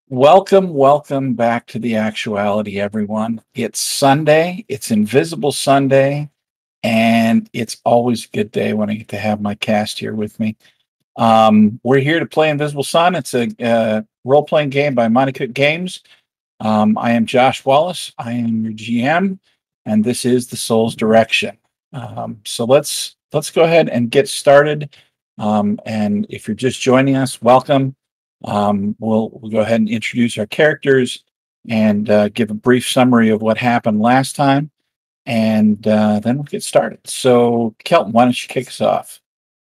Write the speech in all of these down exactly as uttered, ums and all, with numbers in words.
Welcome, welcome back to the actuality, everyone. It's Sunday, it's Invisible Sunday, and it's always a good day when I get to have my cast here with me. Um, we're here to play Invisible Sun. It's a uh, role playing game by Monte Cook Games. Um, I am Josh Wallace, I am your G M, and this is the Soul's Direction. Um, so let's let's go ahead and get started. Um, and if you're just joining us, welcome. Um, we'll, we'll go ahead and introduce our characters and uh, give a brief summary of what happened last time, and uh, then we'll get started. So, Kelton, why don't you kick us off?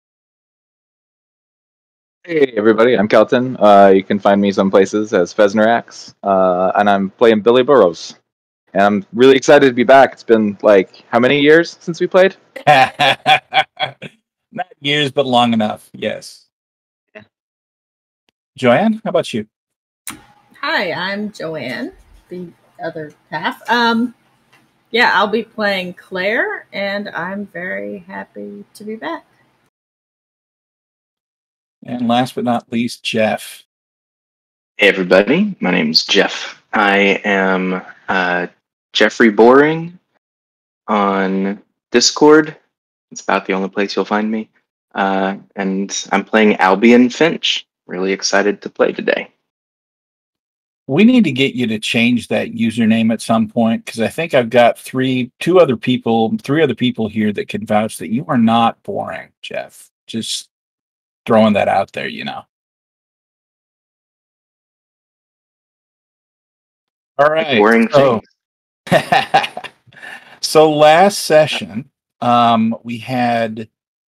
Hey everybody, I'm Kelton. Uh, you can find me some places as Fesnerax, uh, and I'm playing Billy Burrows. And I'm really excited to be back. It's been like how many years since we played? Not years, but long enough. Yes. Joanne, how about you? Hi, I'm Joanne, the other half. Um, yeah, I'll be playing Claire, and I'm very happy to be back. And last but not least, Jeff. Hey everybody, my name's Jeff. I am uh, Jeffrey Boring on Discord. It's about the only place you'll find me. Uh, and I'm playing Albion Finch. Really excited to play today. We need to get you to change that username at some point, because I think I've got three, two other people, three other people here that can vouch that you are not boring, Jeff. Just throwing that out there, you know. All right. Boring so, things. so last session, um, we had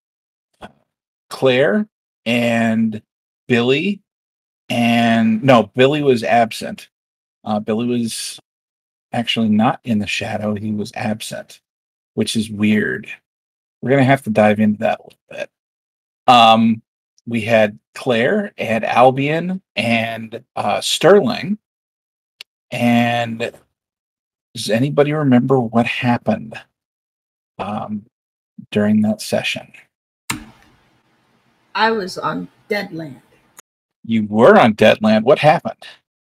Claire and Billy, and no, Billy was absent. Uh, Billy was actually not in the shadow; he was absent, which is weird. We're gonna have to dive into that a little bit. Um, we had Claire, and Albion, and uh, Sterling. And does anybody remember what happened um, during that session? I was on Deadland. You were on Deadland. What happened?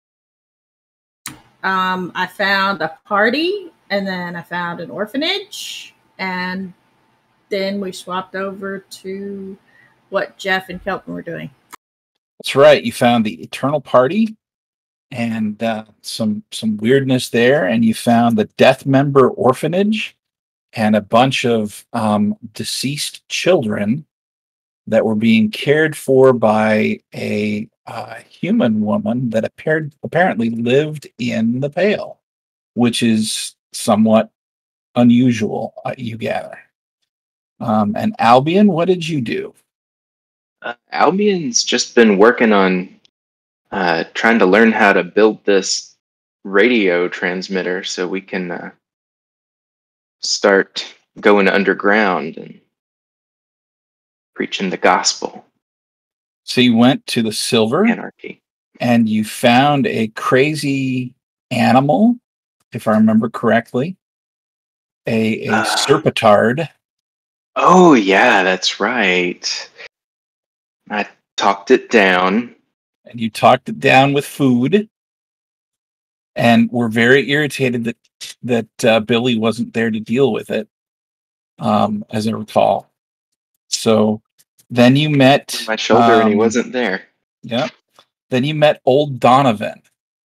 Um, I found a party, and then I found an orphanage, and then we swapped over to what Jeff and Kelton were doing. That's right. You found the Eternal Party and uh, some some weirdness there, and you found the Death Member Orphanage and a bunch of um, deceased children that were being cared for by a uh, human woman that appeared apparently lived in the Pale, which is somewhat unusual, uh, you gather. Um, and Albion, what did you do? Uh, Albion's just been working on uh, trying to learn how to build this radio transmitter so we can uh, start going underground and preaching the gospel. So you went to the Silver Anarchy. and you found a crazy animal, if I remember correctly, a, a Uh, serpentard. Oh, yeah, that's right. I talked it down. And you talked it down with food, and were very irritated that that uh, Billy wasn't there to deal with it, um, as I recall. So then you met My shoulder and he um, wasn't there. Yeah. Then you met old Donovan,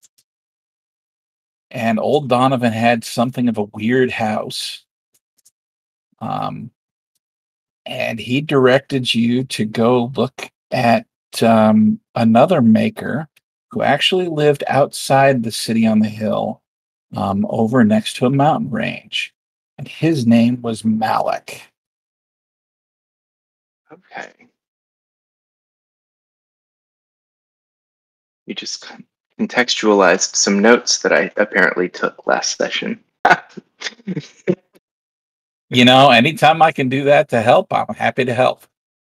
and old Donovan had something of a weird house. Um, and he directed you to go look at um, another maker who actually lived outside the city on the hill, um, over next to a mountain range. And his name was Malik. Okay. You just contextualized some notes that I apparently took last session. You know, anytime I can do that to help, I'm happy to help.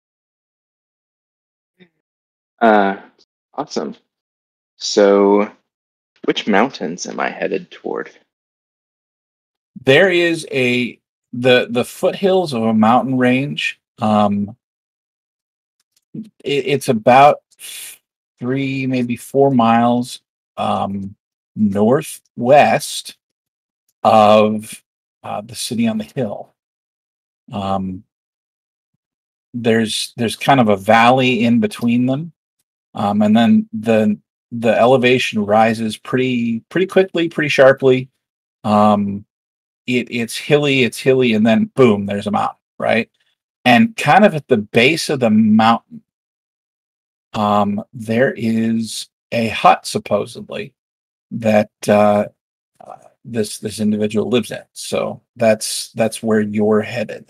Uh, awesome. So, which mountains am I headed toward? There is a the the foothills of a mountain range. Um, it, it's about three, maybe four miles um, northwest of uh, the city on the hill. Um, there's there's kind of a valley in between them, um, and then the the elevation rises pretty pretty quickly, pretty sharply. Um, it, it's hilly, it's hilly, and then boom, there's a mountain, right? And kind of at the base of the mountain, um, there is a hut supposedly that uh, uh, this this individual lives in. So that's that's where you're headed.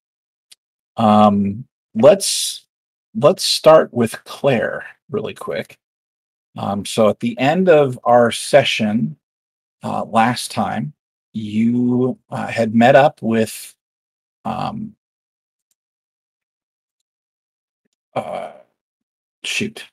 Um, let's let's start with Claire really quick. Um, so at the end of our session uh, last time, you uh, had met up with um, uh, shoot,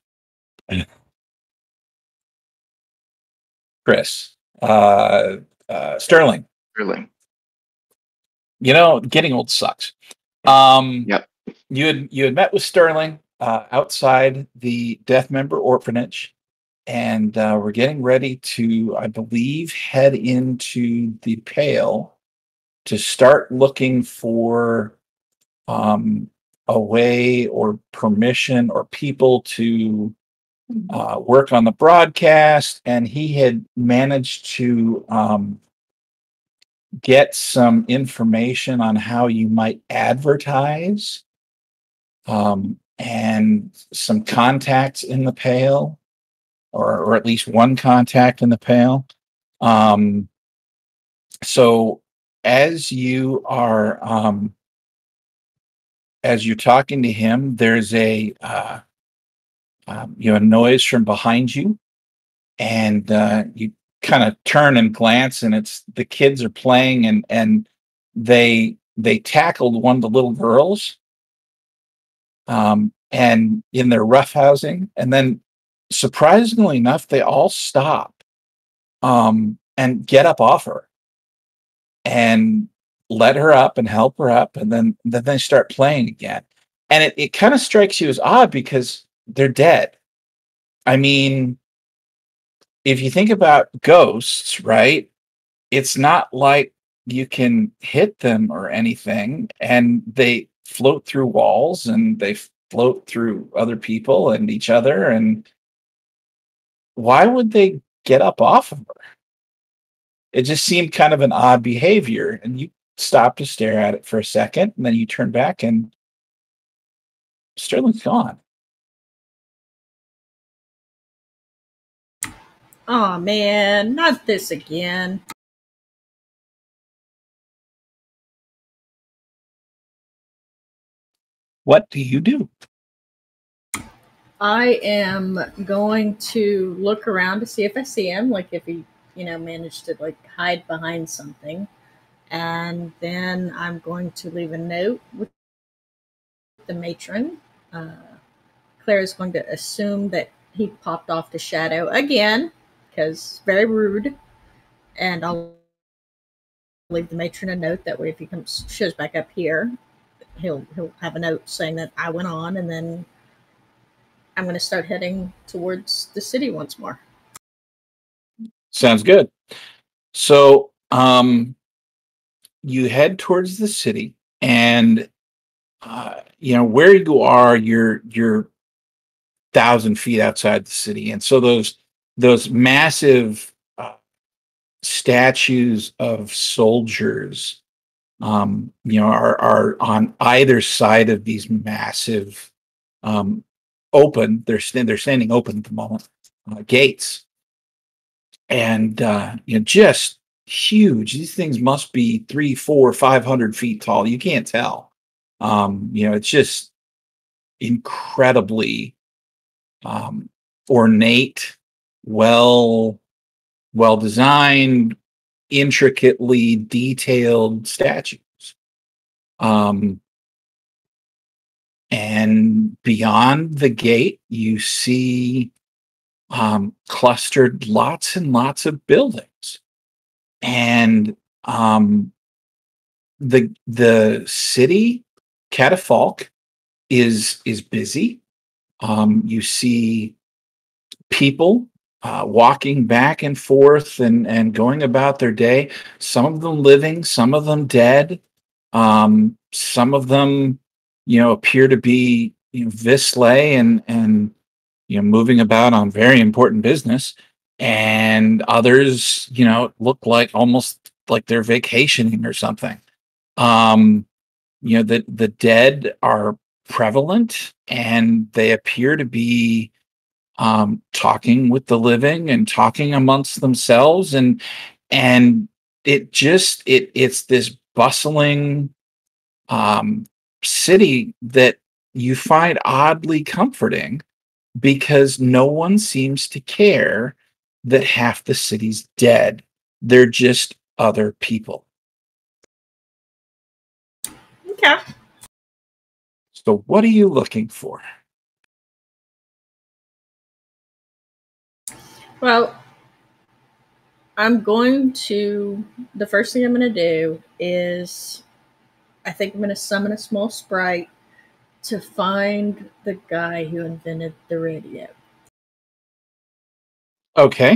Chris, uh, uh, Sterling. Really? You know, getting old sucks. Um, Yep. You had you had met with Sterling uh, outside the Death Member Orphanage, and uh, we're getting ready to, I believe, head into the Pale to start looking for um, a way or permission or people to uh, work on the broadcast. And he had managed to um, get some information on how you might advertise, um, and some contacts in the Pale, or, or at least one contact in the Pale. Um, so as you are um, as you're talking to him, there's a uh, um, you know, a noise from behind you, and uh, you kind of turn and glance, and it's the kids are playing, and and they they tackled one of the little girls, um, and in their roughhousing, and then surprisingly enough, they all stop um, and get up off her and let her up and help her up, and then then they start playing again. And it, it kind of strikes you as odd because they're dead. I mean, if you think about ghosts, right? It's not like you can hit them or anything, and they float through walls and they float through other people and each other. And why would they get up off of her? It just seemed kind of an odd behavior. And you stop to stare at it for a second, and then you turn back, and Sterling's gone. Oh man, not this again. What do you do? I am going to look around to see if I see him, like if he, you know, managed to like hide behind something. And then I'm going to leave a note with the matron. Uh, Claire is going to assume that he popped off the shadow again, because very rude. And I'll leave the matron a note, that way if he comes shows back up here, he'll he'll have a note saying that I went on, and then I'm going to start heading towards the city once more. Sounds good. So um you head towards the city, and uh, you know where you are. You're you're thousand feet outside the city, and so those those massive uh, statues of soldiers, um, you know, are are on either side of these massive um, open. They're st- they're standing open at the moment, uh, gates, and uh, you know just huge. These things must be three, four, five hundred feet tall. You can't tell. Um, you know, it's just incredibly um, ornate, well, well designed, intricately detailed statues. Um, and beyond the gate, you see um, clustered lots and lots of buildings. And um, the the city, Catafalque, is is busy. Um, you see people uh, walking back and forth and, and going about their day. Some of them living, some of them dead. Um, some of them, you know, appear to be, you know, Visley and, and, you know, moving about on very important business. And others, you know, look like almost like they're vacationing or something. Um, you know, the, the dead are prevalent and they appear to be um, talking with the living and talking amongst themselves. And, and it just, it, it's this bustling um, city that you find oddly comforting because no one seems to care that half the city's dead. They're just other people. Okay. So, what are you looking for? Well, I'm going to, the first thing I'm going to do is, I think I'm going to summon a small sprite to find the guy who invented the radio. Okay.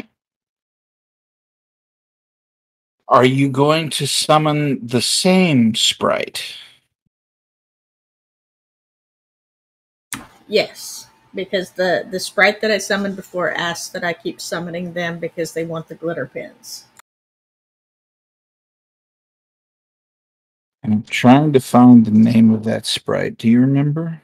Are you going to summon the same sprite? Yes, because the, the sprite that I summoned before asked that I keep summoning them because they want the glitter pins. I'm trying to find the name of that sprite. Do you remember?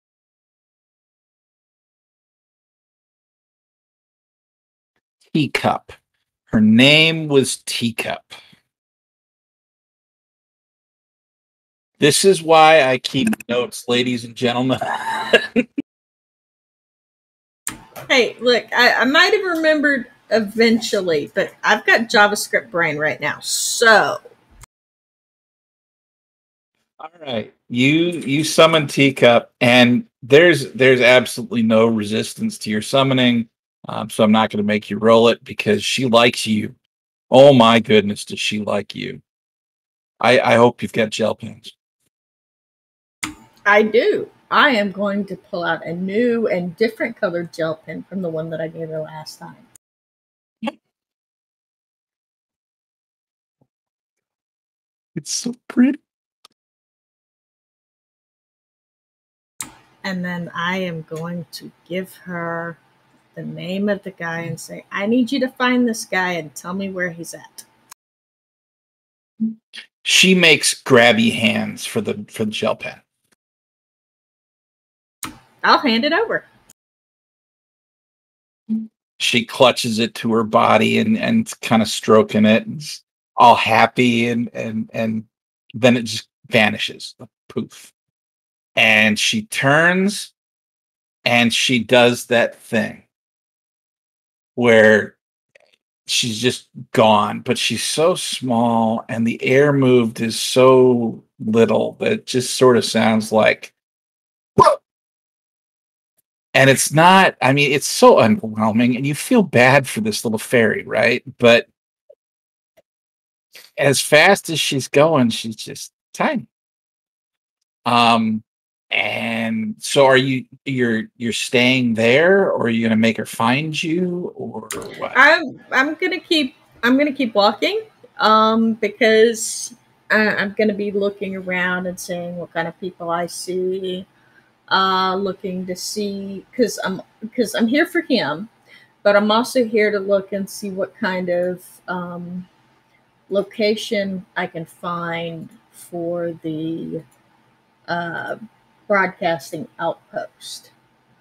Teacup. Her name was Teacup. This is why I keep notes, ladies and gentlemen. Hey, look, I, I might have remembered eventually, but I've got JavaScript brain right now, so. All right, you you summon Teacup, and there's there's absolutely no resistance to your summoning. Um, so I'm not going to make you roll it because she likes you. Oh my goodness, does she like you? I I hope you've got gel pens. I do. I am going to pull out a new and different colored gel pen from the one that I gave her last time. It's so pretty. And then I am going to give her the name of the guy and say, I need you to find this guy and tell me where he's at. She makes grabby hands for the for the gel pen. I'll hand it over. She clutches it to her body and and kind of stroking it, and all happy, and and and then it just vanishes. Poof. And she turns and she does that thing where she's just gone, but she's so small and the air moved is so little that it just sort of sounds like, and it's not, I mean, it's so underwhelming and you feel bad for this little fairy, right? But as fast as she's going, she's just tiny. Um, and so are you you're you're staying there, or are you gonna make her find you, or what? I'm I'm gonna keep I'm gonna keep walking, um, because I, I'm gonna be looking around and seeing what kind of people I see. Uh, looking to see because I'm because I'm here for him, but I'm also here to look and see what kind of um, location I can find for the uh, broadcasting outpost.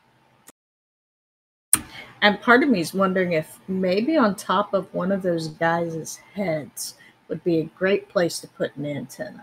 And part of me is wondering if maybe on top of one of those guys' heads would be a great place to put an antenna.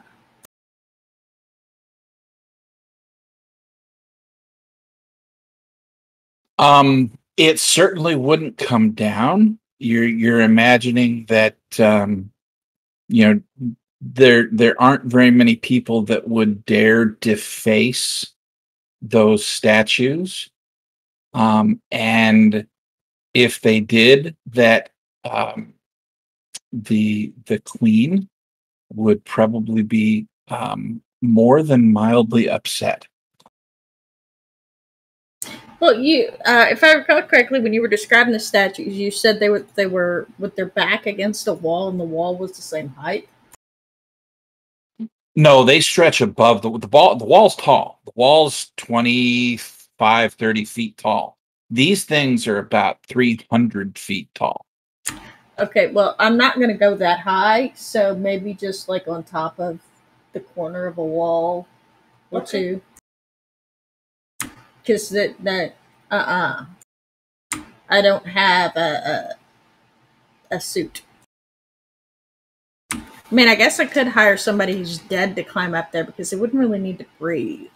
Um, it certainly wouldn't come down. You're you're imagining that um, you know there there aren't very many people that would dare deface those statues, um, and if they did, that um, the the queen would probably be um, more than mildly upset. Well, you, uh, if I recall correctly, when you were describing the statues, you said they were they were with their back against a wall, and the wall was the same height. No, they stretch above the the ball. The wall's tall. The wall's twenty-five, thirty feet tall. These things are about three hundred feet tall. Okay, well, I'm not going to go that high, so maybe just like on top of the corner of a wall or Okay. two. Because that, that, uh uh I don't have a, a, a suit. I mean, I guess I could hire somebody who's dead to climb up there because they wouldn't really need to breathe.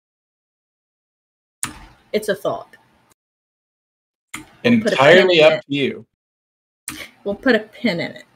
It's a thought. We'll put a pin Entirely in up it. to you. We'll put a pin in it.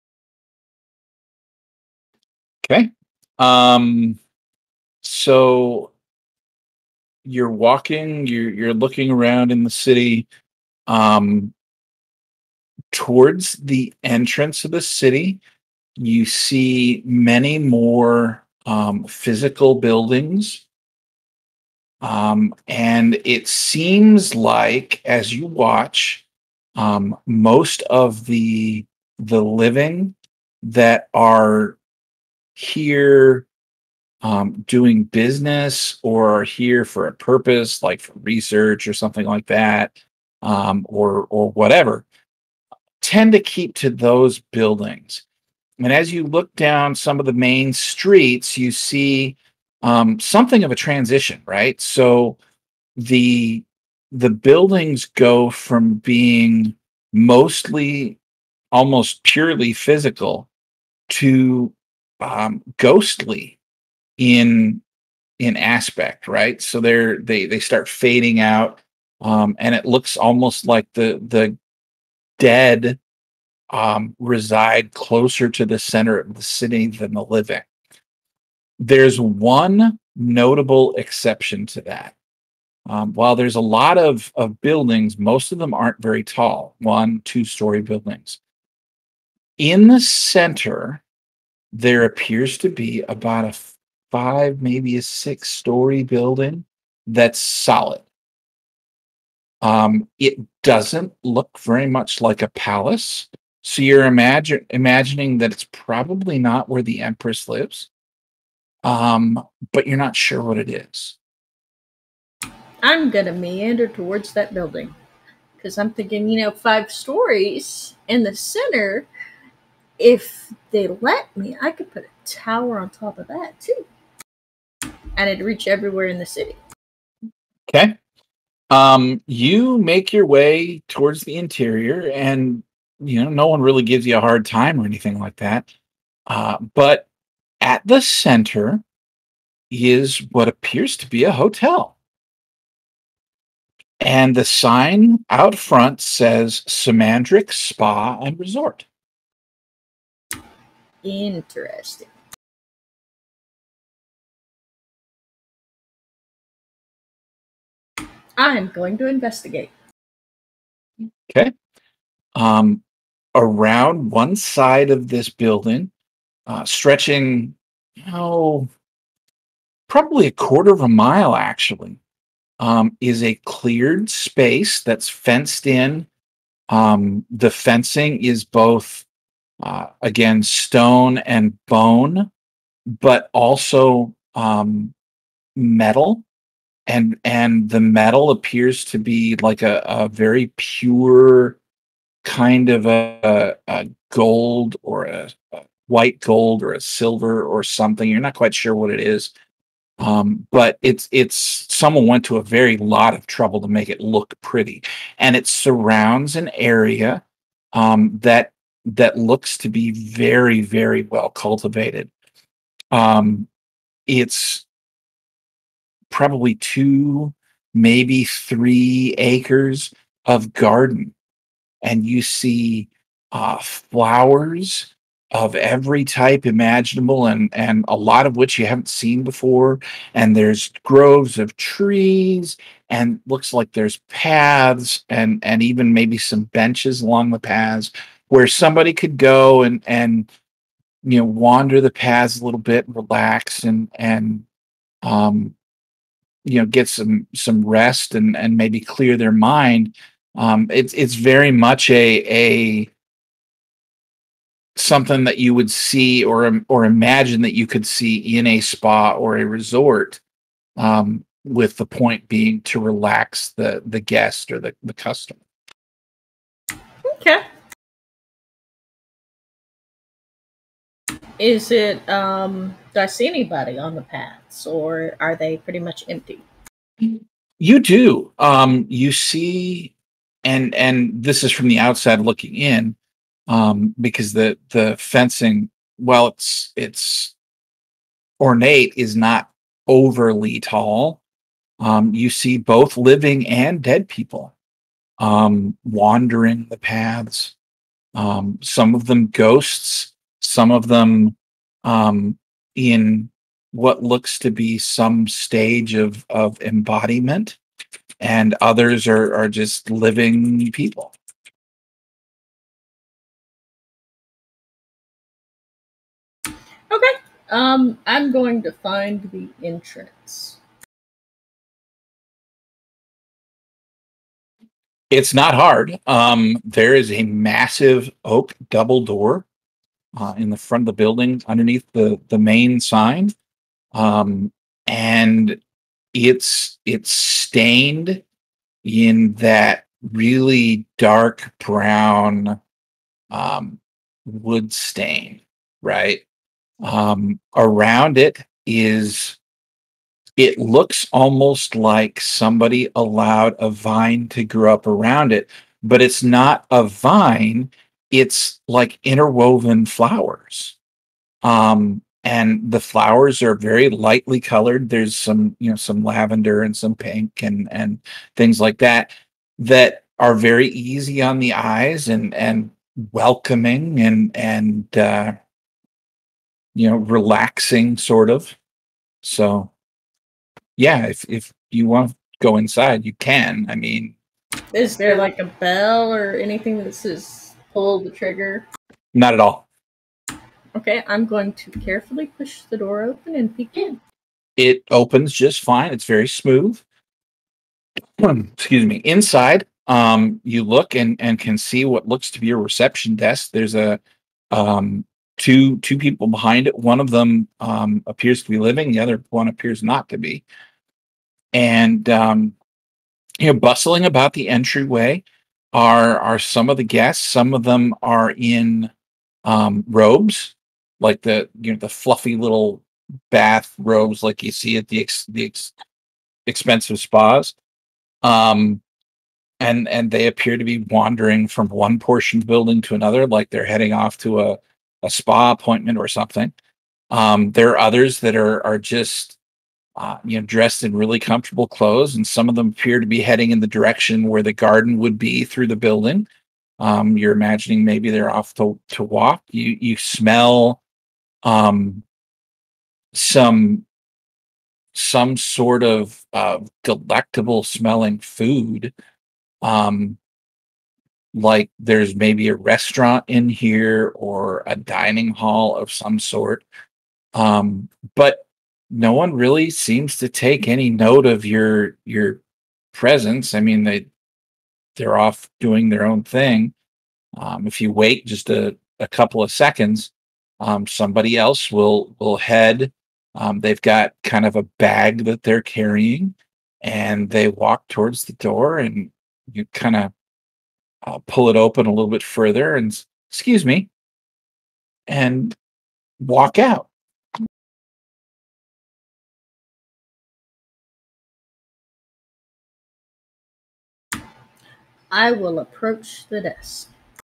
Okay. Um. So you're walking. You're you're looking around in the city. Um. Towards the entrance of the city, you see many more um, physical buildings. Um, and it seems like, as you watch, um, most of the the living that are here um, doing business or are here for a purpose, like for research or something like that, um, or or whatever, tend to keep to those buildings. And as you look down some of the main streets, you see um, something of a transition, right? So the the buildings go from being mostly almost purely physical to um, ghostly in in aspect, right? So they're they they start fading out, um, and it looks almost like the the dead um, reside closer to the center of the city than the living. There's one notable exception to that. Um, while there's a lot of, of buildings, most of them aren't very tall, one, two story buildings. In the center, there appears to be about a five, maybe a six story building that's solid. Um, it doesn't look very much like a palace. So you're imagine, imagining that it's probably not where the Empress lives, um, but you're not sure what it is. I'm going to meander towards that building because I'm thinking, you know, five stories in the center. If they let me, I could put a tower on top of that too. And it'd reach everywhere in the city. Okay. Um, you make your way towards the interior, and you know no one really gives you a hard time or anything like that. Uh, but at the center is what appears to be a hotel, and the sign out front says Samandric Spa and Resort. Interesting. I'm going to investigate. Okay. Um, around one side of this building, uh, stretching, oh, probably a quarter of a mile actually, um, is a cleared space that's fenced in. Um, the fencing is both, uh, again, stone and bone, but also um, metal. And and the metal appears to be like a, a very pure kind of a, a gold or a, a white gold or a silver or something. You're not quite sure what it is. Um, but it's it's someone went to a very lot of trouble to make it look pretty, and it surrounds an area um, that that looks to be very very well cultivated. Um, it's probably two, maybe three acres of garden, and you see uh, flowers of every type imaginable, and and a lot of which you haven't seen before. And there's groves of trees, and looks like there's paths, and and even maybe some benches along the paths where somebody could go and and you know wander the paths a little bit, and relax, and and um, you know, get some some rest and and maybe clear their mind. Um, it's it's very much a a something that you would see or im- or imagine that you could see in a spa or a resort, um, with the point being to relax the the guest or the the customer. Okay. Is it, um, do I see anybody on the paths or are they pretty much empty? You do. Um, you see, and and this is from the outside looking in, um, because the the fencing, while it's it's ornate, is not overly tall. Um, you see both living and dead people, um, wandering the paths. Um, some of them ghosts, some of them, um, in what looks to be some stage of of embodiment, and others are are just living people. Okay. Um, I'm going to find the entrance. It's not hard. Um, there is a massive oak double door, uh, in the front of the building underneath the the main sign, um, and it's it's stained in that really dark brown, um, wood stain, right? Um, around it is it looks almost like somebody allowed a vine to grow up around it, but it's not a vine. It's like interwoven flowers. Um, and the flowers are very lightly colored. There's some, you know, some lavender and some pink and and things like that that are very easy on the eyes and and welcoming and and uh, you know, relaxing sort of. So yeah, if if you want to go inside, you can. I mean, Is there like a bell or anything that says pull the trigger? not at all. Okay, I'm going to carefully push the door open and peek in. It opens just fine. It's very smooth. Excuse me. Inside, um, you look and and can see what looks to be a reception desk. There's a um two two people behind it. One of them um appears to be living, the other one appears not to be. And um, you know, bustling about the entryway are are some of the guests. Some of them are in um robes, like the you know the fluffy little bath robes like you see at the ex, the ex, expensive spas. Um and and they appear to be wandering from one portion of the building to another, like they're heading off to a, a spa appointment or something. Um, there are others that are are just uh, you know dressed in really comfortable clothes, and some of them appear to be heading in the direction where the garden would be through the building. Um, you're imagining maybe they're off to to walk. You you smell um, some some sort of uh, delectable smelling food. Um, like there's maybe a restaurant in here or a dining hall of some sort. Um, but no one really seems to take any note of your your presence. I mean, they they're off doing their own thing. Um, if you wait just a, a couple of seconds, um, somebody else will will head. Um, they've got kind of a bag that they're carrying, and they walk towards the door, and you kind of uh, pull it open a little bit further, and s- excuse me, and walk out. I will approach the desk.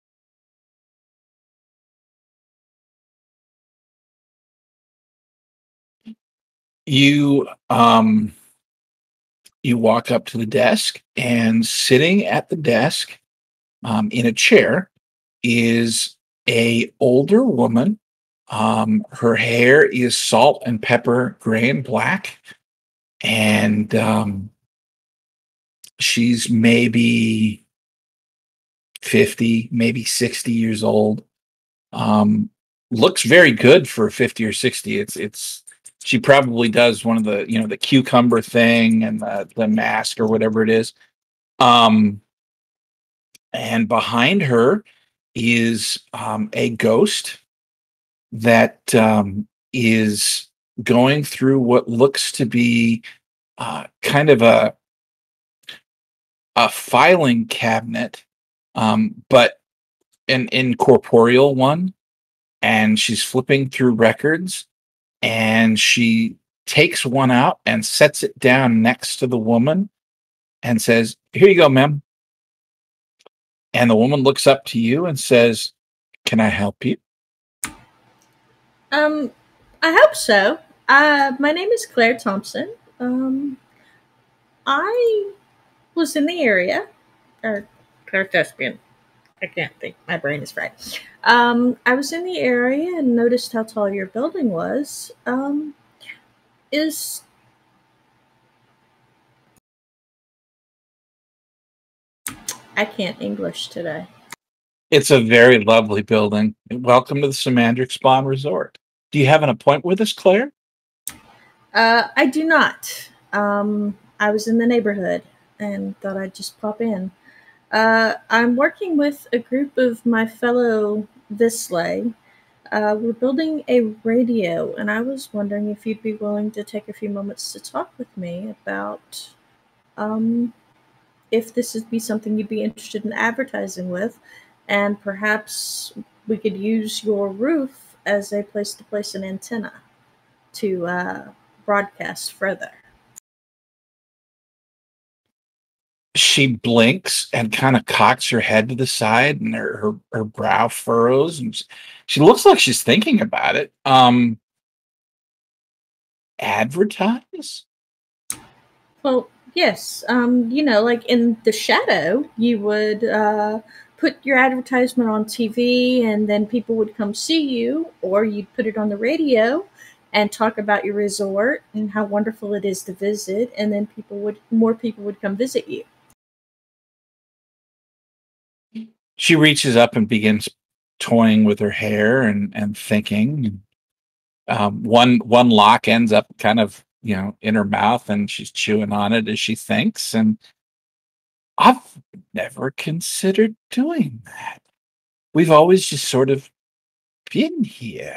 You um you walk up to the desk, and sitting at the desk, um, in a chair, is a older woman. Um, her hair is salt and pepper, gray and black, and um, she's maybe fifty, maybe sixty years old. Um, looks very good for fifty or sixty. It's it's she probably does one of the, you know, the cucumber thing and the, the mask or whatever it is. Um, and behind her is um, a ghost that um, is going through what looks to be uh, kind of a a filing cabinet, um, but an incorporeal one. And she's flipping through records, and she takes one out and sets it down next to the woman and says, "Here you go, ma'am." And the woman looks up to you and says, "Can I help you?" Um, I hope so. Uh, my name is Claire Thompson. Um, I was in the area, or Claire Thespian. I can't think. My brain is fried. Um, I was in the area and noticed how tall your building was. Um, is I can't English today. It's a very lovely building. Welcome to the Samandric Spawn Resort. Do you have an appointment with us, Claire? Uh, I do not. Um, I was in the neighborhood and thought I'd just pop in. Uh, I'm working with a group of my fellow Visley. Uh, we're building a radio, and I was wondering if you'd be willing to take a few moments to talk with me about um, if this would be something you'd be interested in advertising with, and perhaps we could use your roof as a place to place an antenna to uh, broadcast further. She blinks and kind of cocks her head to the side, and her, her, her brow furrows, and she looks like she's thinking about it. Um, advertise? Well, yes. Um, you know, like in The Shadow, you would uh, put your advertisement on T V, and then people would come see you, or you'd put it on the radio and talk about your resort and how wonderful it is to visit, and then people would more people would come visit you. She reaches up and begins toying with her hair and, and thinking. Um, one one lock ends up kind of, you know, in her mouth, and she's chewing on it as she thinks. And I've never considered doing that. We've always just sort of been here.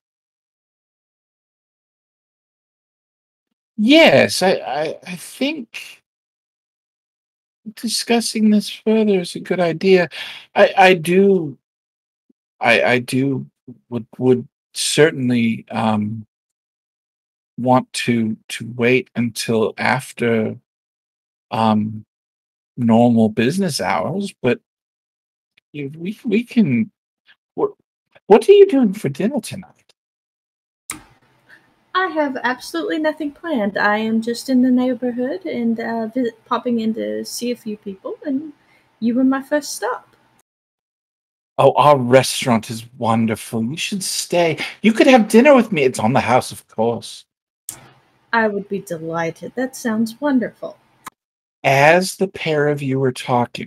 Yes, I, I, I think discussing this further is a good idea. I, I do, I, I do would would certainly um, want to to wait until after um, normal business hours, but you, we we can. What, what are you doing for dinner tonight? I have absolutely nothing planned. I am just in the neighborhood and uh, visit, popping in to see a few people, and you were my first stop. Oh, our restaurant is wonderful. You should stay. You could have dinner with me. It's on the house, of course. I would be delighted. That sounds wonderful. As the pair of you are talking,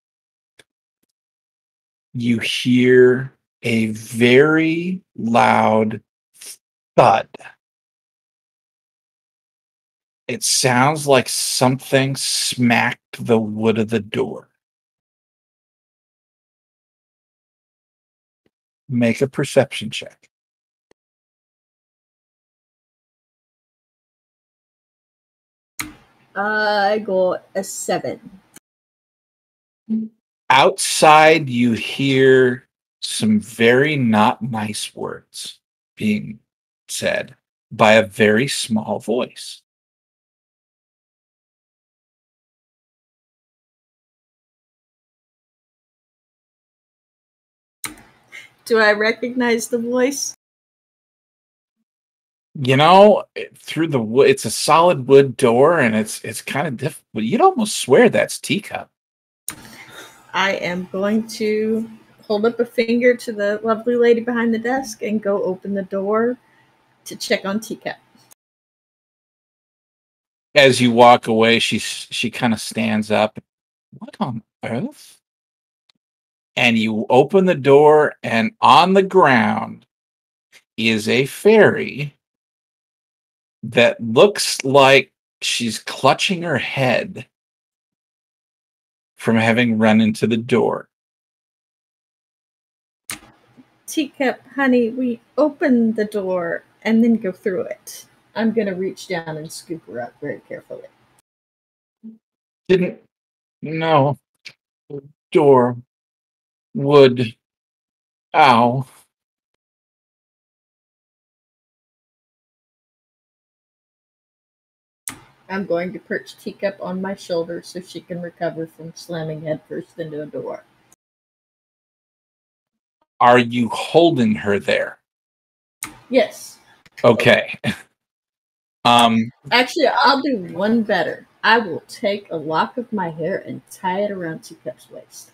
you hear a very loud thud. It sounds like something smacked the wood of the door. Make a perception check. I got a seven. Outside, you hear some very not nice words being said by a very small voice. Do I recognize the voice? You know, it- through the wood, it's a solid wood door, and it's it's kind of difficult. You'd almost swear that's Teacup. I am going to hold up a finger to the lovely lady behind the desk and go open the door to check on Teacup. As you walk away, she she kind of stands up. What on earth? And you open the door, and on the ground is a fairy that looks like she's clutching her head from having run into the door. Teacup, honey, we open the door and then go through it. I'm going to reach down and scoop her up very carefully. Didn't know door would. Ow. I'm going to perch Teacup on my shoulder so she can recover from slamming headfirst into a door. Are you holding her there? Yes. Okay. um. Actually, I'll do one better. I will take a lock of my hair and tie it around Teacup's waist.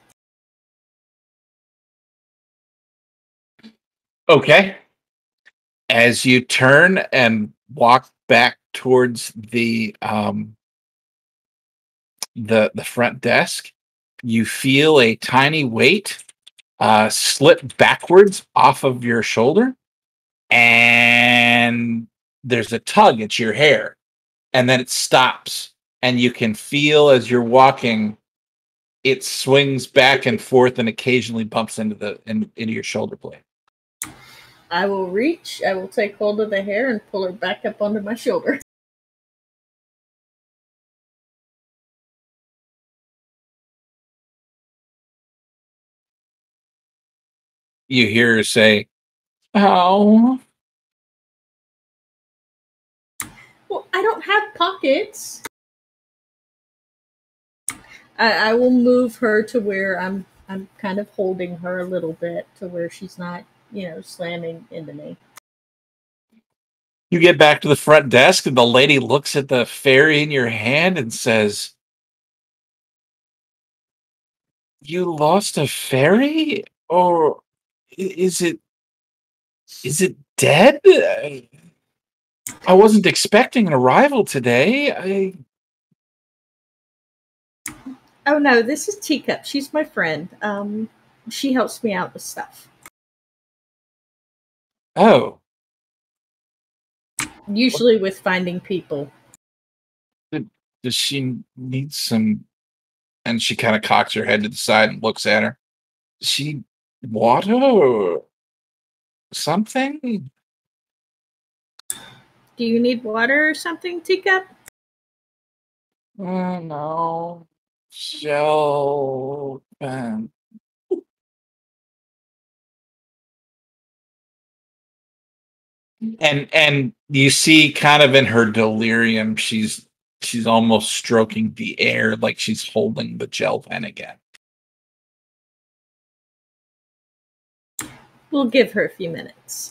Okay. As you turn and walk back towards the um the the front desk, you feel a tiny weight uh slip backwards off of your shoulder, and there's a tug at your hair, and then it stops, and you can feel as you're walking it swings back and forth and occasionally bumps into the in, into your shoulder blade. I will reach, I will take hold of the hair and pull her back up onto my shoulder. You hear her say, "Ow." Well, I don't have pockets. I, I will move her to where I'm I'm kind of holding her a little bit to where she's not, you know, slamming into me. You get back to the front desk, and the lady looks at the fairy in your hand and says, "You lost a fairy? Or is it is it dead? I, I wasn't expecting an arrival today. I Oh no, this is Teacup. She's my friend. Um, she helps me out with stuff. oh, Usually with finding people. does she need some?" And she kind of cocks her head to the side and looks at her. "Does she water or something?" Do you need water or something, Teacup? Oh no, Shell. um, and and you see kind of in her delirium she's she's almost stroking the air like she's holding the gel pen again. We'll give her a few minutes.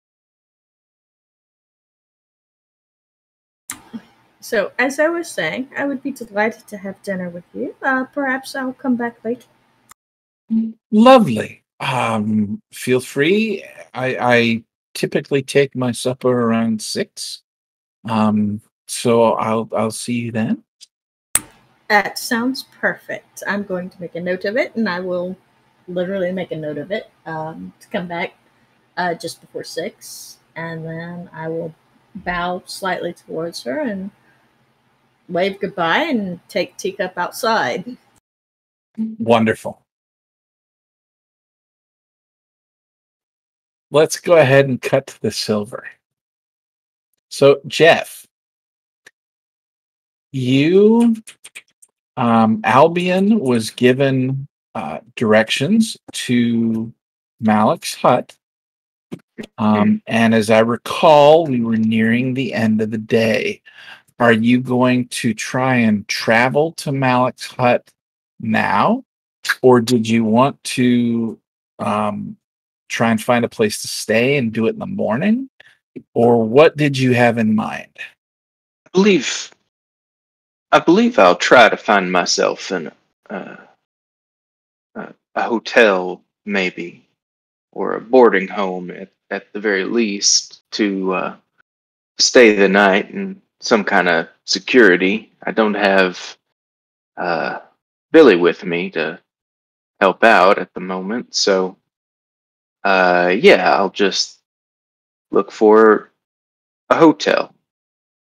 So, as I was saying, I would be delighted to have dinner with you. Uh, perhaps I'll come back later. Lovely. Um feel free. i i typically take my supper around six, um so i'll i'll see you then. That sounds perfect. I'm going to make a note of it, and I will literally make a note of it um, to come back uh, just before six, and then I will bow slightly towards her and wave goodbye and take Teacup outside. Wonderful. Let's go ahead and cut to the silver. So, Jeff, you, um, Albion was given uh, directions to Malik's hut. Um, and as I recall, we were nearing the end of the day. Are you going to try and travel to Malik's hut now? Or did you want to um, try and find a place to stay and do it in the morning? Or what did you have in mind? I believe, I believe I'll try to find myself in uh, a, a hotel, maybe, or a boarding home at, at the very least, to uh, stay the night in some kind of security. I don't have uh, Billy with me to help out at the moment, so uh, yeah, I'll just look for a hotel.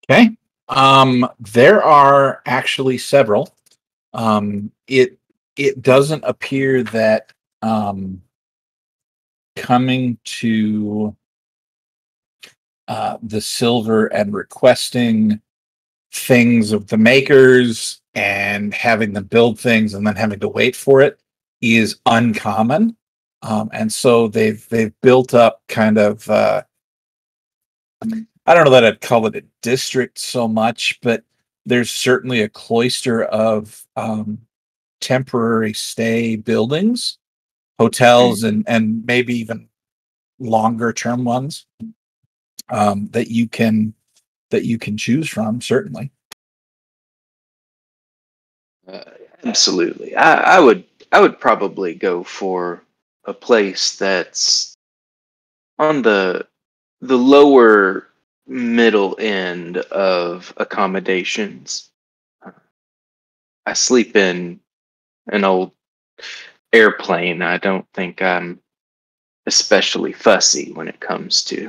Okay. Um, there are actually several. Um, it it doesn't appear that um, coming to uh, the silver and requesting things of the makers and having them build things and then having to wait for it is uncommon. Um, and so they've they've built up kind of uh, I don't know that I'd call it a district so much, but there's certainly a cloister of um, temporary stay buildings, hotels, and and maybe even longer term ones um, that you can that you can choose from. Certainly, Uh, absolutely. I, I would I would probably go for a place that's on the the lower middle end of accommodations. I sleep in an old airplane. I don't think I'm especially fussy when it comes to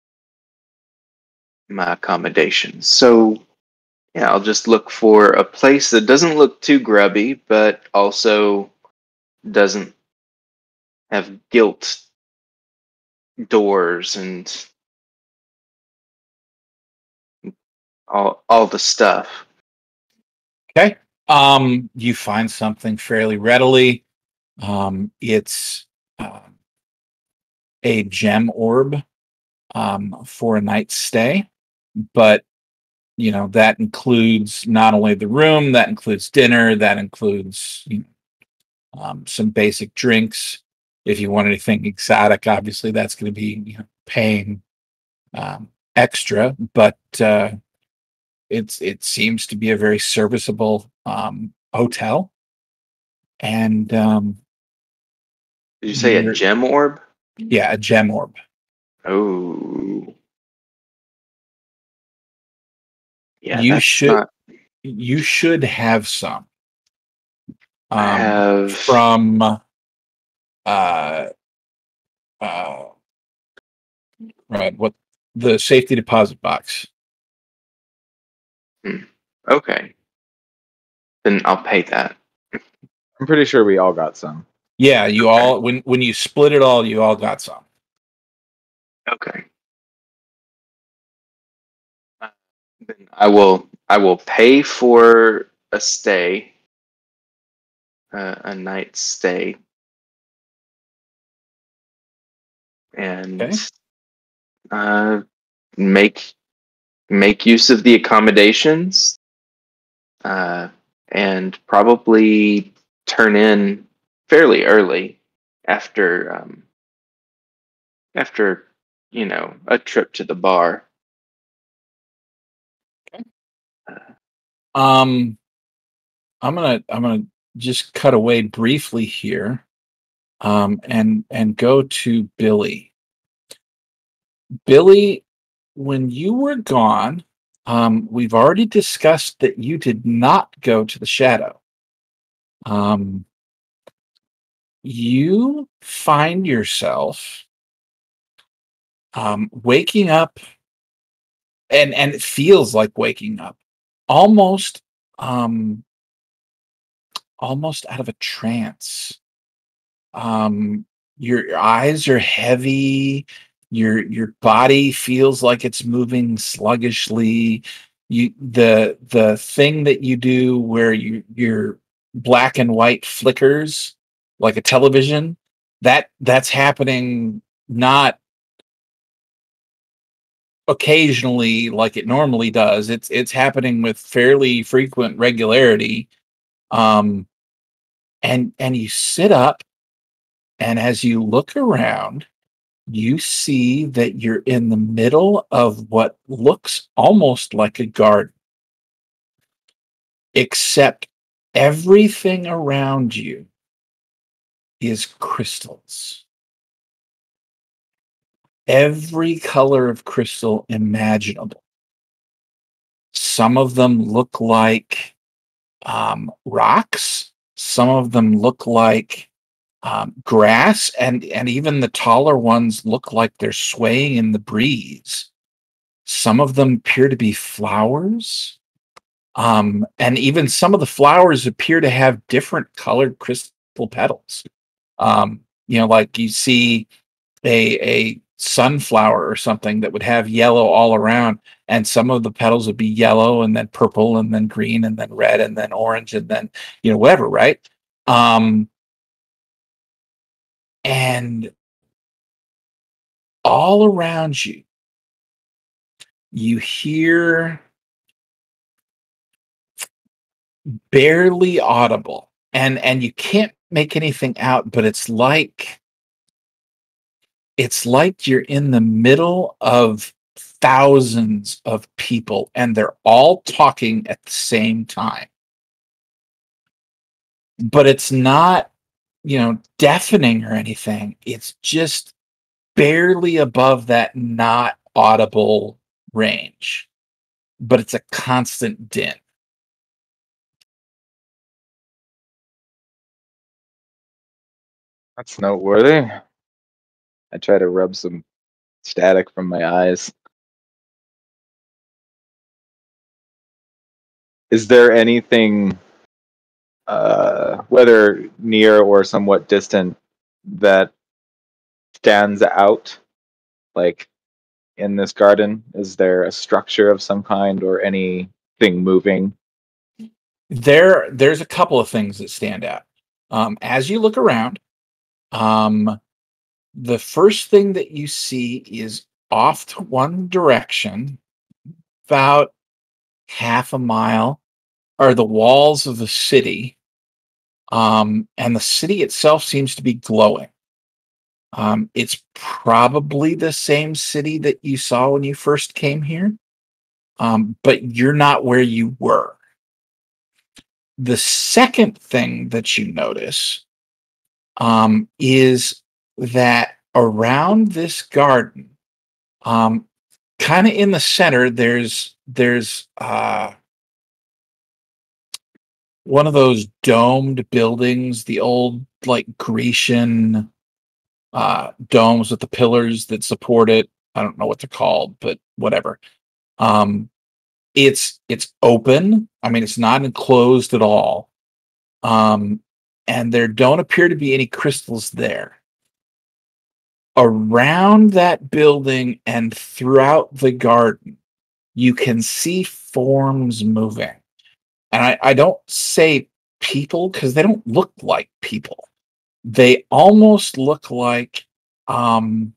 my accommodations. So yeah, I'll just look for a place that doesn't look too grubby, but also doesn't have gilt doors and all all the stuff. okay. Um, you find something fairly readily. Um, it's um, a gem orb um, for a night's stay, but you know that includes not only the room, that includes dinner, that includes you know, um, some basic drinks. If you want anything exotic, obviously that's going to be you know, paying um, extra, but uh, it's it seems to be a very serviceable um, hotel, and um, Did you say a you're, gem orb? yeah, a gem orb. Oh, yeah, You that's should not. you should have some I um, have. from uh, uh, right what the safety deposit box. Hmm, okay, then I'll pay that. I'm pretty sure we all got some. Yeah, you Okay. all when when you split it all, you all got some. Okay. Uh, Then I will. I will pay for a stay, uh, a night's stay, and Okay. uh, make make use of the accommodations, uh, and probably turn in fairly early after um, after you know a trip to the bar. Uh, Um, I'm gonna I'm gonna just cut away briefly here, um, and and go to Billy. Billy, when you were gone, um, we've already discussed that you did not go to the shadow. Um, you find yourself um, waking up, and and it feels like waking up, almost um, almost out of a trance. Um, your eyes are heavy. Your your body feels like it's moving sluggishly. You the the thing that you do where you your black and white flickers like a television, that that's happening not occasionally like it normally does. It's it's happening with fairly frequent regularity. Um, and and you sit up, and as you look around, you see that you're in the middle of what looks almost like a garden, except everything around you is crystals. Every color of crystal imaginable. Some of them look like um, rocks. Some of them look like um, grass, and and even the taller ones look like they're swaying in the breeze. Some of them appear to be flowers. Um, and even some of the flowers appear to have different colored crystal petals. Um, you know, like you see a a sunflower or something that would have yellow all around, and some of the petals would be yellow and then purple and then green and then red and then orange and then, you know, whatever, right? Um, and all around you, you hear barely audible, and and you can't make anything out, but it's like it's like you're in the middle of thousands of people and they're all talking at the same time. But it's not, you know, deafening or anything. It's just barely above that not audible range, but it's a constant din. That's noteworthy. I try to rub some static from my eyes. Is there anything, uh, whether near or somewhat distant, that stands out? Like in this garden, is there a structure of some kind or anything moving? There, there's a couple of things that stand out. Um, as you look around, um, the first thing that you see is off to one direction, about half a mile, are the walls of the city. Um, and the city itself seems to be glowing. Um, it's probably the same city that you saw when you first came here, um, but you're not where you were. The second thing that you notice um, is that around this garden, um, kind of in the center, there's there's uh, one of those domed buildings, the old like Grecian uh, domes with the pillars that support it. I don't know what they're called, but whatever. Um, it's it's open. I mean, it's not enclosed at all. Um, and there don't appear to be any crystals there. Around that building and throughout the garden, you can see forms moving. And I, I don't say people because they don't look like people. They almost look like um,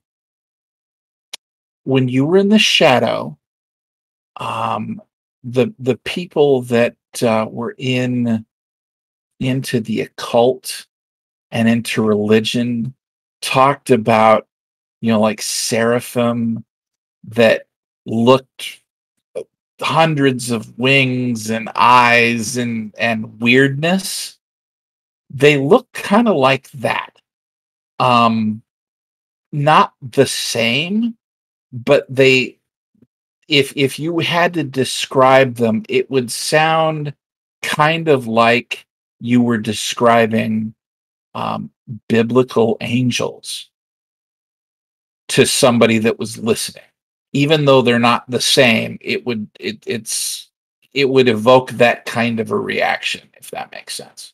when you were in the shadow, um, the the people that uh, were in into the occult and into religion talked about, you know, like seraphim that looked hundreds of wings and eyes and and weirdness. They look kind of like that. Um, not the same, but they if if you had to describe them, it would sound kind of like you were describing um, biblical angels to somebody that was listening. Even though they're not the same, it would it it's it would evoke that kind of a reaction, if that makes sense.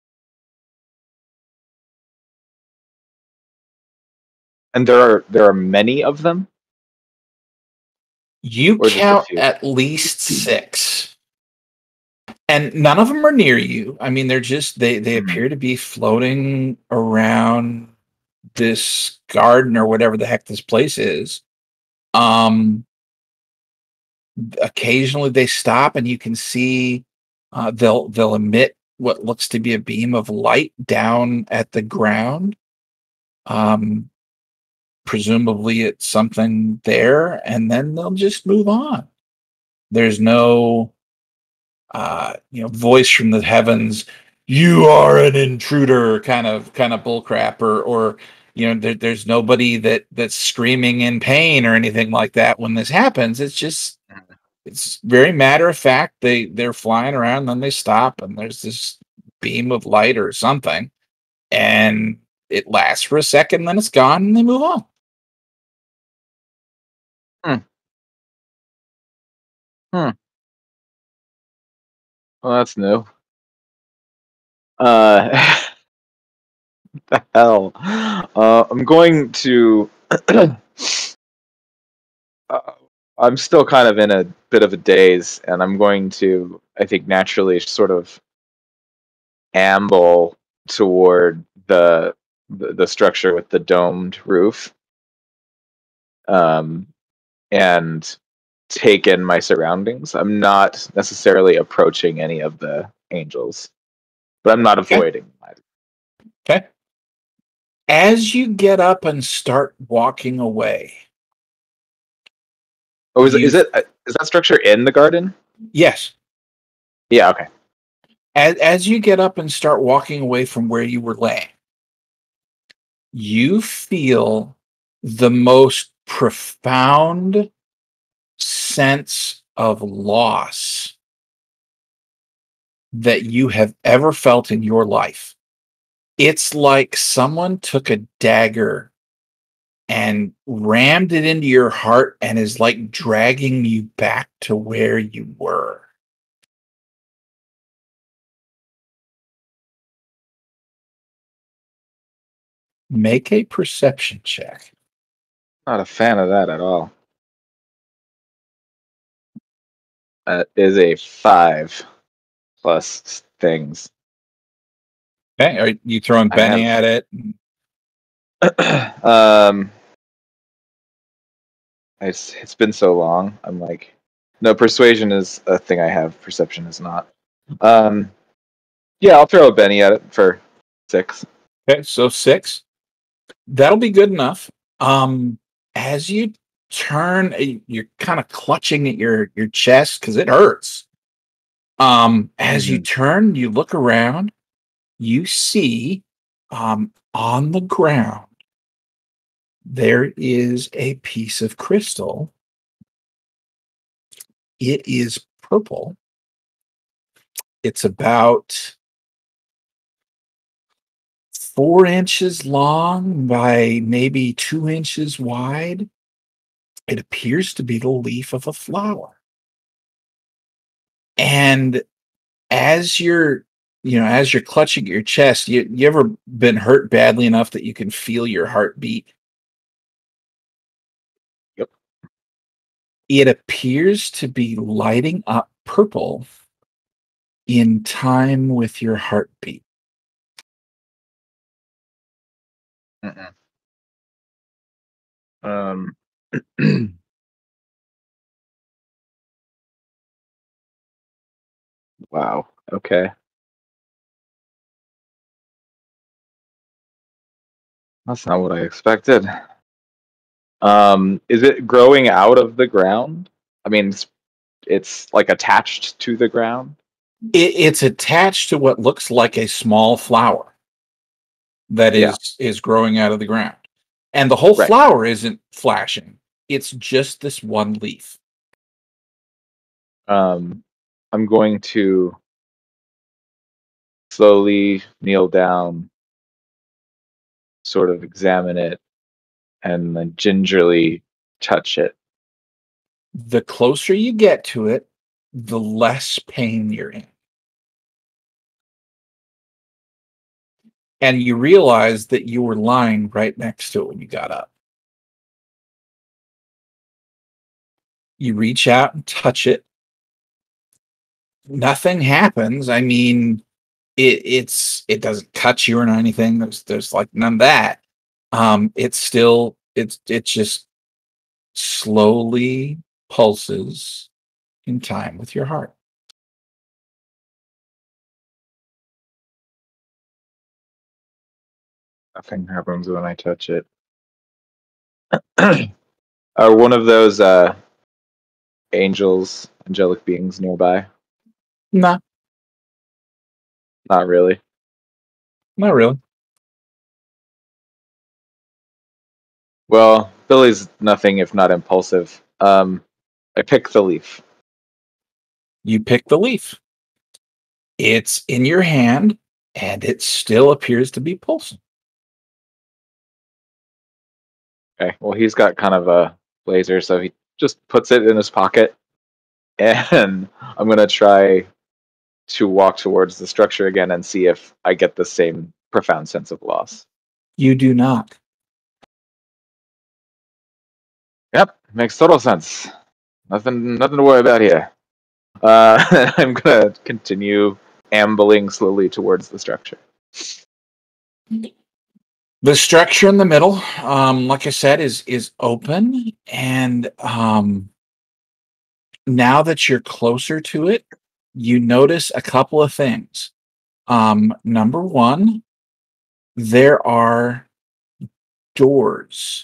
And there are there are many of them, You or just a count few? at least six. And none of them are near you. I mean, they're just they they Hmm. appear to be floating around this garden or whatever the heck this place is. Um, occasionally they stop and you can see uh, they'll they'll emit what looks to be a beam of light down at the ground. Um, presumably it's something there, and then they'll just move on. There's no uh, you know, voice from the heavens, "You are an intruder," kind of kind of bullcrap, or or you know, there, there's nobody that that's screaming in pain or anything like that when this happens. It's just it's very matter of fact. They they're flying around, then they stop, and there's this beam of light or something, and it lasts for a second, then it's gone, and they move on. Hmm. Hmm. Well, that's new. Uh, the hell. Uh, I'm going to. uh, I'm still kind of in a bit of a daze, and I'm going to, I think, naturally sort of amble toward the the, the structure with the domed roof, um, and take in my surroundings. I'm not necessarily approaching any of the angels, but I'm not Okay. avoiding them either. Okay. As you get up and start walking away, Oh, is, you is it is that structure in the garden? yes, Yeah. Okay. as as you get up and start walking away from where you were laying, you feel the most profound sense of loss that you have ever felt in your life. It's like someone took a dagger and rammed it into your heart and is like dragging you back to where you were. Make a perception check. Not a fan of that at all. That is a five plus things. Okay, are you throwing I Benny have- at it? um, it's it's been so long. I'm like, no, persuasion is a thing I have. Perception is not. Um, yeah, I'll throw a Benny at it for six. Okay, so six. That'll be good enough. Um, as you turn, uh, you're kind of clutching at your your chest because it hurts. Um, as you Mhm. turn, you look around, you see um, on the ground there is a piece of crystal. It is purple. It's about four inches long by maybe two inches wide. It appears to be the leaf of a flower. And as you're, you know, as you're clutching at your chest, you, you ever been hurt badly enough that you can feel your heartbeat? Yep. It appears to be lighting up purple in time with your heartbeat. Mm-mm. Um. Wow. Okay. That's not what I expected. Um, is it growing out of the ground? I mean, it's, it's like attached to the ground. It, it's attached to what looks like a small flower that Yeah. is is growing out of the ground. And the whole Right. flower isn't flashing. It's just this one leaf. Um, I'm going to slowly kneel down, sort of examine it, and then gingerly touch it. The closer you get to it, the less pain you're in. And you realize that you were lying right next to it when you got up. You reach out and touch it. Nothing happens. I mean, it it's it doesn't cut you or anything. There's there's like none of that. Um, it's still it's it just slowly pulses in time with your heart. Nothing happens when I touch it. Are one of those uh, angels, angelic beings nearby? No, Not really. not really. Well, Billy's nothing if not impulsive. Um, I pick the leaf. You pick the leaf. It's in your hand, and it still appears to be pulsing. Okay. Well, he's got kind of a blazer, so he just puts it in his pocket and I'm gonna try to walk towards the structure again and see if I get the same profound sense of loss. You do not. Yep, makes total sense. Nothing, nothing to worry about here. Uh, I'm gonna continue ambling slowly towards the structure. The structure in the middle, um, like I said, is is open, and um, now that you're closer to it, you notice a couple of things. Um, number one, there are doors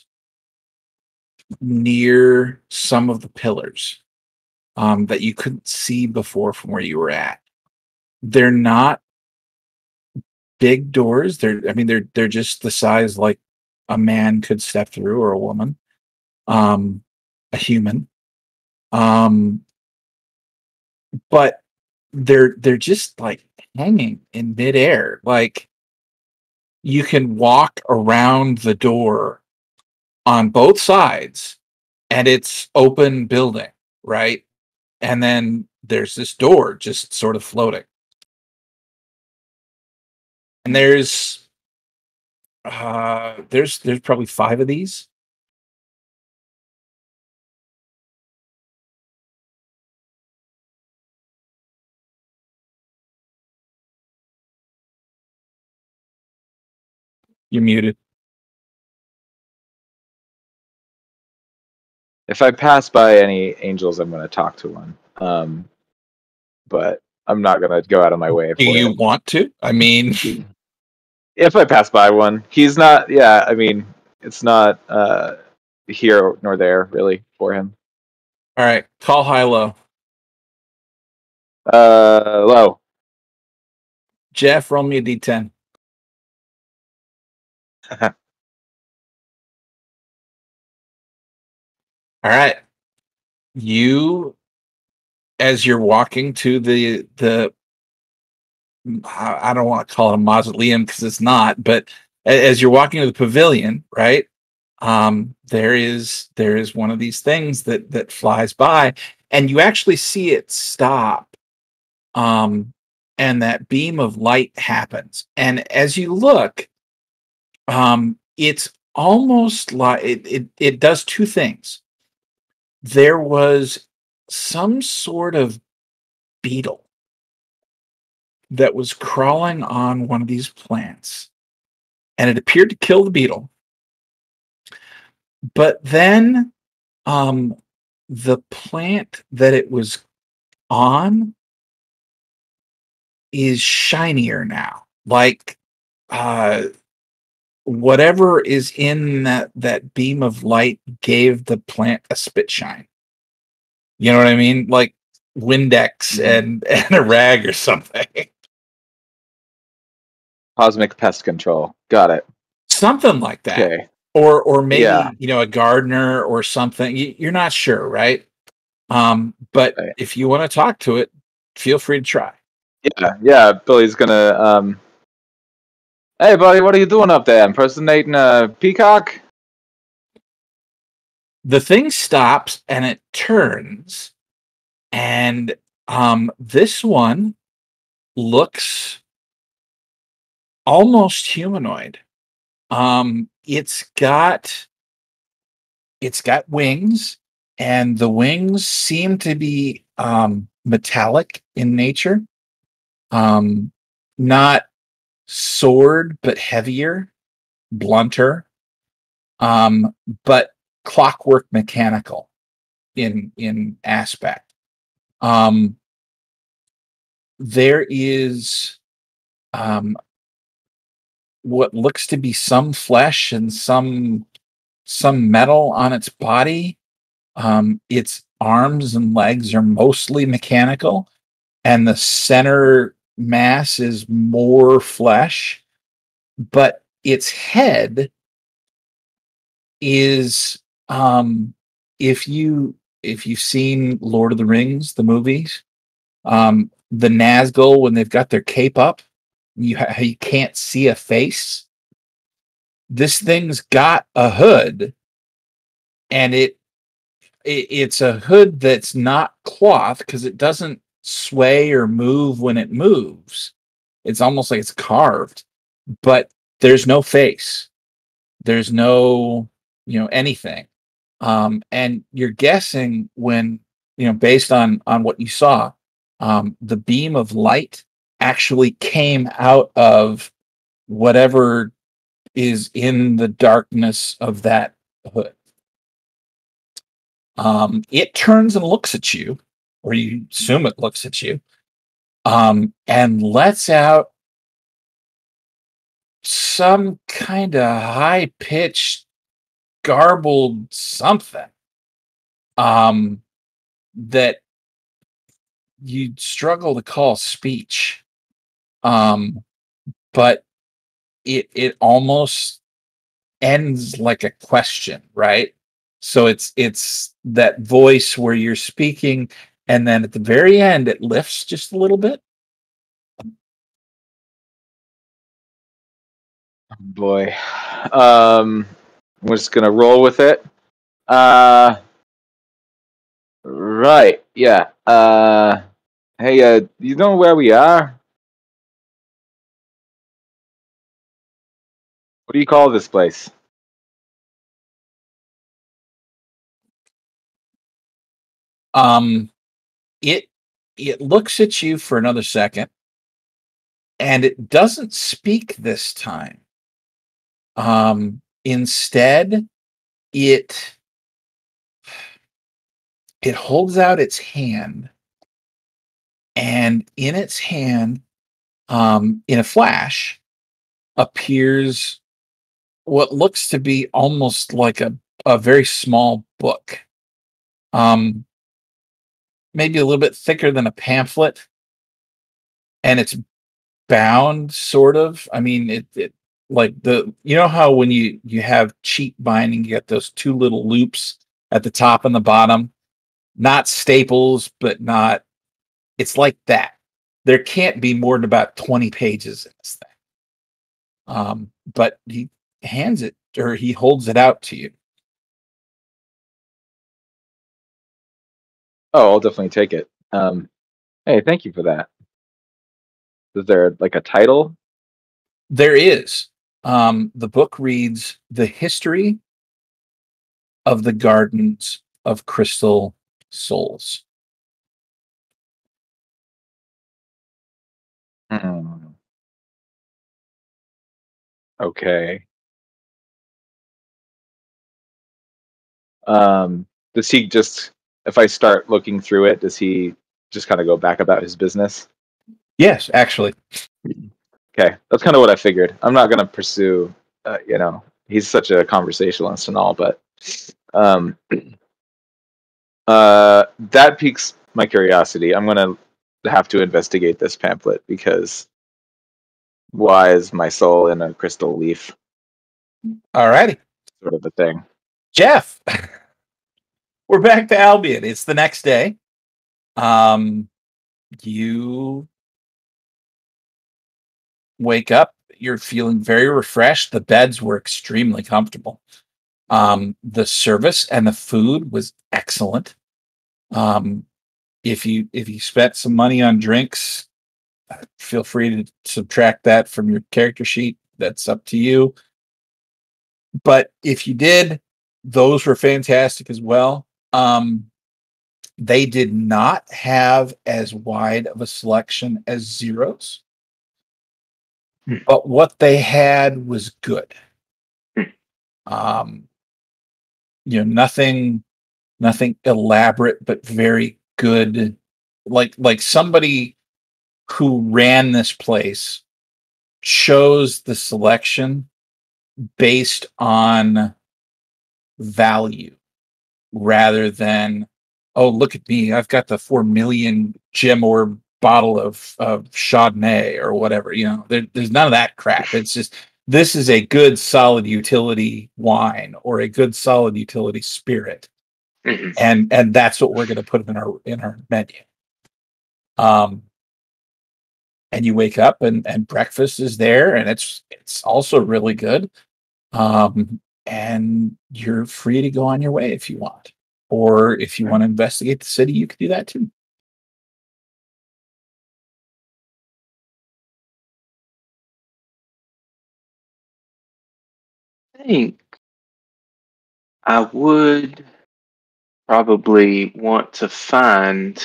near some of the pillars um, that you couldn't see before from where you were at. They're not big doors. They're, I mean, they're they're just the size like a man could step through, or a woman, um, a human. Um, but they're they're just like hanging in midair. Like you can walk around the door on both sides, and it's open building, right? And then there's this door just sort of floating. And there's uh there's there's probably five of these. You're muted. If I pass by any angels, I'm gonna talk to one. Um, but I'm not gonna go out of my way for Do you it. want to? I mean, If I pass by one, he's not. Yeah, I mean, it's not uh, here nor there really for him. all right, call high low. Uh, low. Jeff, roll me a D ten. All right. You, as you're walking to the the I I don't want to call it a mausoleum because it's not, but a- as you're walking to the pavilion, right? Um, there is there is one of these things that that flies by, and you actually see it stop. Um, and that beam of light happens, and as you look, um, it's almost like it, it it does two things. There was some sort of beetle that was crawling on one of these plants, and it appeared to kill the beetle. But then um, the plant that it was on is shinier now. Like uh, whatever is in that, that beam of light gave the plant a spit shine. You know what I mean? Like Windex and, and a rag or something. Cosmic pest control. Got it. Something like that. Okay. Or or maybe, Yeah. you know, a gardener or something. You, you're not sure, right? Um, but Right. if you want to talk to it, feel free to try. Yeah, yeah. Billy's gonna. Um, hey, buddy, what are you doing up there? Impersonating a peacock? The thing stops and it turns, and um, this one looks almost humanoid. Um, it's got it's got wings, and the wings seem to be um, metallic in nature. Um, not sword, but heavier, blunter, um, but clockwork mechanical in in aspect. Um, there is um, what looks to be some flesh and some some metal on its body. Um, its arms and legs are mostly mechanical, and the center mass is more flesh, but its head is um if you if you've seen Lord of the Rings, the movies, um the Nazgul, when they've got their cape up, you ha- you can't see a face. This thing's got a hood, and it it, it's a hood that's not cloth because it doesn't sway or move when it moves. It's almost like it's carved, but there's no face. There's no, you know, anything. Um, and you're guessing when, you know, based on on what you saw, um, the beam of light actually came out of whatever is in the darkness of that hood. Um, it turns and looks at you, or you assume it looks at you, um, and lets out some kind of high pitched, garbled something um, that you struggle to call speech. Um, but it it almost ends like a question, right? So it's it's that voice where you're speaking, and then at the very end, it lifts just a little bit. Boy, um, we're just gonna roll with it. Uh, right, yeah. Uh, hey, uh, you know where we are? What do you call this place? Um, it it looks at you for another second, and it doesn't speak this time. Um, instead, it it holds out its hand, and in its hand, um, in a flash, appears what looks to be almost like a, a very small book. Um, maybe a little bit thicker than a pamphlet, and it's bound sort of. I mean, it, it like the you know how when you you have cheap binding, you get those two little loops at the top and the bottom, not staples, but not. It's like that. There can't be more than about twenty pages in this thing. Um, but he hands it, or he holds it out to you. Oh, I'll definitely take it. Um, hey, thank you for that. Is there like a title? There is. Um, the book reads The History of the Gardens of Crystal Souls. Hmm. Okay. Um, does he just, if I start looking through it, does he just kind of go back about his business? Yes, actually. Okay, that's kind of what I figured. I'm not going to pursue, uh, you know, he's such a conversationalist and all, but um, uh, that piques my curiosity. I'm going to have to investigate this pamphlet because why is my soul in a crystal leaf? All righty. Sort of a thing. Jeff, we're back to Albion. It's the next day. Um, you wake up. You're feeling very refreshed. The beds were extremely comfortable. Um, the service and the food was excellent. Um, if you if you spent some money on drinks, feel free to subtract that from your character sheet. That's up to you. But if you did, those were fantastic as well. Um, they did not have as wide of a selection as Zeros, Hmm. but what they had was good. Hmm. Um, you know, nothing, nothing elaborate, but very good. Like like somebody who ran this place chose the selection based on value rather than, oh, look at me, I've got the four million gem orb bottle of, of Chardonnay or whatever. You know, there, there's none of that crap. It's just, this is a good solid utility wine or a good solid utility spirit. Mhm. And and that's what we're going to put in our in our menu. Um and you wake up and and breakfast is there, and it's it's also really good. Um and you're free to go on your way if you want. or if you want to investigate the city, you can do that too. I think I would probably want to find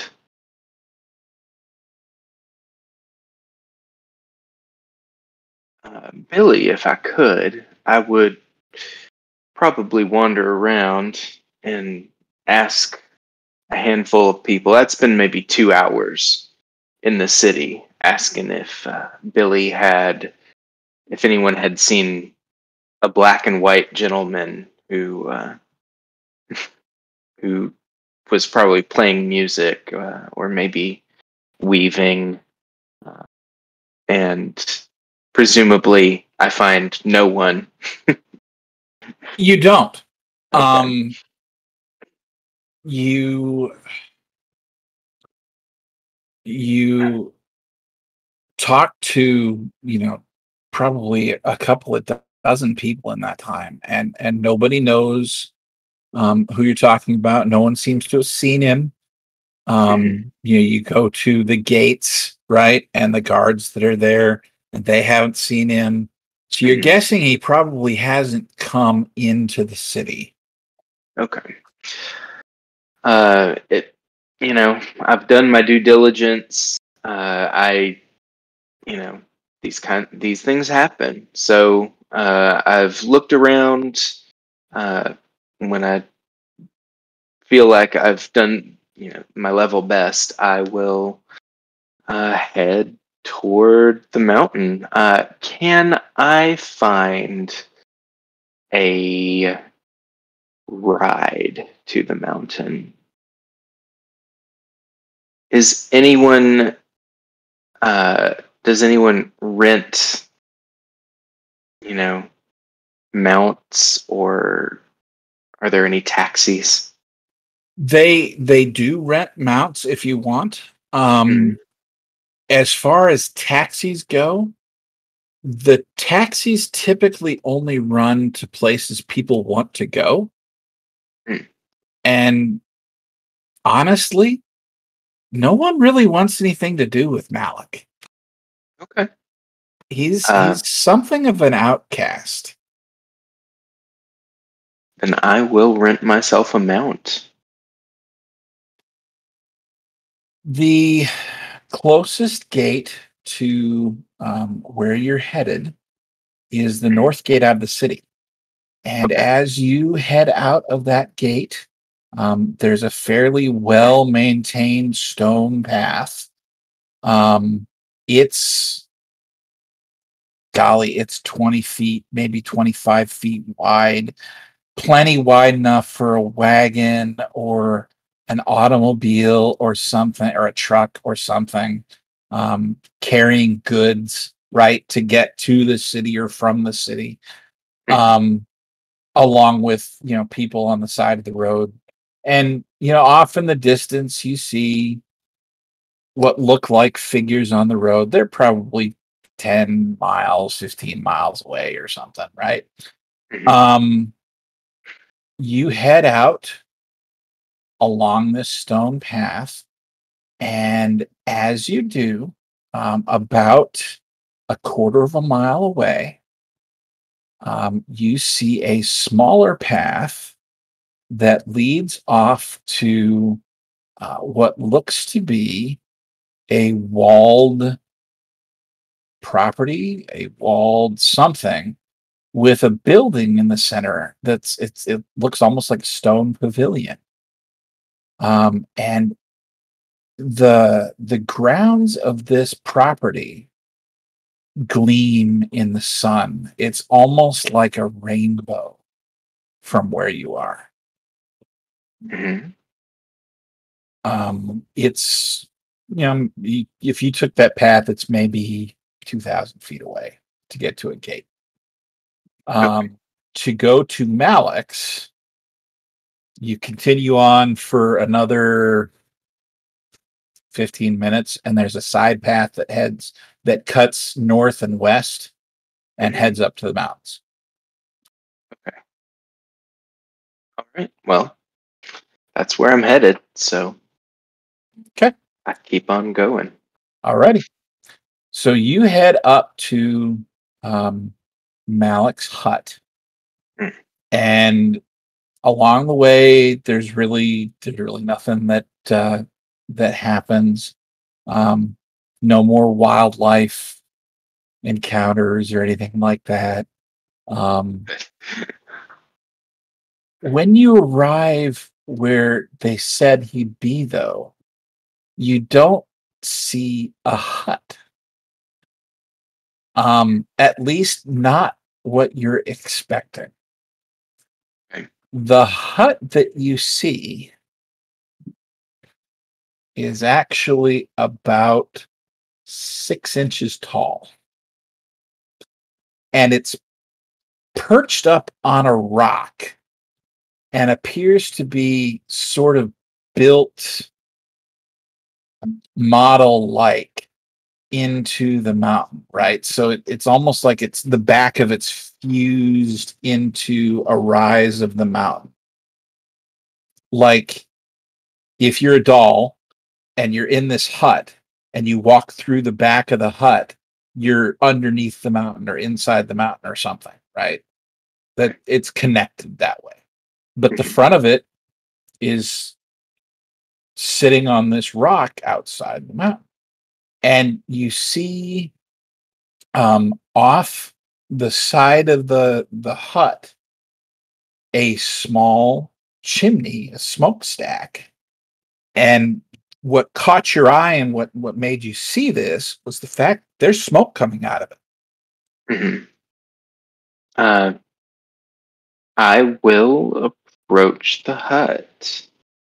uh, Billy if I could. I would probably wander around and ask a handful of people. That's been maybe two hours in the city, asking if uh, Billy had, if anyone had seen a black and white gentleman who uh, who was probably playing music uh, or maybe weaving, uh, and presumably I find no one. You don't. Okay. Um, you you talk to, you know, probably a couple of dozen people in that time, and and nobody knows um, who you're talking about. No one seems to have seen him. Um, Mhm. you know, you go to the gates, right, and the guards that are there, and they haven't seen him. So you're Mhm. guessing he probably hasn't come into the city. Okay. Uh, it, you know, I've done my due diligence. Uh, I, you know, these kind these things happen. So uh, I've looked around. Uh, when I feel like I've done, you know, my level best, I will uh, head toward the mountain. Uh, can I find a ride to the mountain? Is anyone uh does anyone rent, you know, mounts, or are there any taxis? They they do rent mounts if you want. Mhm. Um, as far as taxis go, the taxis typically only run to places people want to go. Mm. And honestly, no one really wants anything to do with Malik. Okay. He's Uh, he's something of an outcast. then I will rent myself a mount. The closest gate to um, where you're headed is the Mhm. north gate out of the city. And Okay. as you head out of that gate, um, there's a fairly well maintained stone path. Um, it's golly, it's twenty feet, maybe twenty-five feet wide, plenty wide enough for a wagon or an automobile or something, or a truck or something, um, carrying goods, right, to get to the city or from the city. Mhm. Um, along with, you know, people on the side of the road. And, you know, off in the distance, you see what look like figures on the road. They're probably ten miles, fifteen miles away or something, right? Mhm. Um, you head out along this stone path. And as you do, um, about a quarter of a mile away, um, you see a smaller path that leads off to uh, what looks to be a walled property, a walled something with a building in the center that's it's it looks almost like a stone pavilion. Um, and the the grounds of this property gleam in the sun. It's almost like a rainbow from where you are. Mhm. Um, it's you know y- if you took that path, it's maybe two thousand feet away to get to a gate. Okay. Um, to go to Malik's, you continue on for another fifteen minutes, and there's a side path that heads that cuts north and west and Mhm. heads up to the mountains. Okay. All right. Well, that's where I'm headed. So, Okay. I keep on going. Alrighty. So you head up to um, Malik's hut, Mm. and along the way, there's really there's really nothing that uh, that happens. Um, no more wildlife encounters or anything like that. Um, when you arrive where they said he'd be, though, you don't see a hut. Um, at least not what you're expecting. Okay. The hut that you see is actually about six inches tall. And it's perched up on a rock and appears to be sort of built model like into the mountain, right? So it, it's almost like it's the back of it's fused into a rise of the mountain. Like if you're a doll and you're in this hut and you walk through the back of the hut, you're underneath the mountain or inside the mountain or something, right? That it's connected that way. But the front of it is sitting on this rock outside the mountain. And you see um, off the side of the, the hut a small chimney, a smokestack. And what caught your eye and what, what made you see this was the fact there's smoke coming out of it. Mhm. Uh, I will approach the hut.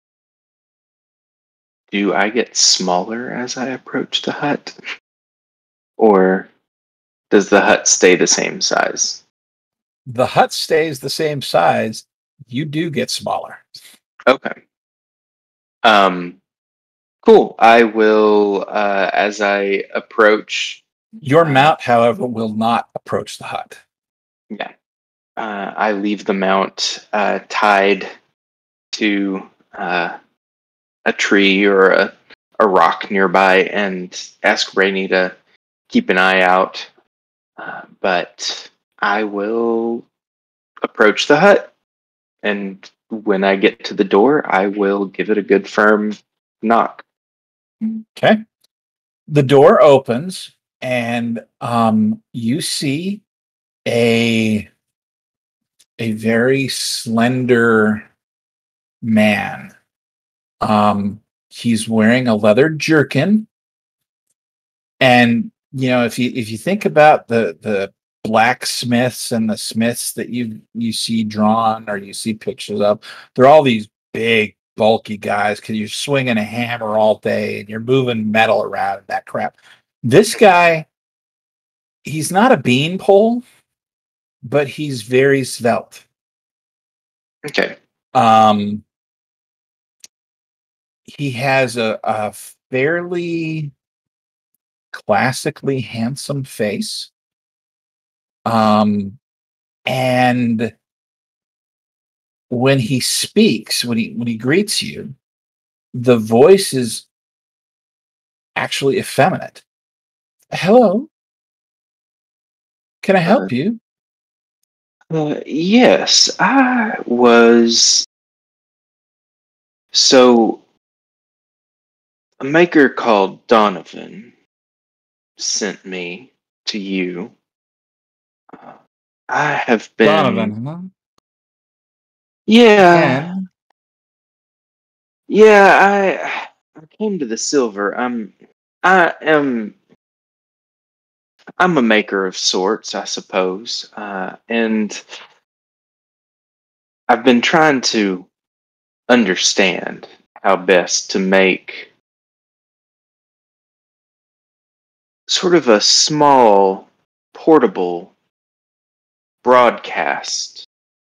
Do I get smaller as I approach the hut? Or does the hut stay the same size? The hut stays the same size. You do get smaller. Okay. Um, cool. I will, uh, as I approach. Your uh, mount, however, will not approach the hut. Yeah. Uh, I leave the mount uh, tied to uh, a tree or a, a rock nearby and ask Rainey to keep an eye out. Uh, but I will approach the hut, and when I get to the door, I will give it a good firm knock. Okay. The door opens, and um, you see a a very slender man. Um, he's wearing a leather jerkin, and you know if you if you think about the the blacksmiths and the smiths that you you see drawn or you see pictures of, they're all these big bulky guys because you're swinging a hammer all day and you're moving metal around and that crap. This guy, he's not a beanpole, but he's very svelte. Okay. Um, he has a, a fairly classically handsome face. Um, and when he speaks, when he when he greets you, the voice is actually effeminate. Hello, can I help Uh, you? uh, yes, I was. So, a maker called Donovan sent me to you. Uh, I have been. Donovan, huh? Yeah, And yeah. I I came to the silver. I'm. I am. I'm a maker of sorts, I suppose, uh, and I've been trying to understand how best to make sort of a small, portable broadcast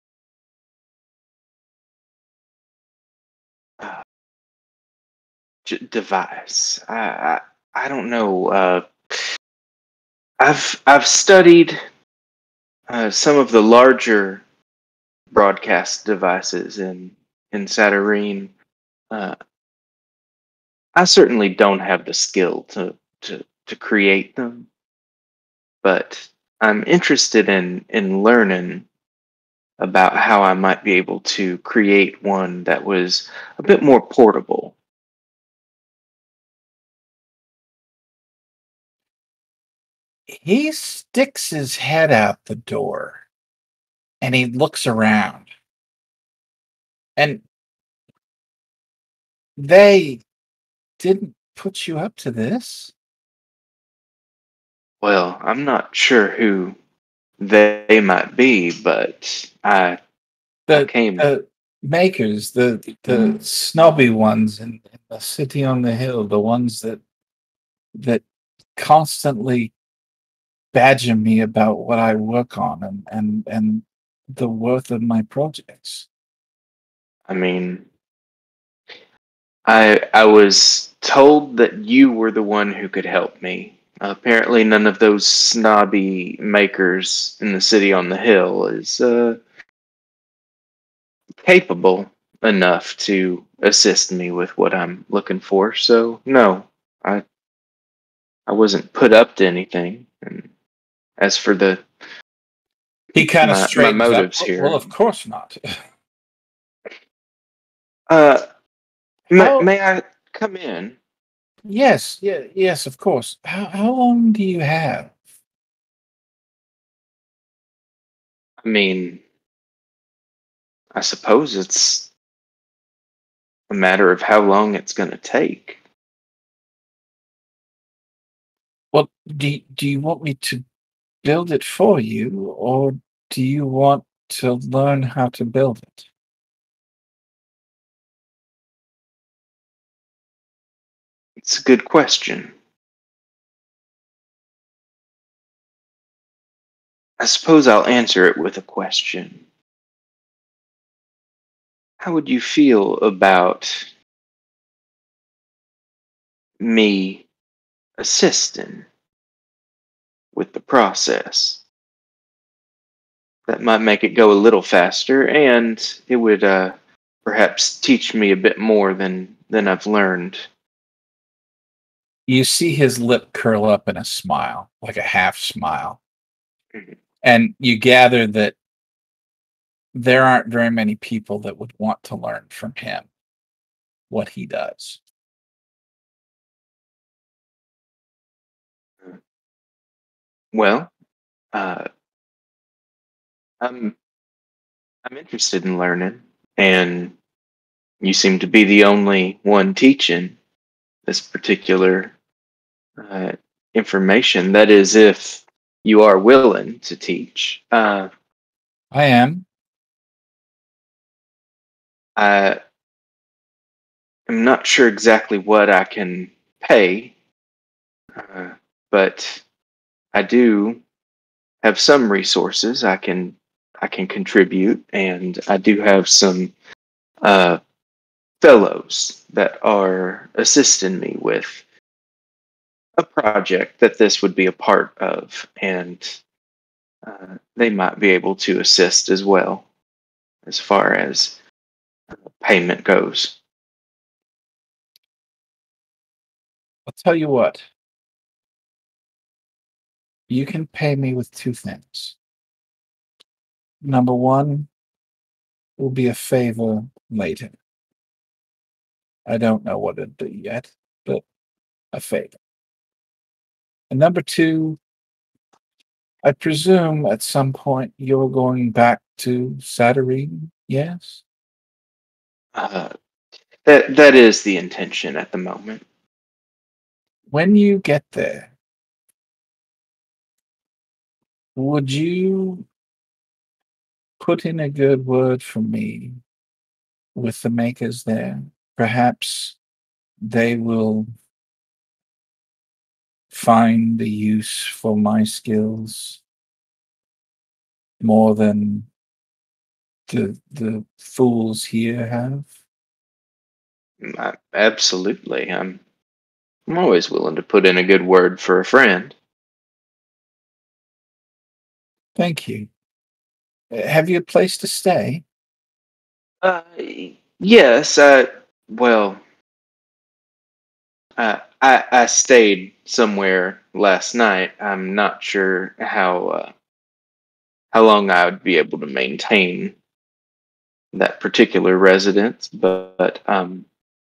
uh, j- device. I, I I don't know. Uh, I've I've studied uh, some of the larger broadcast devices in in Saturnine, Uh, I certainly don't have the skill to, to, to create them, but I'm interested in, in learning about how I might be able to create one that was a bit more portable. He sticks his head out the door and he looks around. And they didn't put you up to this? Well, I'm not sure who they might be, but I I The came. the makers, the the snobby ones in, in the city on the hill, the ones that that constantly badger me about what I work on and and and the worth of my projects. I mean, I I was told that you were the one who could help me. Apparently, none of those snobby makers in the city on the hill is uh, capable enough to assist me with what I'm looking for. So, no, I I wasn't put up to anything. And as for the He kind of my my straightens up. motives Well, well, here, of course not. uh, may, How? may I come in? Yes, yeah, yes, of course. How how long do you have? I mean, I suppose it's a matter of how long it's going to take. Well, do do you want me to build it for you, or do you want to learn how to build it? It's a good question. I suppose I'll answer it with a question. How would you feel about me assisting with the process? That might make it go a little faster, and it would uh, perhaps teach me a bit more than than I've learned. You see his lip curl up in a smile, like a half smile. Mhm. And you gather that there aren't very many people that would want to learn from him what he does. Well, uh, I'm I'm interested in learning, and you seem to be the only one teaching this particular uh, information. That is, if you are willing to teach. Uh, I am. I am not sure exactly what I can pay, uh, but I do have some resources I can I can contribute, and I do have some uh, fellows that are assisting me with a project that this would be a part of, and uh, they might be able to assist as well as far as payment goes. I'll tell you what. You can pay me with two things. Number one will be a favor later. I don't know what it'll be yet, but a favor. And number two, I presume at some point you're going back to Saturnine, yes? Uh, that that is the intention at the moment. When you get there, would you put in a good word for me with the makers there? Perhaps they will find the use for my skills more than the the fools here have. I, absolutely, I'm I'm always willing to put in a good word for a friend. Thank you. Uh, Have you a place to stay? Uh, yes, uh, well, uh, I I stayed somewhere last night. I'm not sure how uh, how long I would be able to maintain that particular residence, but, but um,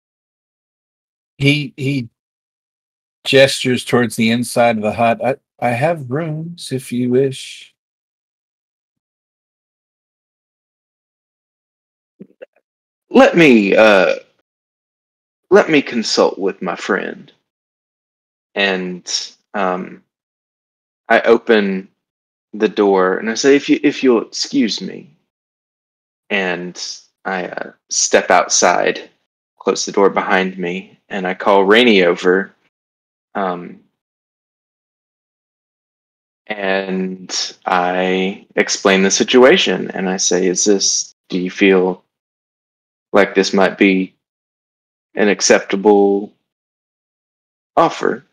He he gestures towards the inside of the hut. I, I have rooms if you wish. let me uh, let me consult with my friend. And um, I open the door and I say, "If you if you'll excuse me," and I uh, step outside, close the door behind me, and I call Rainey over. Um, and I explain the situation, and I say, "Is this? Do you feel like this might be an acceptable offer?"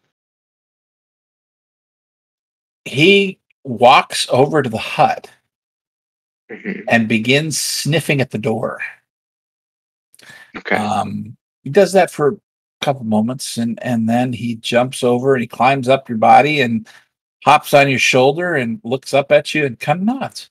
He walks over to the hut Mhm. and begins sniffing at the door. Okay. Um, he does that for a couple moments, and and then he jumps over and he climbs up your body and hops on your shoulder and looks up at you and kind of nods.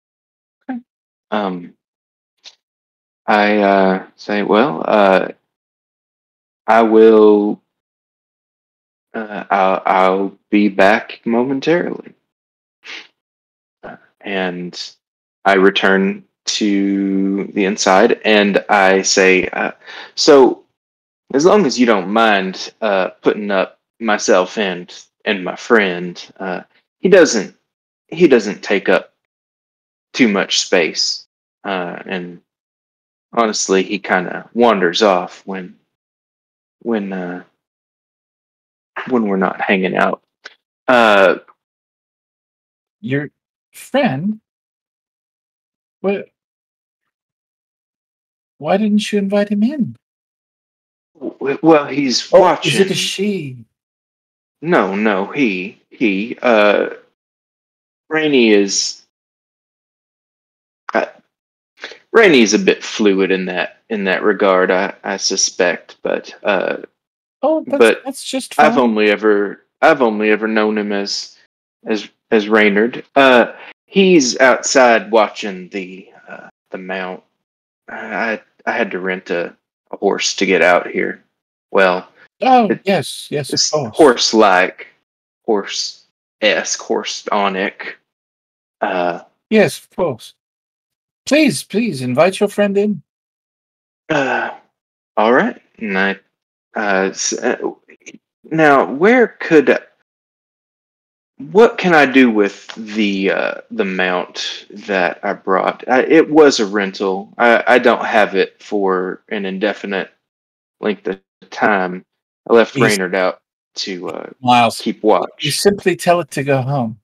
Um, I uh, say, "Well, uh, I will. Uh, I'll, I'll be back momentarily." Uh, and I return to the inside, and I say, uh, "So, as long as you don't mind uh, putting up myself and and my friend, uh, he doesn't he doesn't take up too much space, uh, and honestly, he kind of wanders off when when uh, when we're not hanging out." Uh, Your friend, what? Why didn't you invite him in? w- well, he's Oh, is it a watching. she? No, no, he he. Uh, Rainey is uh, Rainey's a bit fluid in that in that regard, I, I suspect, but uh, Oh, that's but that's just I've fine. only ever I've only ever known him as as as Reynard. Uh, he's outside watching the uh, the mount. I I had to rent a, a horse to get out here. Well, Oh, it, yes, yes, of it's course. horse like, horse esque, horse tonic. Uh, Yes, of course. Please, please invite your friend in. uh, all right. And I, uh, s- uh, now, where could what can I do with the uh, the mount that I brought? I, it was a rental. I, I don't have it for an indefinite length of time. I left He's Reynard out to uh, Miles. keep You watch. simply tell it to go home.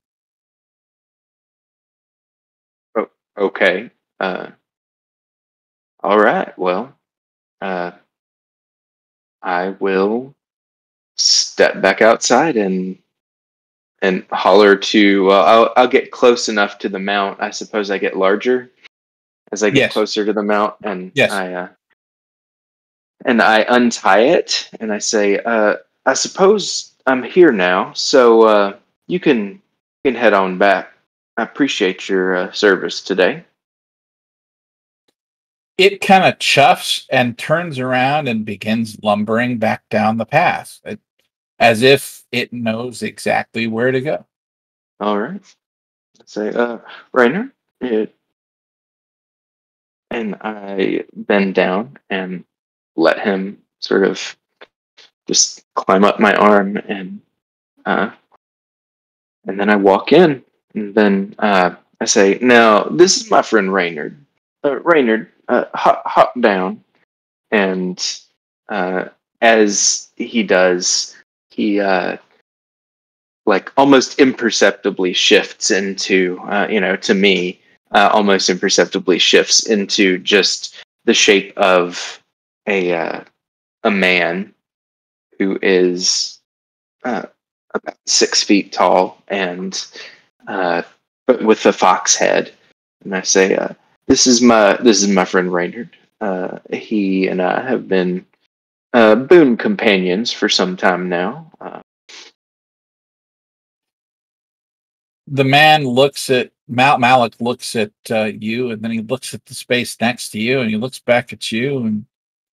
Oh, okay. Uh, all right. Well, uh, I will step back outside and and holler to. Uh, I'll I'll get close enough to the mount. I suppose I get larger as I get Yes, closer to the mount, and yes. I uh, and I untie it, and I say, uh, "I suppose I'm here now, so uh, you can you can head on back. I appreciate your uh, service today." It kind of chuffs and turns around and begins lumbering back down the path, it, as if it knows exactly where to go. All right. I say, uh, "Rainer," it, and I bend down and let him sort of just climb up my arm, and uh, and then I walk in, and then uh, I say, "Now, this is my friend Reynard. Uh, Reynard, uh, hop, hop down." And uh, as he does, he uh, like almost imperceptibly shifts into, uh, you know, to me, uh, almost imperceptibly shifts into just the shape of a uh, a man who is uh, about six feet tall and uh, but with a fox head. And I say, uh, "This is my this is my friend Reynard. Uh, he and I have been uh, boon companions for some time now. Uh, The man looks at Mal- Malik looks at uh, you, and then he looks at the space next to you, and he looks back at you, and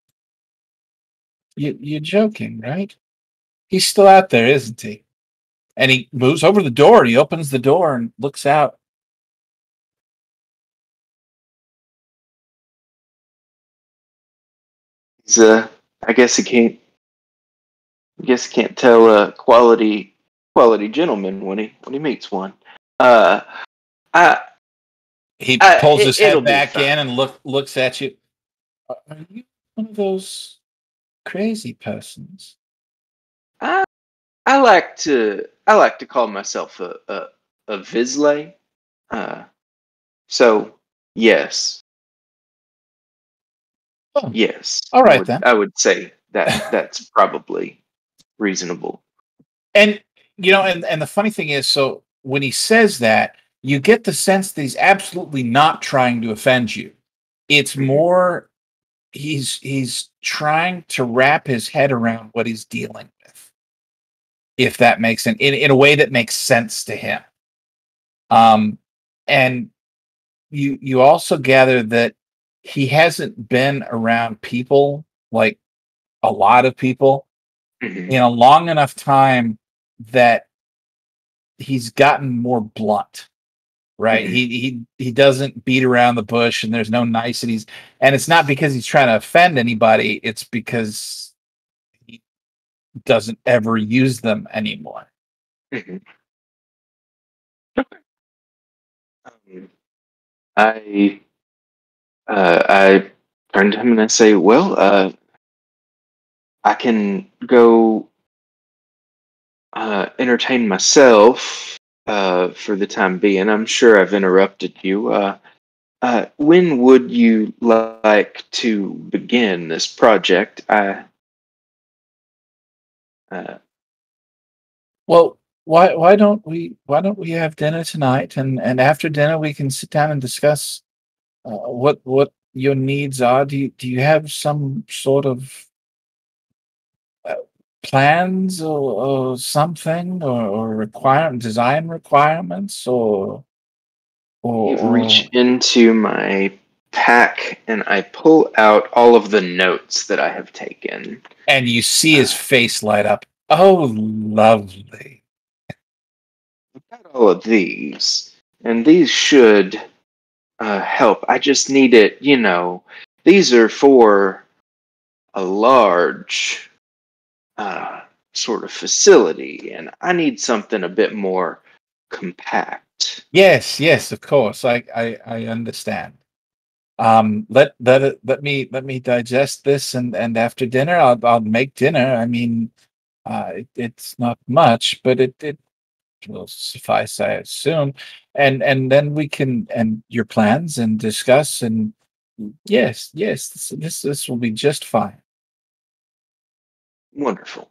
you, you're joking, right? He's still out there, isn't he? And he moves over the door, and he opens the door and looks out. he's, uh, I guess he can't. I guess he can't tell a quality quality gentleman when he when he meets one. Uh, I, He I pulls it, his it'll head be back fine. in and look looks at you. Are are you one of those crazy persons? I I like to I like to call myself a a, a Visley. Uh, so yes, Oh, yes, all I right would then. I would say that that's probably reasonable. And you know, and and the funny thing is, so when he says that, you get the sense that he's absolutely not trying to offend you. It's Mhm. more he's he's trying to wrap his head around what he's dealing with, if that makes sense, in, in a way that makes sense to him. Um, and you you also gather that he hasn't been around people, like a lot of people, Mhm. in a long enough time that he's gotten more blunt, right? Mhm. He he he doesn't beat around the bush, and there's no niceties. And it's not because he's trying to offend anybody, it's because he doesn't ever use them anymore. Mhm. Um, I uh, I turn to him and I say, "Well, uh, I can go uh, entertain myself uh, for the time being. I'm sure I've interrupted you. Uh, uh, when would you like to begin this project? I uh, Well, why why don't we why don't we have dinner tonight, and and after dinner we can sit down and discuss uh, what what your needs are. Do you do you have some sort of uh, plans, or, or something, or, or requirement design requirements, or or, reach or into my pack and I pull out all of the notes that I have taken. and you see his Uh, face light up. Oh, lovely. I've got all of these, and these should uh, help. I just need it, you know. These are for a large uh, sort of facility, and I need something a bit more compact. Yes, yes, of course. I I, I understand. Um, let let it, let me let me digest this, and and after dinner, I'll I'll make dinner. I mean, uh, it, it's not much, but it it will suffice, I assume. And and then we can and your plans and discuss. And yes, yes, this this, this will be just fine. Wonderful.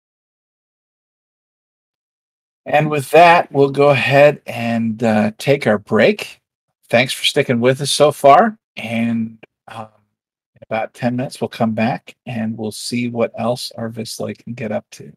And with that, we'll go ahead and uh, take our break. Thanks for sticking with us so far. And um, in about ten minutes, we'll come back and we'll see what else our Vistla can get up to.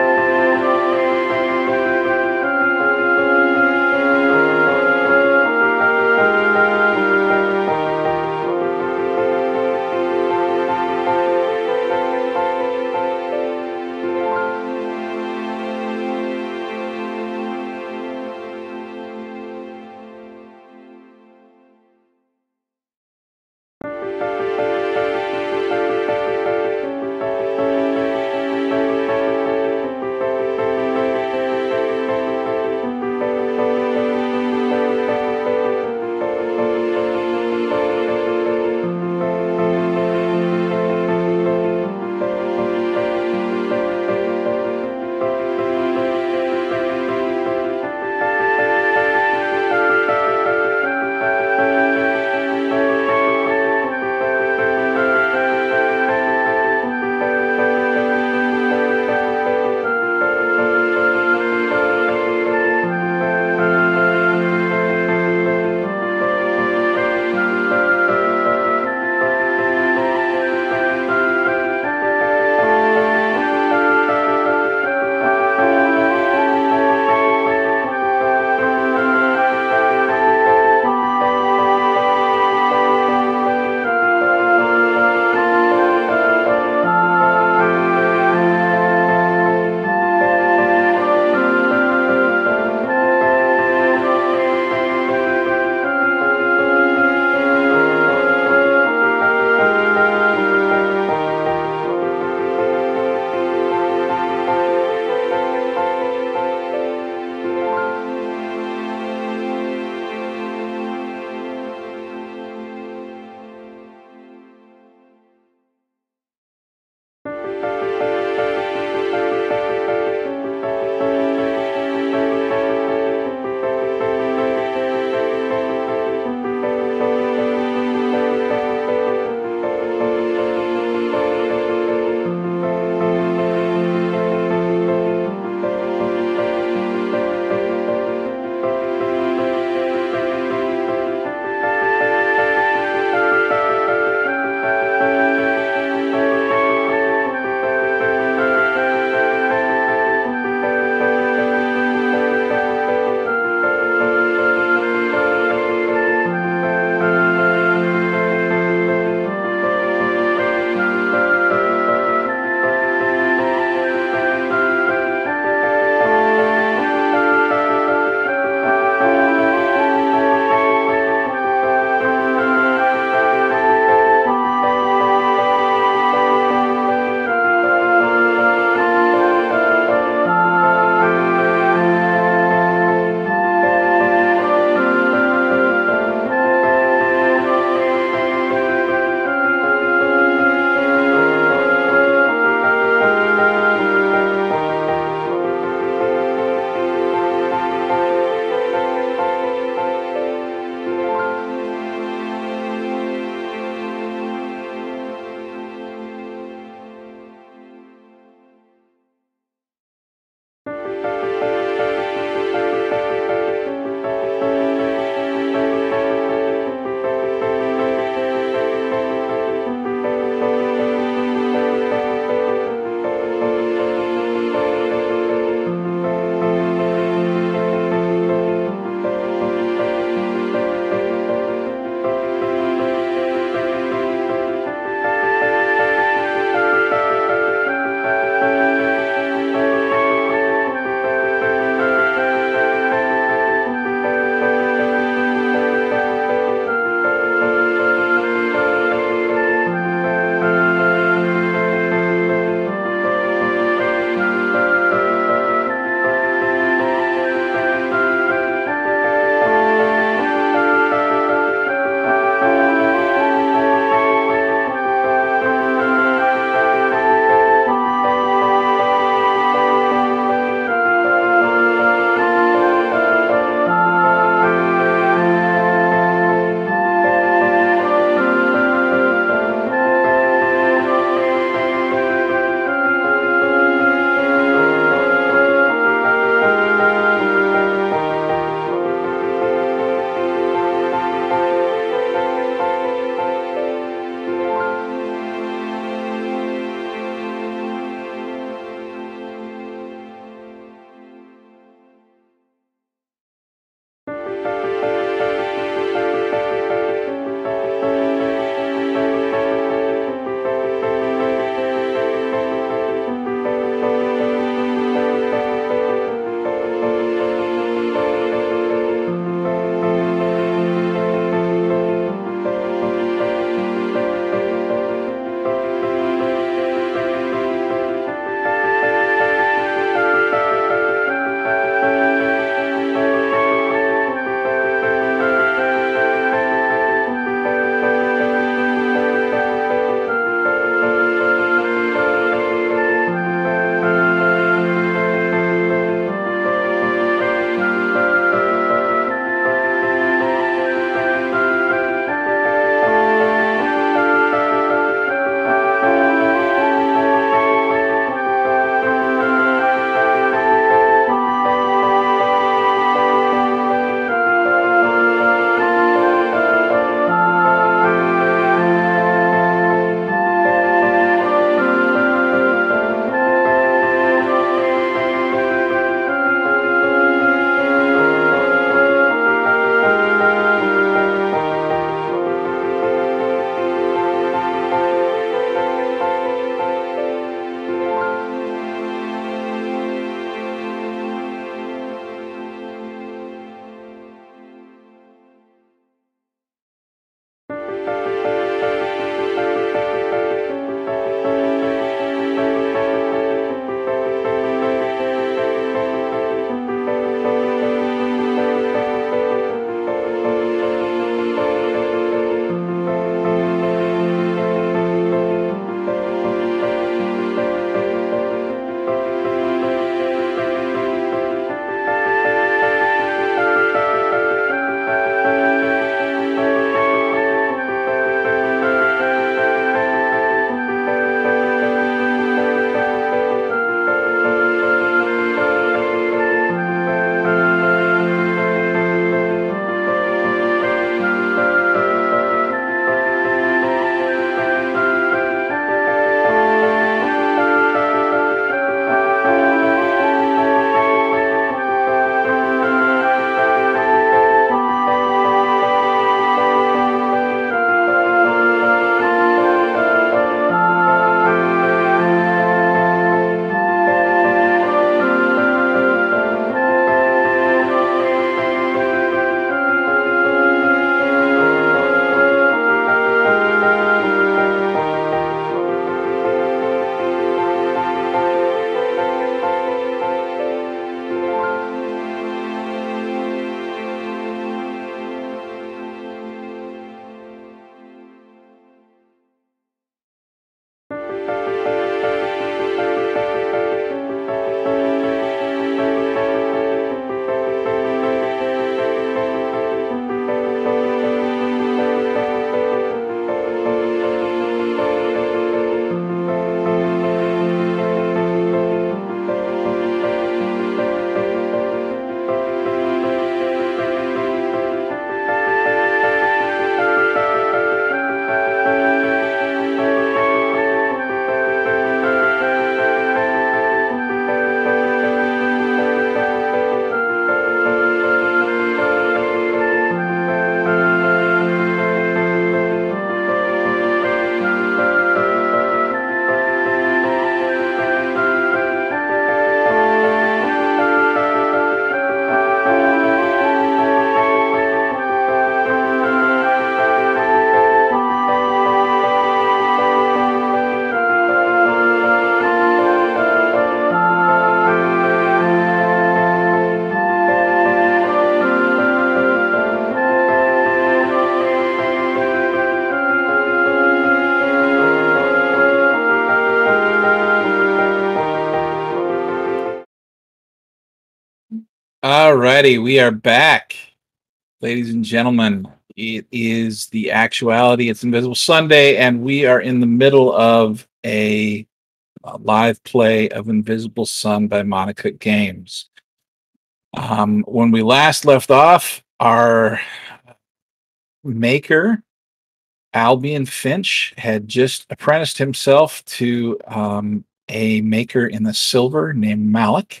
All righty, we are back, ladies and gentlemen. It is the actuality. It's Invisible Sunday, and we are in the middle of a, a live play of Invisible Sun by Monica Games. Um, when we last left off, our maker, Albion Finch, had just apprenticed himself to um, a maker in the silver named Malik.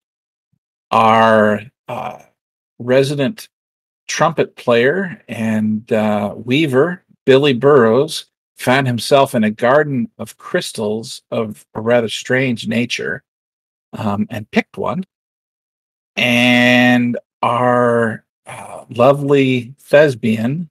Our uh, resident trumpet player and uh, weaver, Billy Burrows, found himself in a garden of crystals of a rather strange nature, um, and picked one. And our uh, lovely thespian,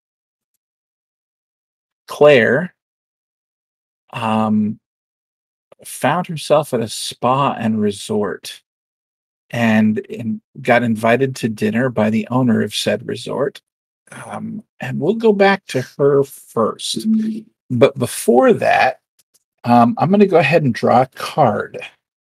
Claire, um, found herself at a spa and resort, and in, got invited to dinner by the owner of said resort. Um, and we'll go back to her first. But before that, um, I'm going to go ahead and draw a card.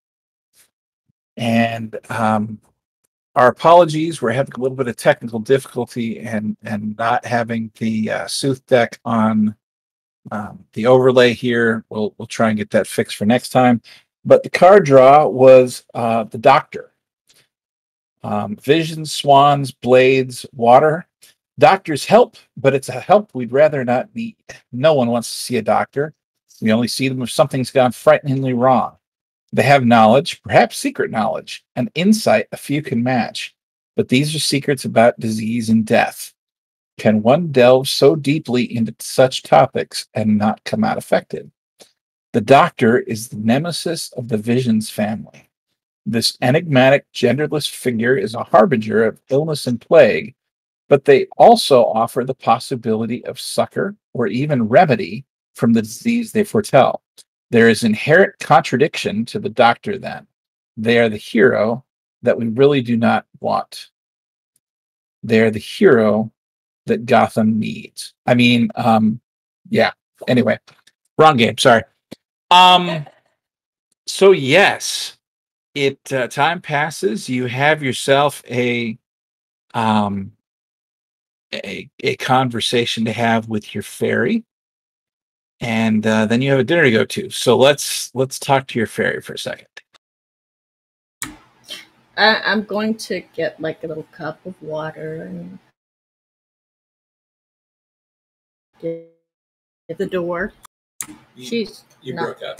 And um, our apologies, we're having a little bit of technical difficulty and, and not having the uh, Sooth deck on um, the overlay here. We'll, we'll try and get that fixed for next time. But the card draw was uh, the Doctor. Um, visions, swans, blades, water. Doctors help, but it's a help we'd rather not need. No one wants to see a doctor. We only see them if something's gone frighteningly wrong. They have knowledge, perhaps secret knowledge, and insight a few can match. But these are secrets about disease and death. Can one delve so deeply into such topics and not come out affected? The Doctor is the nemesis of the Visions family. This enigmatic, genderless figure is a harbinger of illness and plague, but they also offer the possibility of succor or even remedy from the disease they foretell. There is inherent contradiction to the Doctor, then. They are the hero that we really do not want. They are the hero that Gotham needs. I mean, um, yeah. Anyway, wrong game. Sorry. Um. So yes. It uh, time passes. You have yourself a um a a conversation to have with your fairy, and uh, then you have a dinner to go to. So let's let's talk to your fairy for a second. I, I'm going to get like a little cup of water and get at the door. You, She's you not, broke up.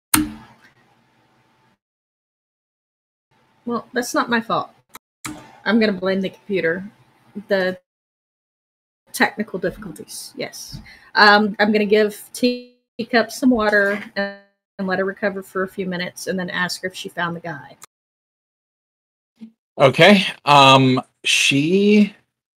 Well, that's not my fault. I'm going to blame the computer. The technical difficulties, yes. Um, I'm going to give Teacup some water and, and let her recover for a few minutes and then ask her if she found the guy. Okay. Um, she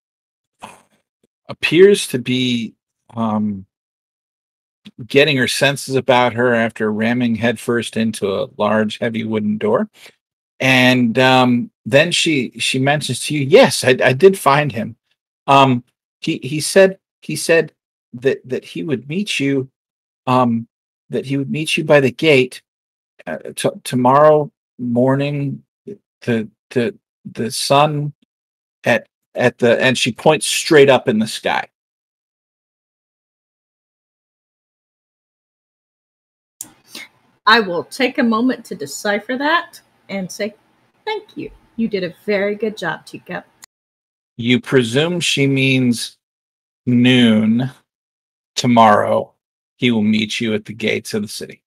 appears to be um, getting her senses about her after ramming headfirst into a large, heavy wooden door. And um, then she she mentions to you, yes, I, I did find him. Um, he he said he said that that he would meet you, um, that he would meet you by the gate uh, t- tomorrow morning. To to the sun at at the and she points straight up in the sky. I will take a moment to decipher that and say, thank you. You did a very good job, Teacup. You presume she means noon tomorrow. He will meet you at the gates of the city.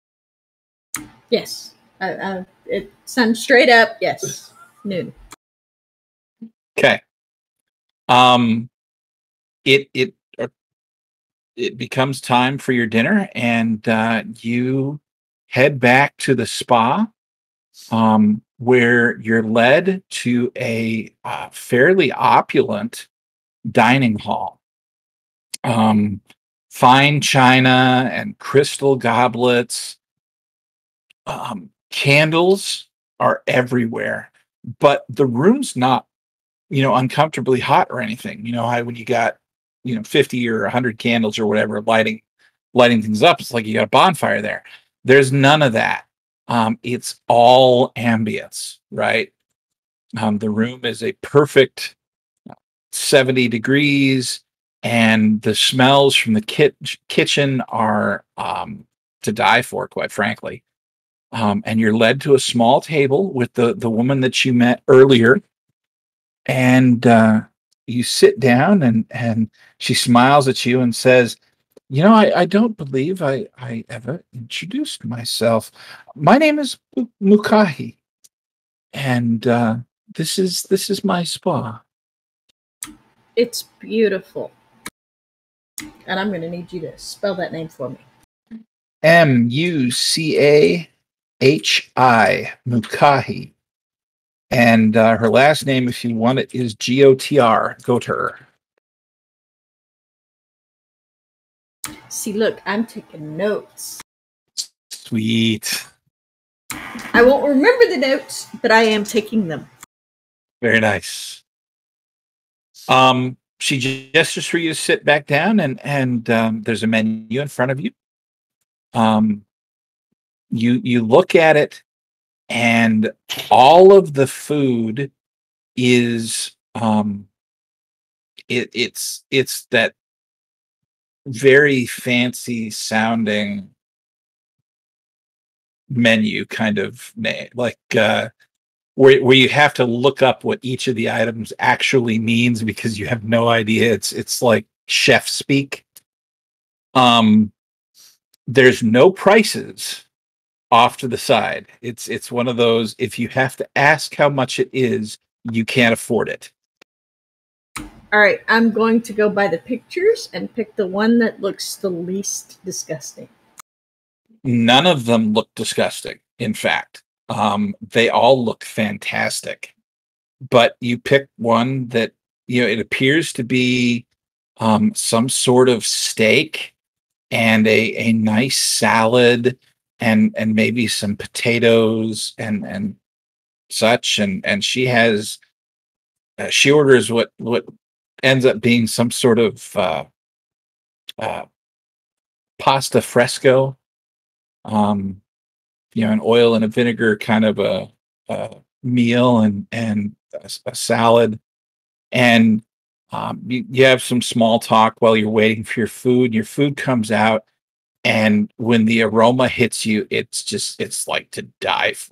Yes. Uh, uh, it sounds straight up, yes. Noon. Okay. Um, it it uh, it becomes time for your dinner, and uh, you head back to the spa, um, where you're led to a uh, fairly opulent dining hall. Um, fine china and crystal goblets. Um, candles are everywhere, but the room's not, you know, uncomfortably hot or anything. You know, how when you got, you know, fifty or a hundred candles or whatever lighting lighting things up, it's like you got a bonfire there. There's none of that. Um, it's all ambience, right? Um, the room is a perfect seventy degrees, and the smells from the kit- kitchen are um, to die for, quite frankly. Um, and you're led to a small table with the, the woman that you met earlier. And uh, you sit down, and, and she smiles at you and says, you know, I, I don't believe I, I ever introduced myself. My name is Mu- Mukahi, and uh, this is this is my spa. It's beautiful. And I'm going to need you to spell that name for me. M U C A H I, Mukahi. And uh, her last name, if you want it, is G O T R, Goter. See, look, I'm taking notes. Sweet. I won't remember the notes, but I am taking them. Very nice. Um, she gestures for you to sit back down, and and um, there's a menu in front of you. Um, you you look at it, and all of the food is um, it, it's it's that very fancy sounding menu kind of name, like uh, where where you have to look up what each of the items actually means because you have no idea. It's it's like chef speak. Um, there's no prices off to the side. It's it's one of those, if you have to ask how much it is, you can't afford it. All right, I'm going to go by the pictures and pick the one that looks the least disgusting. None of them look disgusting. In fact, um, they all look fantastic. But you pick one that, you know, it appears to be um, some sort of steak and a a nice salad, and and maybe some potatoes and and such. And and she has uh, she orders what what ends up being some sort of uh, uh, pasta fresco, um, you know, an oil and a vinegar kind of a, a meal, and and a, a salad. And um, you, you have some small talk while you're waiting for your food. Your food comes out, and when the aroma hits you, it's just it's like to die for.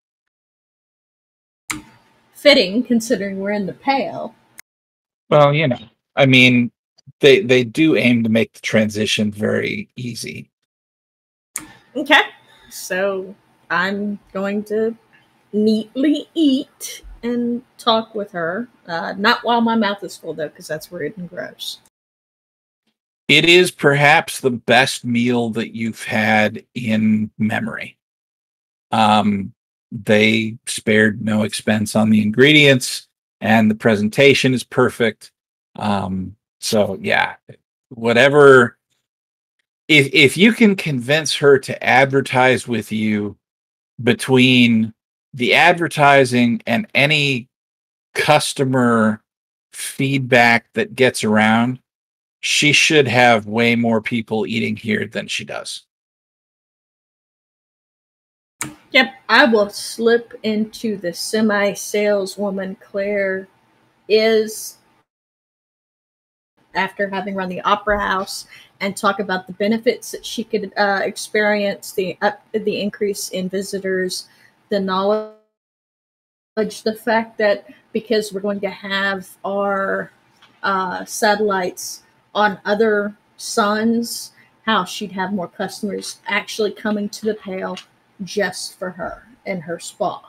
Fitting, considering we're in the Pale. Well, you know, I mean, they they do aim to make the transition very easy. Okay, so I'm going to neatly eat and talk with her. Uh, not while my mouth is full, though, because that's rude and gross. It is perhaps the best meal that you've had in memory. Um, they spared no expense on the ingredients, and the presentation is perfect. Um, so yeah, whatever. If if you can convince her to advertise with you, between the advertising and any customer feedback that gets around, she should have way more people eating here than she does. Yep, I will slip into the semi saleswoman Claire is after having run the opera house and talk about the benefits that she could uh, experience, the up, the increase in visitors, the knowledge, the fact that because we're going to have our uh, satellites on other suns, how she'd have more customers actually coming to the Pale just for her and her spa.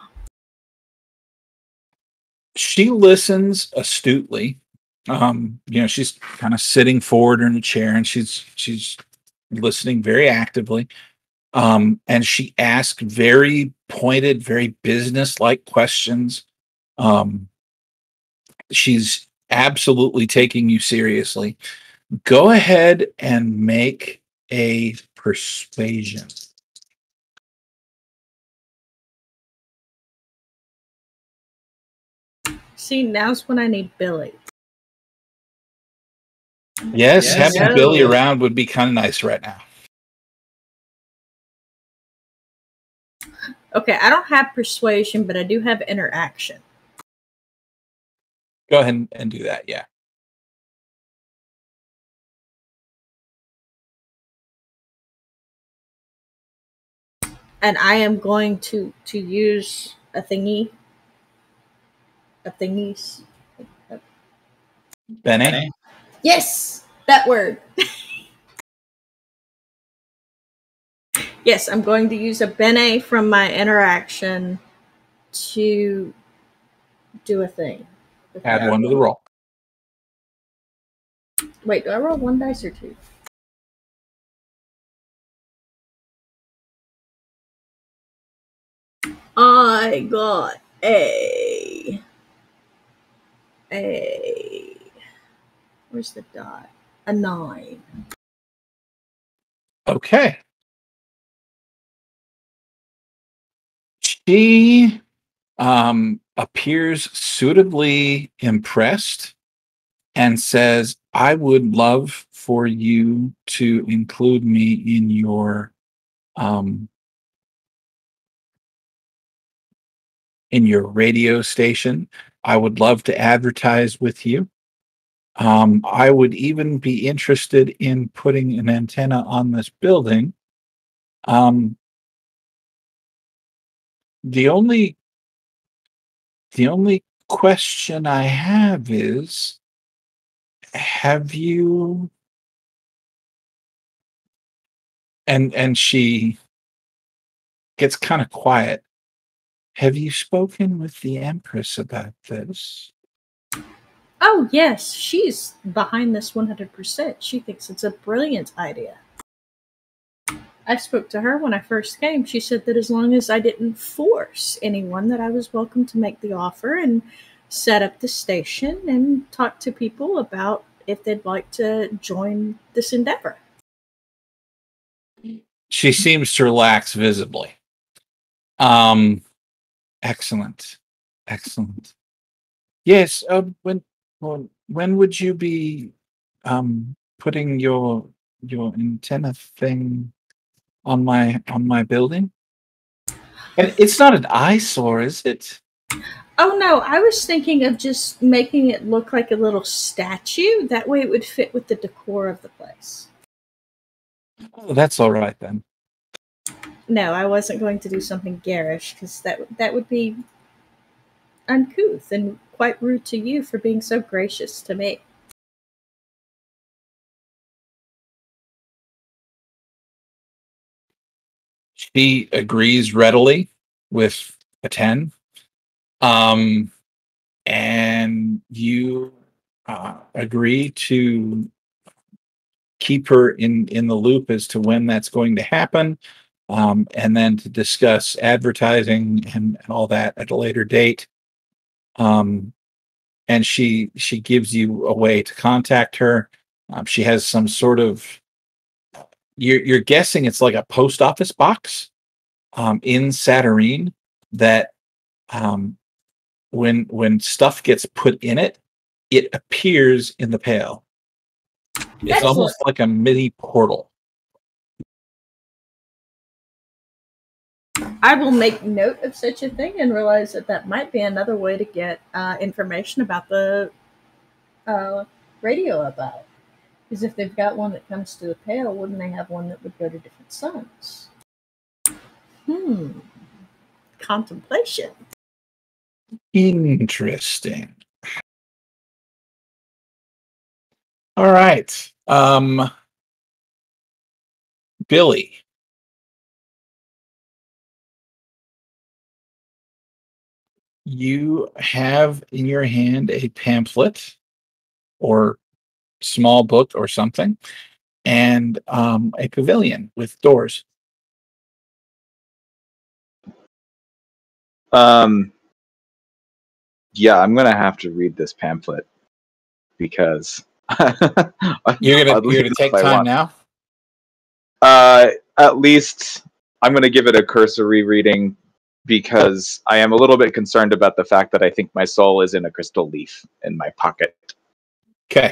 She listens astutely. Um, you know, she's kind of sitting forward in a chair, and she's she's listening very actively. Um, and she asks very pointed, very business-like questions. Um, she's absolutely taking you seriously. Go ahead and make a persuasion. See, now's when I need Billy. Yes, Yes. having No. Billy around would be kind of nice right now. Okay, I don't have persuasion, but I do have interaction. Go ahead and, and do that. Yeah. And I am going to to use a thingy, a thingies. Bene? Yes, that word. Yes, I'm going to use a bene from my interaction to do a thing. Add one to the roll. Wait, do I roll one dice or two? I got a a where's the dot? A nine. Okay. She um, appears suitably impressed and says, I would love for you to include me in your um, in your radio station. I would love to advertise with you. Um, I would even be interested in putting an antenna on this building. Um, the only the only question I have is, have you and and she gets kind of quiet. Have you spoken with the Empress about this? Oh, yes, she's behind this one hundred percent. She thinks it's a brilliant idea. I spoke to her when I first came. She said that as long as I didn't force anyone, that I was welcome to make the offer and set up the station and talk to people about if they'd like to join this endeavor. She seems to relax visibly. Um, excellent, excellent. Yes. Uh, when when when would you be um putting your your antenna thing on my on my building? And it's not an eyesore, is it? Oh no, I was thinking of just making it look like a little statue. That way it would fit with the decor of the place. Oh, that's all right then. No, I wasn't going to do something garish because that that would be uncouth and quite rude to you for being so gracious to me. She agrees readily with a ten. Um, and you uh, agree to keep her in, in the loop as to when that's going to happen, um, and then to discuss advertising and, and all that at a later date. Um, and she she gives you a way to contact her. Um, she has some sort of you're you're guessing it's like a post office box um, in Saturnine that um, when when stuff gets put in it, it appears in the pail. It's Excellent. almost like a mini portal. I will make note of such a thing and realize that that might be another way to get uh, information about the uh, radio about. Because if they've got one that comes to the pail, wouldn't they have one that would go to different suns? Hmm. Contemplation. Interesting. All right. Um, Billy. You have in your hand a pamphlet or small book or something, and um, a pavilion with doors. Um, yeah, I'm gonna have to read this pamphlet because You're gonna I'll you're leave gonna it take if I time want. now. Uh, at least I'm gonna give it a cursory reading because I am a little bit concerned about the fact that I think my soul is in a crystal leaf in my pocket. Okay.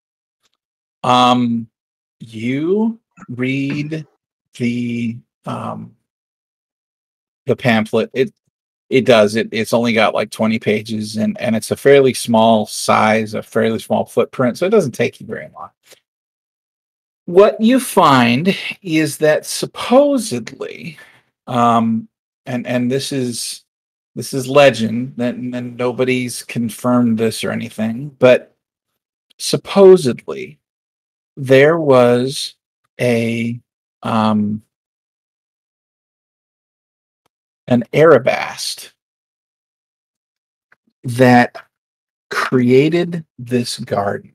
Um, you read the um the pamphlet. It It does. It, it's only got like twenty pages, and, and it's a fairly small size, a fairly small footprint, so it doesn't take you very long. What you find is that supposedly, um, and and this is this is legend, and, and nobody's confirmed this or anything, but supposedly there was a um, an Arabast that created this garden.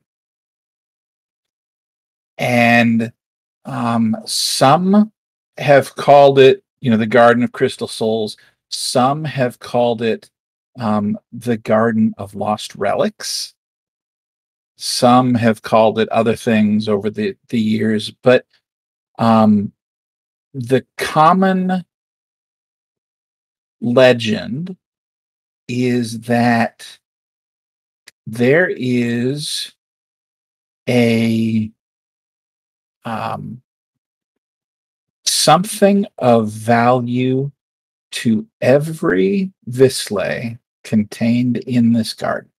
And um, some have called it, you know, the Garden of Crystal Souls. Some have called it um, the Garden of Lost Relics. Some have called it other things over the, the years. But um, the common legend is that there is a um, something of value to every Visley contained in this garden.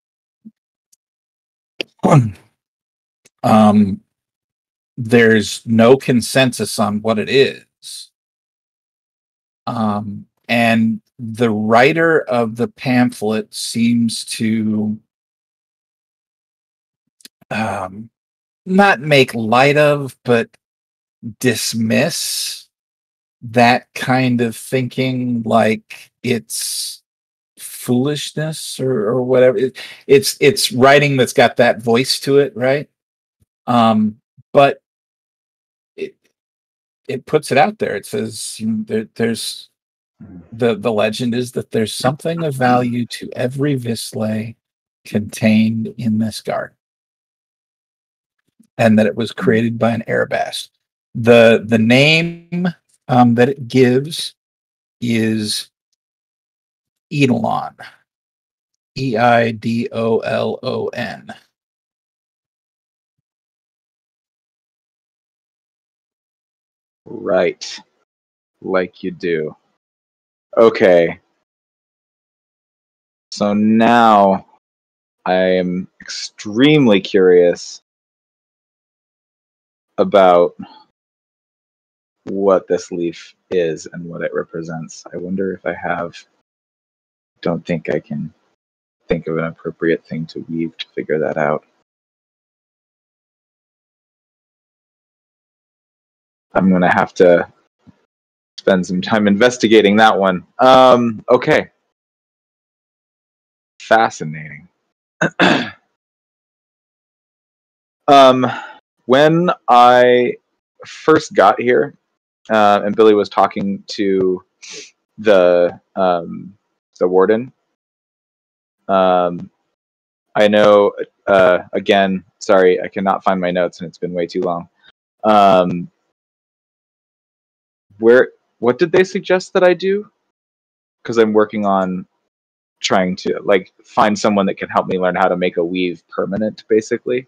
um, there's no consensus on what it is. Um, and the writer of the pamphlet seems to um, not make light of, but dismiss that kind of thinking like it's foolishness or, or whatever. It, it's it's writing that's got that voice to it, right? Um, but it it puts it out there. It says, you know, there, there's the the legend is that there's something of value to every Visley contained in this garden, and that it was created by an Arabast. The the name um, that it gives is Eidolon. E I D O L O N. Right. Like you do. Okay. So now I am extremely curious about what this leaf is and what it represents. I wonder if I have... Don't think I can think of an appropriate thing to weave to figure that out. I'm going to have to spend some time investigating that one. Um, okay. Fascinating. um, when I first got here, uh, and Billy was talking to the um, the warden, um, I know. Uh, again, sorry, I cannot find my notes, and it's been way too long. Um, where? What did they suggest that I do? Because I'm working on trying to like find someone that can help me learn how to make a weave permanent, basically.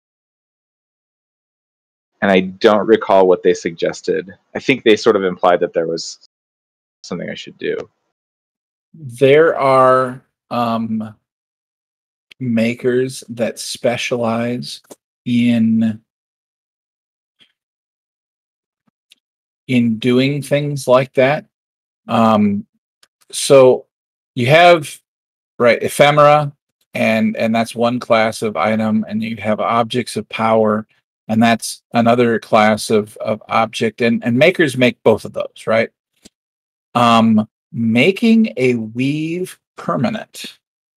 And I don't recall what they suggested. I think they sort of implied that there was something I should do. There are um, makers that specialize in in doing things like that. Um, so you have right ephemera, and and that's one class of item, and you have objects of power, and that's another class of of object, and and makers make both of those, right? Um, making a weave permanent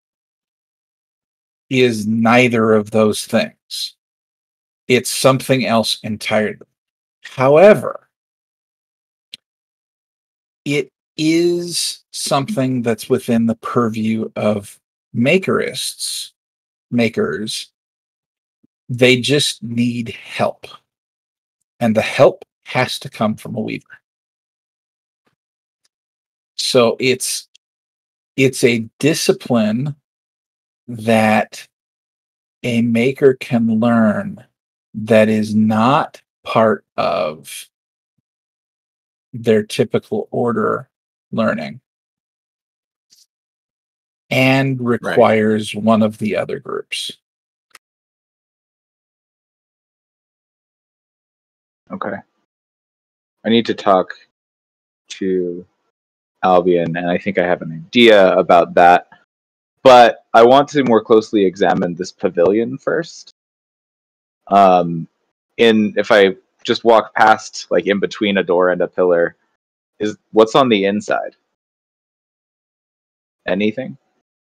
is neither of those things. It's something else entirely. However, it is something that's within the purview of makerists, makers. They just need help. And the help has to come from a weaver. So it's it's a discipline that a maker can learn that is not part of their typical order learning. and requires one of the other groups. Okay. I need to talk to Albion, and I think I have an idea about that. But I want to more closely examine this pavilion first. Um, in if I just walk past, like in between a door and a pillar, is what's on the inside? Anything?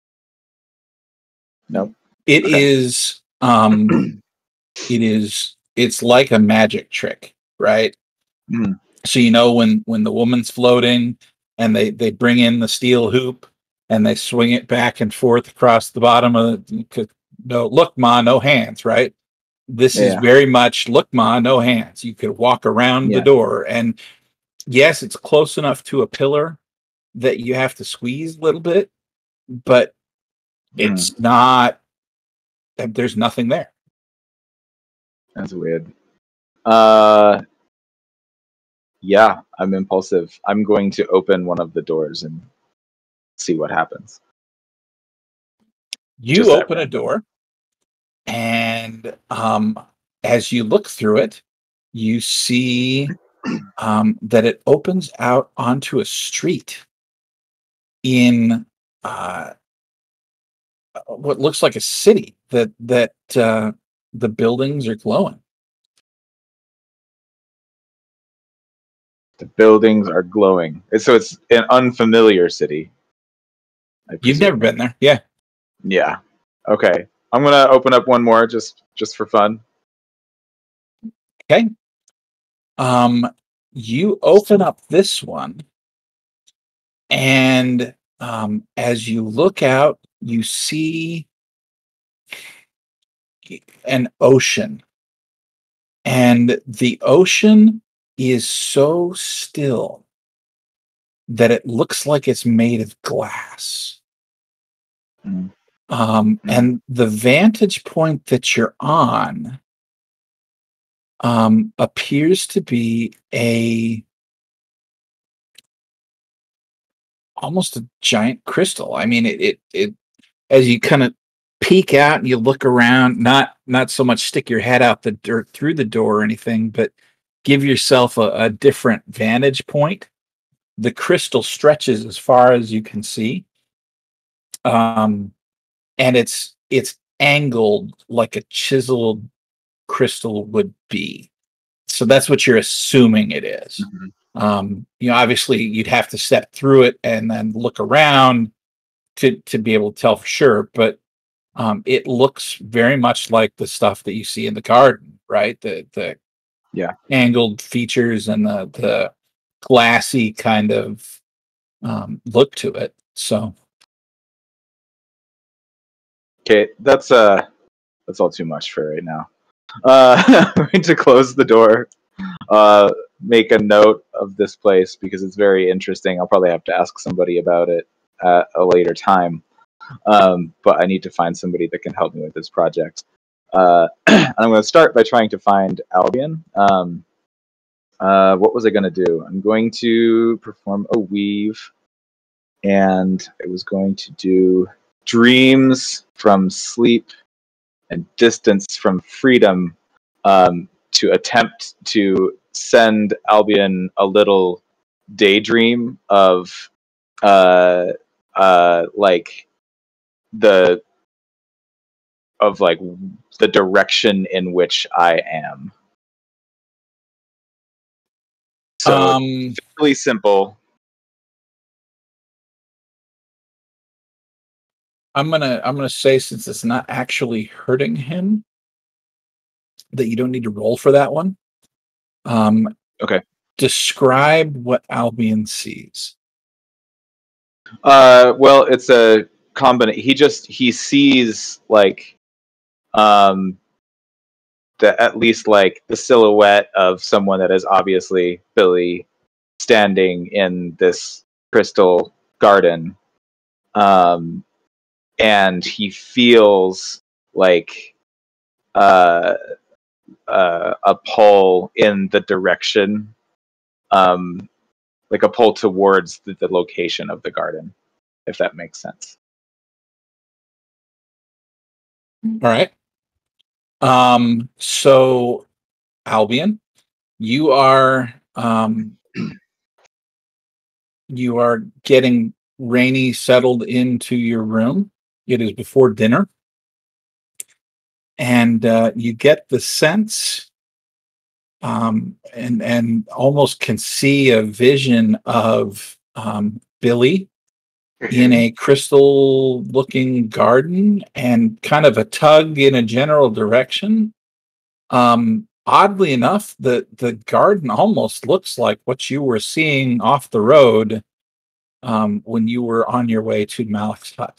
Nope. It Okay. is um it is it's like a magic trick, right? Mhm. So you know when when the woman's floating and they they bring in the steel hoop and they swing it back and forth across the bottom of the no look ma no hands, right? This is Yeah. very much look ma no hands. You could walk around the Yeah. door, and yes, it's close enough to a pillar that you have to squeeze a little bit, but Mhm. it's not there's nothing there. That's weird. Uh, yeah, I'm impulsive. I'm going to open one of the doors and see what happens. You Just that open a door, and um, as you look through it, you see um, that it opens out onto a street in uh, what looks like a city. That that uh, the buildings are glowing. The buildings are glowing. So it's an unfamiliar city. I You've presume. never been there, yeah? Yeah. Okay. I'm gonna open up one more just just for fun. Okay. Um, you open up this one, and um, as you look out, you see an ocean, and the ocean is so still that it looks like it's made of glass. Mm. Um, Mm. and the vantage point that you're on um, appears to be a almost a giant crystal. I mean, it it, it as you kind of peek out and you look around, not not so much stick your head out the dirt through the door or anything, but give yourself a, a different vantage point. The crystal stretches as far as you can see, um, and it's it's angled like a chiseled crystal would be. So that's what you're assuming it is. Mhm. Um, you know, obviously you'd have to step through it and then look around to to be able to tell for sure, but um, it looks very much like the stuff that you see in the garden, right? The the Yeah. angled features and the the glassy kind of um, look to it. So Okay. That's uh that's all too much for right now. Uh, I'm going to close the door. Uh, make a note of this place because it's very interesting. I'll probably have to ask somebody about it at a later time. Um, but I need to find somebody that can help me with this project. Uh, and I'm going to start by trying to find Albion. Um, uh, what was I going to do? I'm going to perform a weave, and I was going to do dreams from sleep and distance from freedom um, to attempt to send Albion a little daydream of uh, uh, like the of like the direction in which I am. So um, really simple. I'm gonna I'm gonna say since it's not actually hurting him, that you don't need to roll for that one. Um, Okay. describe what Albion sees. Uh, well, it's a combination. He just he sees like um the at least like the silhouette of someone that is obviously Billy standing in this crystal garden. Um, and he feels like uh, uh, a pull in the direction, um, like a pull towards the, the location of the garden, if that makes sense. All right. Um, so Albion, you are um you are getting Rainy settled into your room. It is before dinner. And uh, you get the sense um, and and almost can see a vision of um, Billy in a crystal looking garden and kind of a tug in a general direction. Um, oddly enough, the, the garden almost looks like what you were seeing off the road um, when you were on your way to Malik's hut.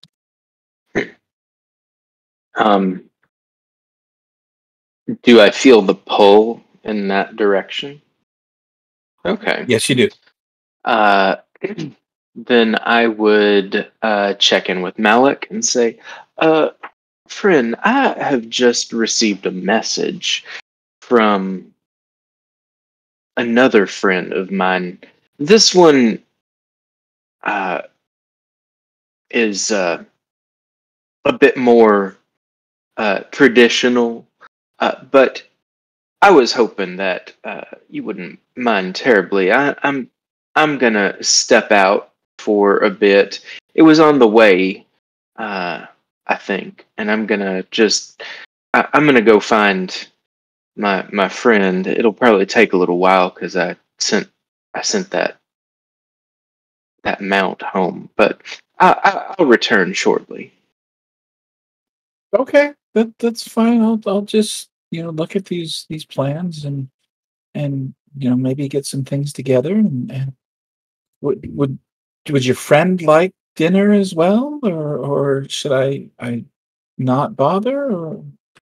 Um, do I feel the pull in that direction? Okay. Yes, you do. Uh, then I would uh, check in with Malik and say, uh, friend, I have just received a message from another friend of mine. This one uh, is uh, a bit more uh, traditional, uh, but I was hoping that uh, you wouldn't mind terribly. I, I'm I'm gonna step out for a bit. It was on the way, uh, I think, and I'm gonna just I, I'm gonna go find my my friend. It'll probably take a little while because I sent I sent that that mount home, but I, I, I'll return shortly. Okay, that that's fine. I'll I'll just you know look at these these plans and and you know maybe get some things together. And, and would would would your friend like dinner as well, or or should I I not bother? Or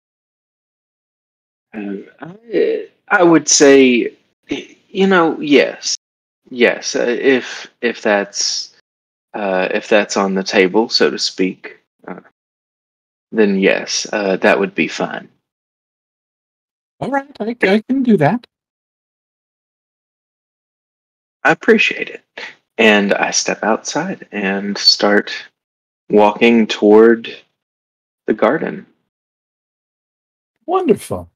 Uh, I, I would say, you know, yes, yes. Uh, if if that's uh, if that's on the table, so to speak, uh, then yes, uh, that would be fine. all right, I I can do that. I appreciate it, and I step outside and start walking toward the garden. Wonderful.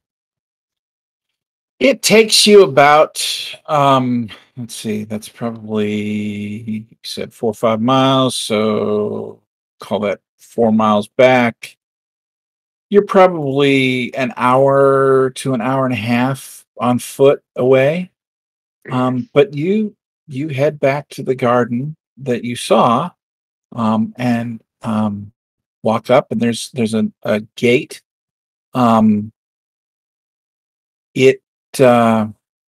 It takes you about um let's see, that's probably you said four or five miles, so call that four miles back. You're probably an hour to an hour and a half on foot away. Um, but you you head back to the garden that you saw, um, and um, walk up, and there's there's a, a gate. Um, it uh,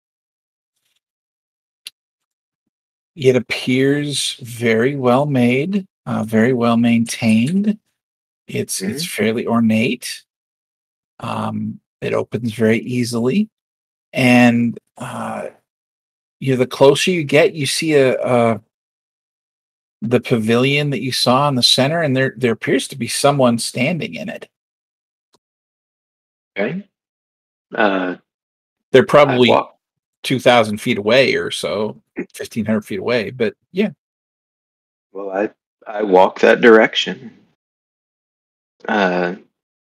it appears very well made, uh, very well maintained. It's it's Mhm. fairly ornate. Um, it opens very easily, and uh, you know, the closer you get, you see a, a the pavilion that you saw in the center, and there there appears to be someone standing in it. Okay. Uh, They're I probably walk. two thousand feet away or so, fifteen hundred feet away. But yeah, Well, I I walk that direction. Uh,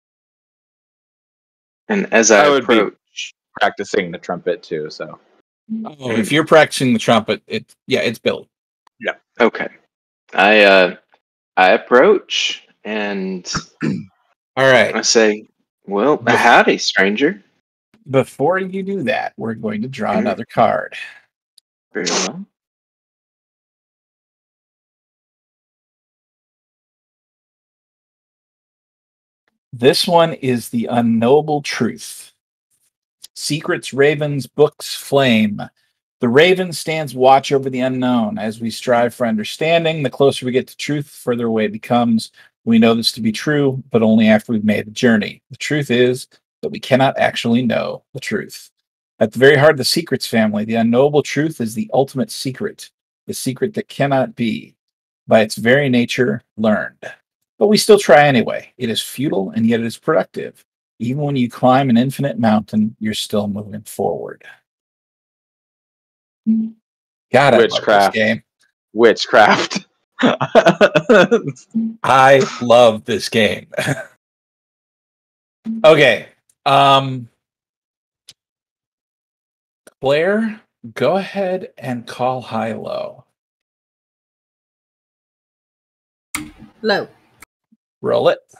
and as I I would be approach, practicing the trumpet too. So oh, if you're practicing the trumpet, it yeah, it's Billy. okay, I uh, I approach and All right. I say, "Well, Bef- howdy, stranger." Before you do that, we're going to draw another card. Very well. This one is the unknowable truth. Secrets, ravens, books, flame. The raven stands watch over the unknown. As we strive for understanding, the closer we get to truth, the further away it becomes. We know this to be true, but only after we've made the journey. The truth is that we cannot actually know the truth. At the very heart of the secrets family, the unknowable truth is the ultimate secret, the secret that cannot be, by its very nature, learned. But we still try anyway. It is futile, and yet it is productive. Even when you climb an infinite mountain, you're still moving forward. God, I love this witchcraft, game. witchcraft. I love this game. Okay. Um, Claire, go ahead and call high low. Low. Roll it.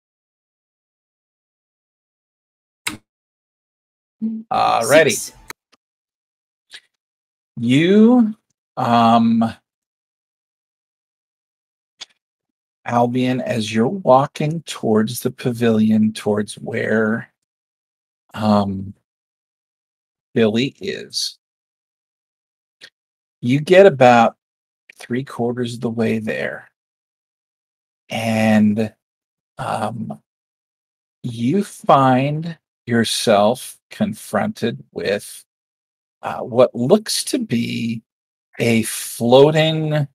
Alrighty. Six. You, um, Albion, as you're walking towards the pavilion, towards where um, Billy is, you get about three quarters of the way there, and um, you find yourself confronted with uh, what looks to be a floating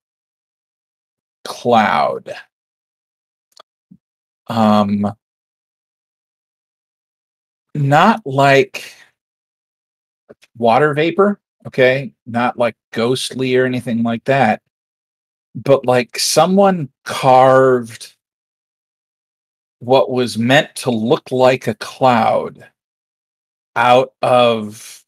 cloud. Um, not like water vapor, okay? Not like ghostly or anything like that, but like someone carved what was meant to look like a cloud out of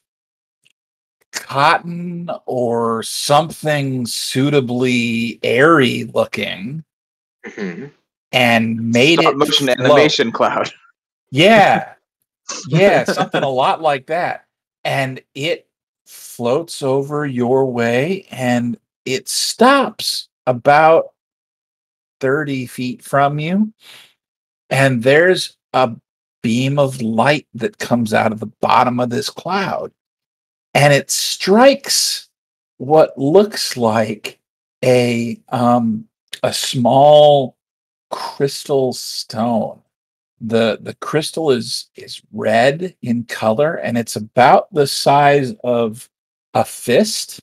cotton or something suitably airy looking Mhm. and made Stop it motion float. animation cloud. Yeah. Yeah, something a lot like that. And it floats over your way and it stops about thirty feet from you. And there's a beam of light that comes out of the bottom of this cloud. And it strikes what looks like a um a small crystal stone. The the crystal is is red in color and it's about the size of a fist.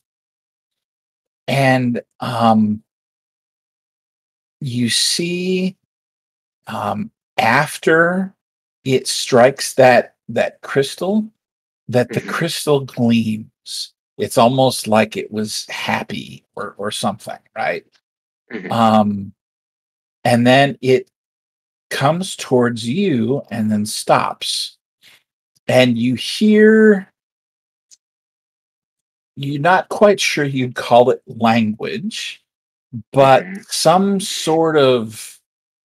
And um you see um after it strikes that that crystal that the Mhm. crystal gleams. It's almost like it was happy or or something, right? Mhm. Um and then it comes towards you and then stops. And you hear, you're not quite sure you'd call it language, but Mhm. some sort of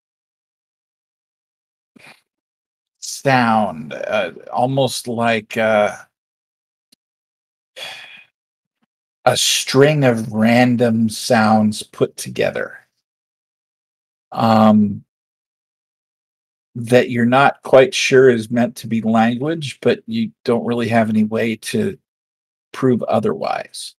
sound, uh, almost like uh, a string of random sounds put together. Um, that you're not quite sure is meant to be language, but you don't really have any way to prove otherwise.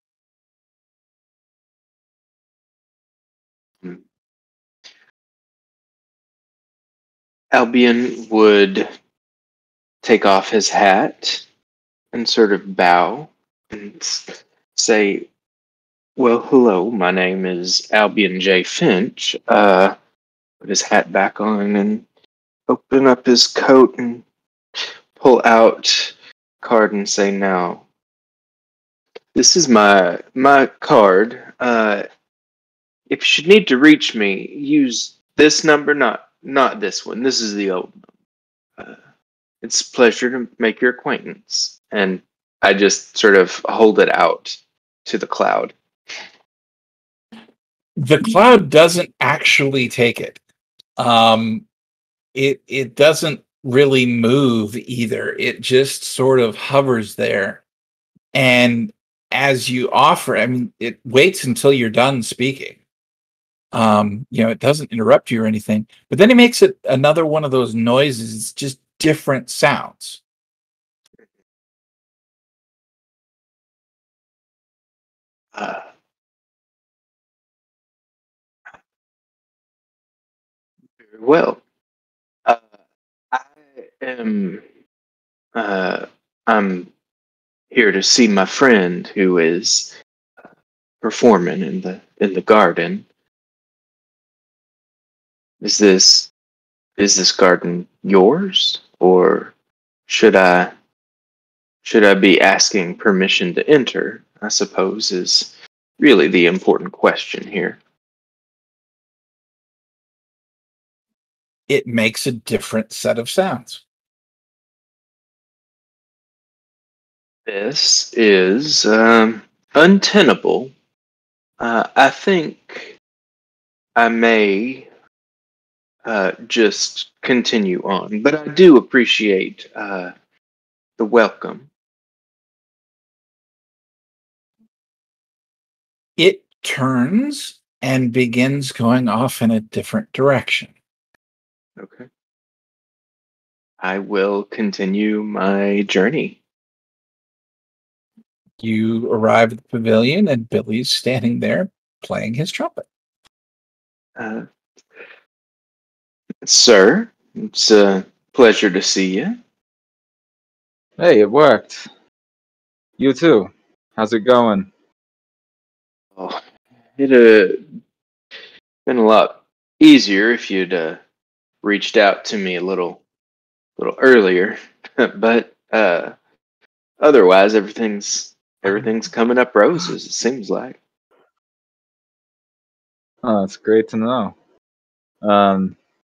Albion would take off his hat and sort of bow and s- say, "Well, hello, my name is Albion J. Finch." Uh, put his hat back on and open up his coat and pull out a card and say, "Now, this is my my card. Uh, if you should need to reach me, use this number, not not this one. This is the old one. Uh, it's a pleasure to make your acquaintance." And I just sort of hold it out to the cloud. The cloud doesn't actually take it. Um, it it doesn't really move either. It just sort of hovers there. And as you offer, I mean, it waits until you're done speaking. Um, you know, it doesn't interrupt you or anything, but then it makes it another one of those noises. It's just different sounds. Uh, very well. Uh, I am. Uh, I'm here to see my friend who is performing in the in the garden. Is this is this garden yours, or should I should I be asking permission to enter? I suppose is really the important question here. It makes a different set of sounds. This is um, untenable. Uh, I think I may uh, just continue on, but I do appreciate uh, the welcome. It turns and begins going off in a different direction. Okay. I will continue my journey. You arrive at the pavilion, and Billy's standing there playing his trumpet. Uh, sir, it's a pleasure to see you. Hey, it worked. You too. How's it going? Oh, it'd uh, been a lot easier if you'd uh, reached out to me a little, little earlier, but uh, otherwise everything's everything's coming up roses. It seems like. Oh, that's great to know. Um,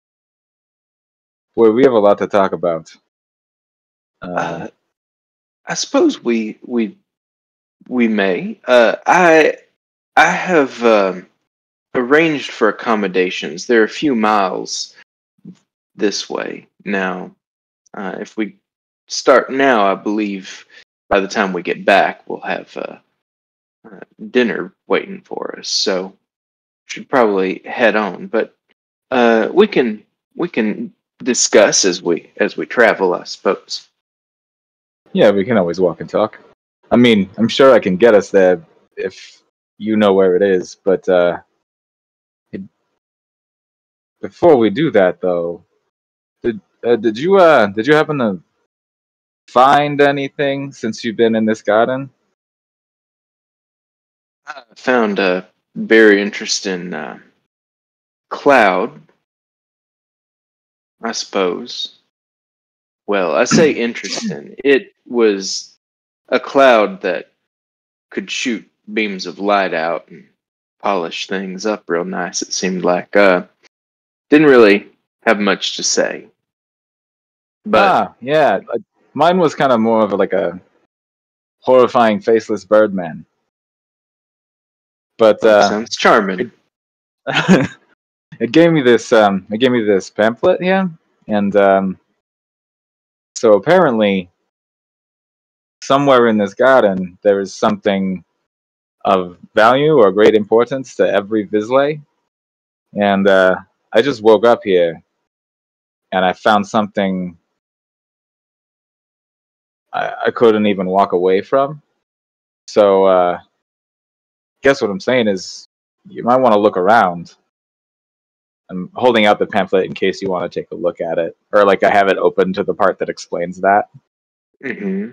boy, we have a lot to talk about. Uh, Uh, I suppose we we we may. Uh, I I have um, arranged for accommodations. They're a few miles this way now. Uh, if we start now, I believe by the time we get back, we'll have uh, uh, dinner waiting for us. So should probably head on. But uh, we can we can discuss as we as we travel, I suppose. yeah, we can always walk and talk. I mean, I'm sure I can get us there if you know where it is, but uh, it, before we do that, though, did uh, did you uh did you happen to find anything since you've been in this garden? I found a very interesting uh, cloud, I suppose. Well, I say interesting. It was a cloud that could shoot beams of light out and polish things up real nice, it seemed like. Uh, didn't really have much to say. But Ah, yeah. uh, Mine was kind of more of a, like a horrifying faceless birdman. But that uh, sounds charming. it gave me this um, it gave me this pamphlet here, and um, so apparently somewhere in this garden there is something of value or great importance to every Visley, and uh, I just woke up here and I found something I, I couldn't even walk away from. So uh, guess what I'm saying is you might want to look around. I'm holding out the pamphlet in case you want to take a look at it, or like I have it open to the part that explains that. hmm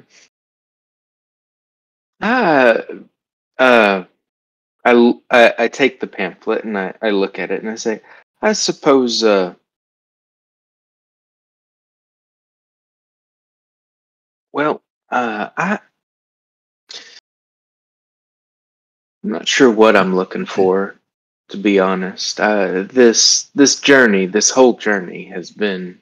Uh, uh, I, l- I, I take the pamphlet and I, I look at it and I say, I suppose, uh, well, uh, I, I'm not sure what I'm looking for, to be honest. Uh, this this journey, this whole journey has been,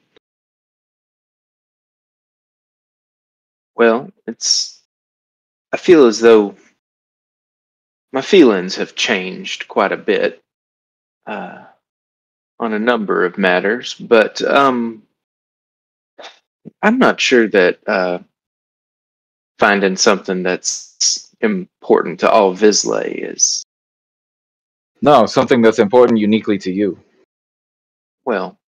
well, it's, I feel as though my feelings have changed quite a bit uh, on a number of matters, but um, I'm not sure that uh, finding something that's important to all Visley is, No, something that's important uniquely to you. well,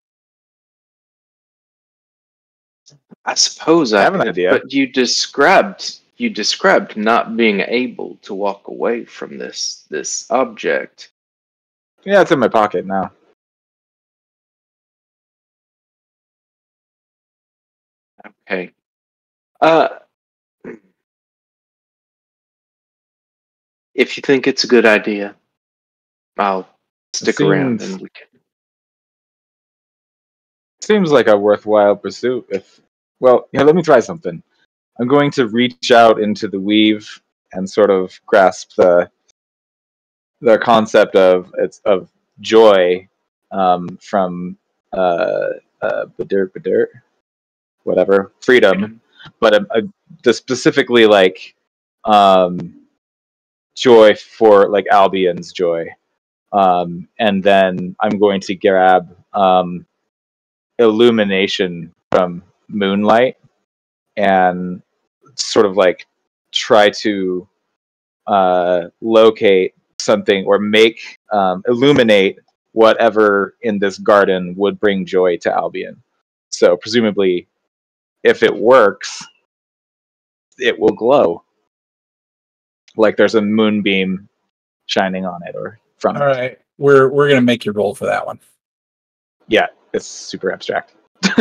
I suppose I I have an could, idea. but you described you described not being able to walk away from this this object. Yeah, it's in my pocket now. Okay. Uh, if you think it's a good idea, I'll stick around seems- and we can. Seems like a worthwhile pursuit. If well, yeah, let me try something. I'm going to reach out into the weave and sort of grasp the the concept of it's of joy um, from uh, uh, Badir Badir, whatever freedom, but a, a, the specifically like um, joy for like Albion's joy, um, and then I'm going to grab um, illumination from Moonlight and sort of like try to uh, locate something or make um, illuminate whatever in this garden would bring joy to Albion. So presumably, if it works, it will glow like there's a moonbeam shining on it or from All it. right, we're we're gonna make you roll for that one. Yeah, it's super abstract.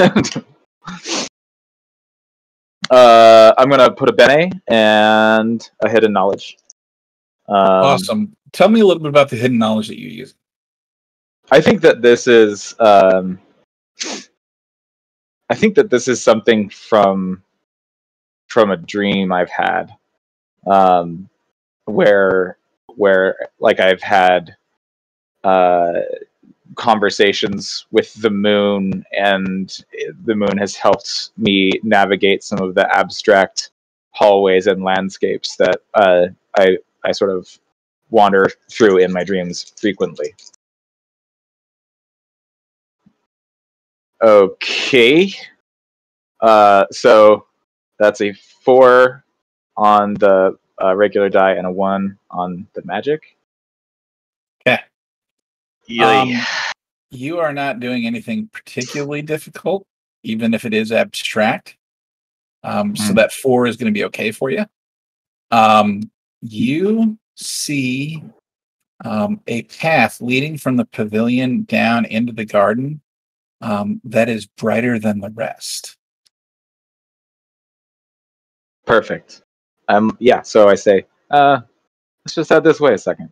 uh, I'm gonna put a bene and a hidden knowledge. Um, Awesome. Tell me a little bit about the hidden knowledge that you use. I think that this is. Um, I think that this is something from from a dream I've had, um, where where like I've had uh, conversations with the moon, and the moon has helped me navigate some of the abstract hallways and landscapes that uh, I I sort of wander through in my dreams frequently. Okay. Uh, so that's a four on the uh, regular die and a one on the magic. Okay. Yay. Um, you are not doing anything particularly difficult, even if it is abstract. Um, so Mhm. that four is going to be okay for you. Um, you see um, a path leading from the pavilion down into the garden um, that is brighter than the rest. Perfect. Um, yeah, so I say, uh, let's just head this way a second.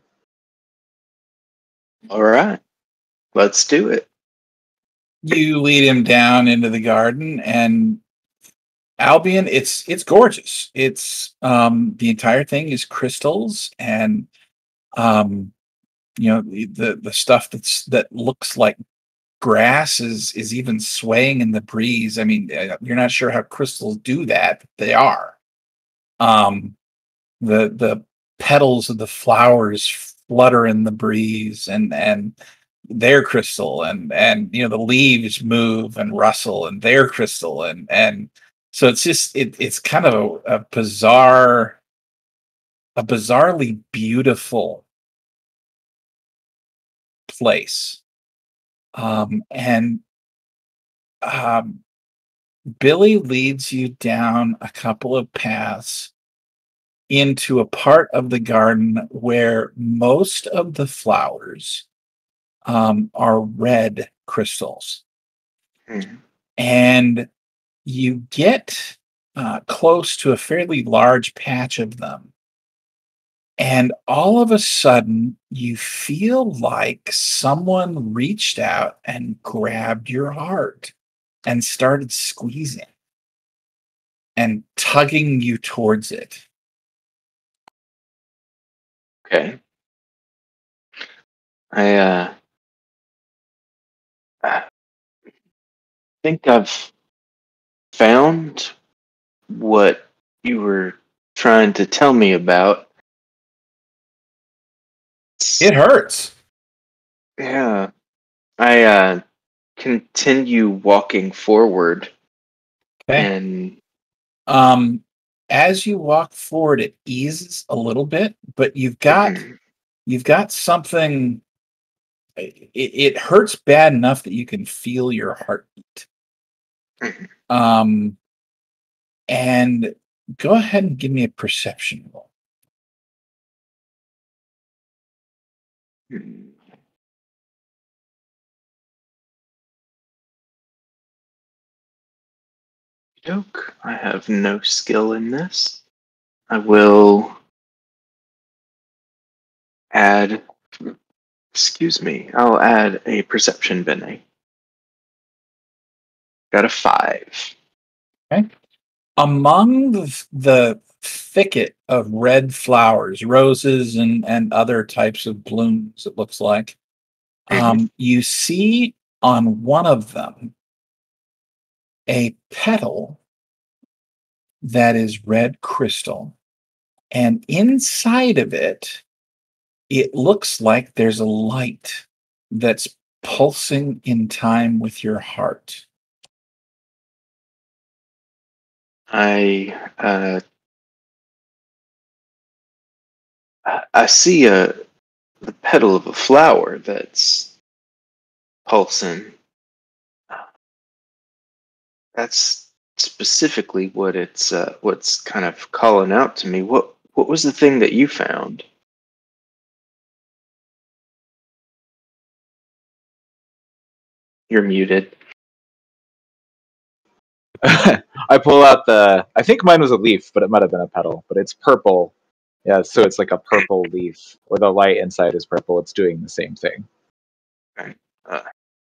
All right, let's do it. You lead him down into the garden, and Albion, it's it's gorgeous. It's um, the entire thing is crystals, and um, you know the the stuff that's that looks like grass is is even swaying in the breeze. I mean, uh, you're not sure how crystals do that, but they are. Um, the the petals of the flowers flutter in the breeze, and and they're crystal, and and you know the leaves move and rustle, and they're crystal, and and so it's just it it's kind of a, a bizarre, a bizarrely beautiful place. Um, and um, Billy leads you down a couple of paths into a part of the garden where most of the flowers um, are red crystals. Hmm. And you get uh, close to a fairly large patch of them. And all of a sudden, you feel like someone reached out and grabbed your heart and started squeezing and tugging you towards it. Okay. I uh, I think I've found what you were trying to tell me about. It hurts. Yeah. I uh, continue walking forward, Okay. and Um, as you walk forward, it eases a little bit, but you've got you've got something. It, it hurts bad enough that you can feel your heartbeat. Um, and go ahead and give me a perception roll. joke. I have no skill in this. I will add. Excuse me. I'll add a perception bene. Got a five. Among the, the thicket of red flowers, roses and, and other types of blooms, it looks like, um, you see on one of them a petal that is red crystal. And inside of it, it looks like there's a light that's pulsing in time with your heart. I uh, I I see a the petal of a flower that's pulsing. That's specifically what it's uh, what's kind of calling out to me. What what was the thing that you found? You're muted. I pull out the. I think mine was a leaf, but it might have been a petal. But it's purple. Yeah, so it's like a purple leaf, or the light inside is purple. It's doing the same thing. Uh,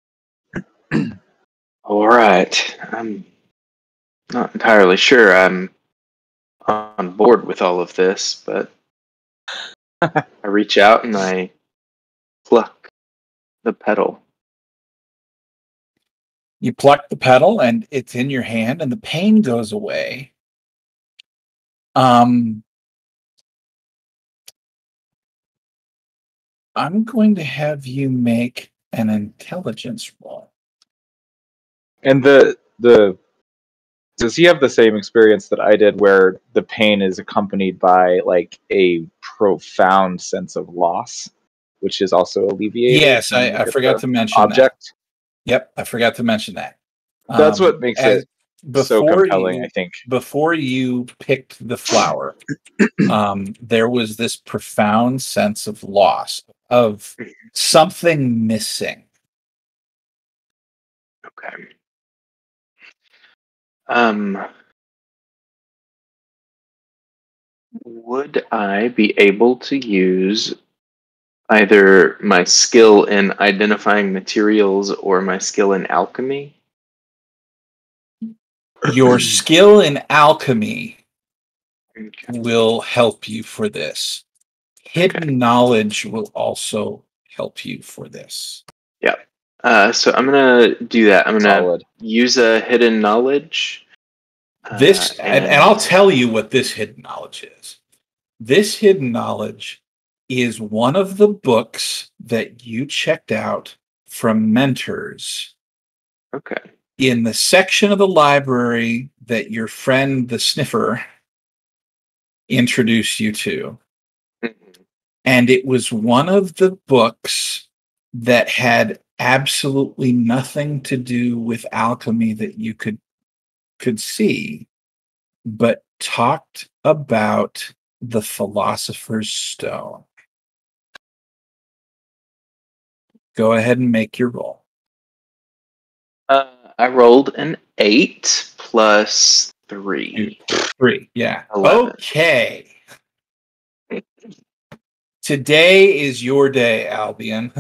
all right. I'm not entirely sure I'm on board with all of this, but I reach out and I pluck the petal. You pluck the petal and it's in your hand and the pain goes away. Um, I'm going to have you make an intelligence roll. And the the does he have the same experience that I did, where the pain is accompanied by like a profound sense of loss, which is also alleviated? Yes, when I, you I get forgot the to mention object. that. Yep, I forgot to mention that. That's Um, what makes as- it so before compelling, you- I think. Before you picked the flower, um, there was this profound sense of loss, of something missing. Okay. Um, would I be able to use either my skill in identifying materials or my skill in alchemy? Your skill in alchemy Okay. will help you for this. Hidden knowledge will also help you for this. Uh, so I'm gonna do that. I'm gonna Solid. use a hidden knowledge. uh, This, and, and I'll tell you what this hidden knowledge is. This hidden knowledge is one of the books that you checked out from Mentors Okay. in the section of the library that your friend the Sniffer introduced you to. Mhm. And it was one of the books that had absolutely nothing to do with alchemy that you could could see, but talked about the Philosopher's Stone. Go ahead and make your roll. Uh, I rolled an eight plus three. Three, yeah. Eleven. Okay. Today is your day, Albion.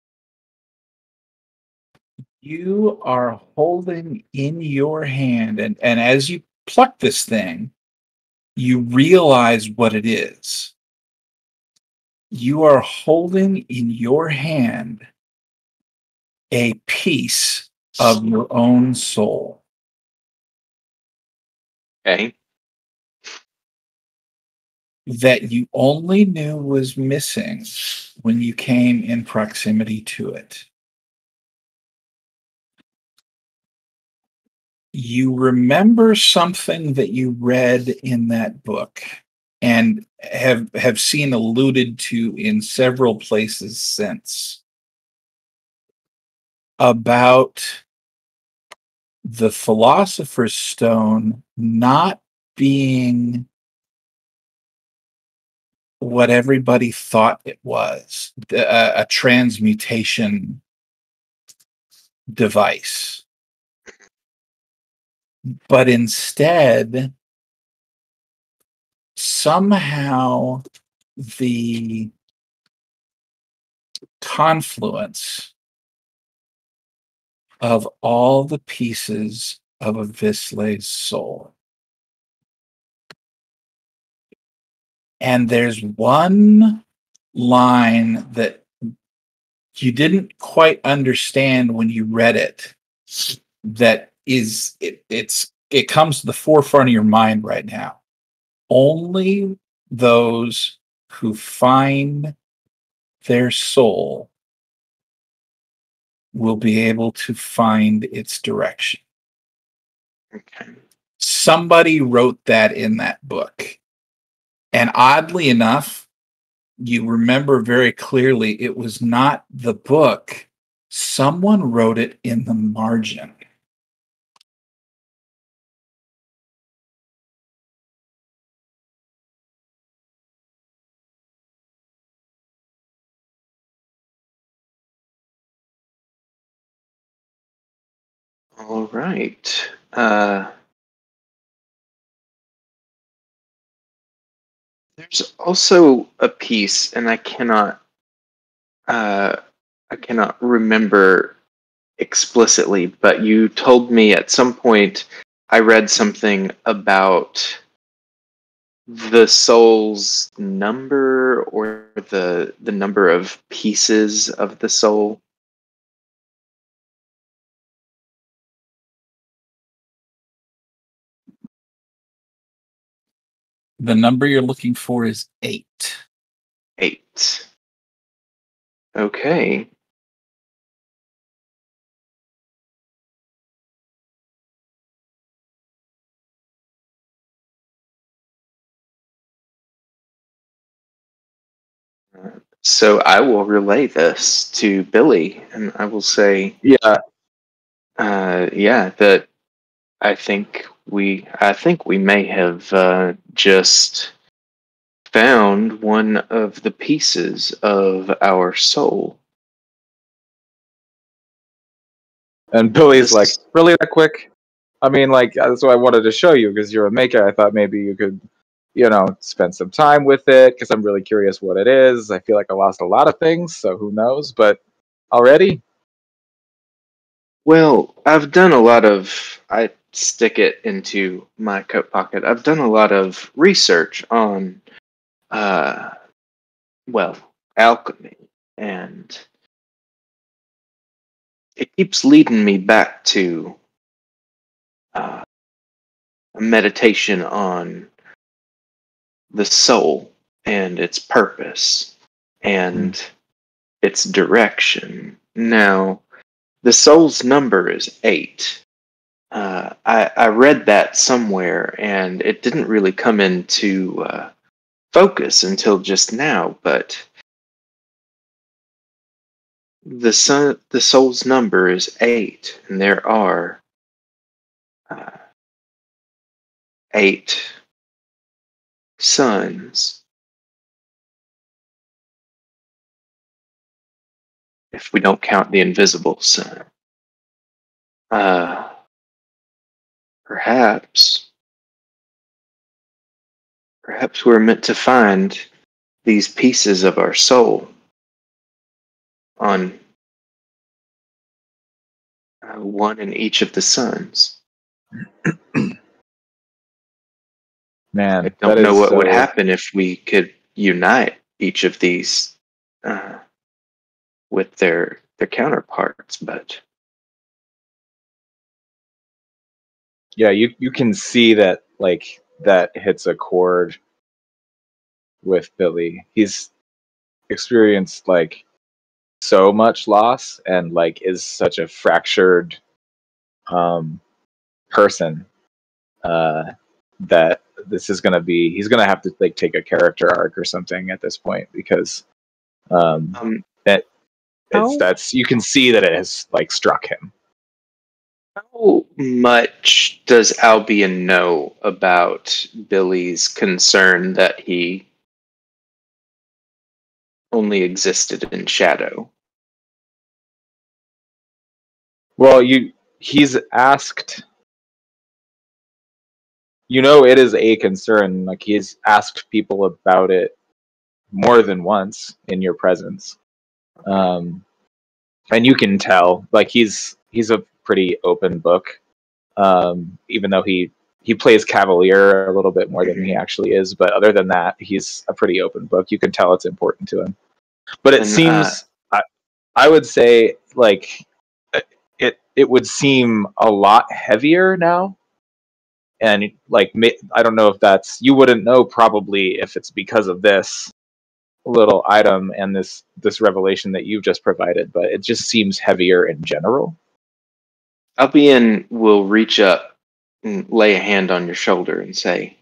You are holding in your hand, and, and as you pluck this thing, you realize what it is. You are holding in your hand a piece of your own soul. Okay. That you only knew was missing when you came in proximity to it. You remember something that you read in that book and have have seen alluded to in several places since about the Philosopher's Stone not being what everybody thought it was, a, a transmutation device, but instead somehow the confluence of all the pieces of a Vislay's soul. And there's one line that you didn't quite understand when you read it that is it, it's it comes to the forefront of your mind right now. Only those who find their soul will be able to find its direction. Okay. Somebody wrote that in that book. And oddly enough, you remember very clearly it was not the book. Someone wrote it in the margin. All right. Uh, there's also a piece, and I cannot, uh, I cannot remember explicitly, but you told me at some point I read something about the soul's number or the the number of pieces of the soul. The number you're looking for is eight. Eight. Okay. Uh, So I will relay this to Billy, and I will say, Yeah, uh, yeah, that I think we, I think we may have uh, just found one of the pieces of our soul. and Billy's This like, is- really that quick? I mean, like, that's what I wanted to show you because you're a maker. I thought maybe you could, you know, spend some time with it because I'm really curious what it is. I feel like I lost a lot of things, so who knows? But already, Well, I've done a lot of, I stick it into my coat pocket. I've done a lot of research on, uh, well, alchemy, and it keeps leading me back to uh, a meditation on the soul and its purpose and its direction. Now, the soul's number is eight. Uh, I, I read that somewhere, and it didn't really come into uh, focus until just now. But the sun, the soul's number is eight, and there are uh, eight suns. If we don't count the invisible sun, uh, perhaps, perhaps we're meant to find these pieces of our soul on uh, one in each of the suns. man, I that don't is know what so, would happen if we could unite each of these uh, with their their counterparts, but yeah, you you can see that like that hits a chord with Billy. He's experienced like so much loss and like is such a fractured um person uh that this is gonna be he's gonna have to like take a character arc or something at this point because um um, it, it's how that's you can see that it has like struck him. how much does Albion know about Billy's concern that he only existed in shadow? Well, you he's asked, you know, it is a concern. Like he's asked people about it more than once in your presence, um, and you can tell. Like he's he's a pretty open book, um, even though he he plays cavalier a little bit more than he actually is. But other than that, he's a pretty open book. You can tell it's important to him. But it And uh, seems, I I would say, like it it would seem a lot heavier now and like I don't know if that's, you wouldn't know probably if it's because of this little item and this this revelation that you've just provided, but it just seems heavier in general. Albion will reach up and lay a hand on your shoulder and say,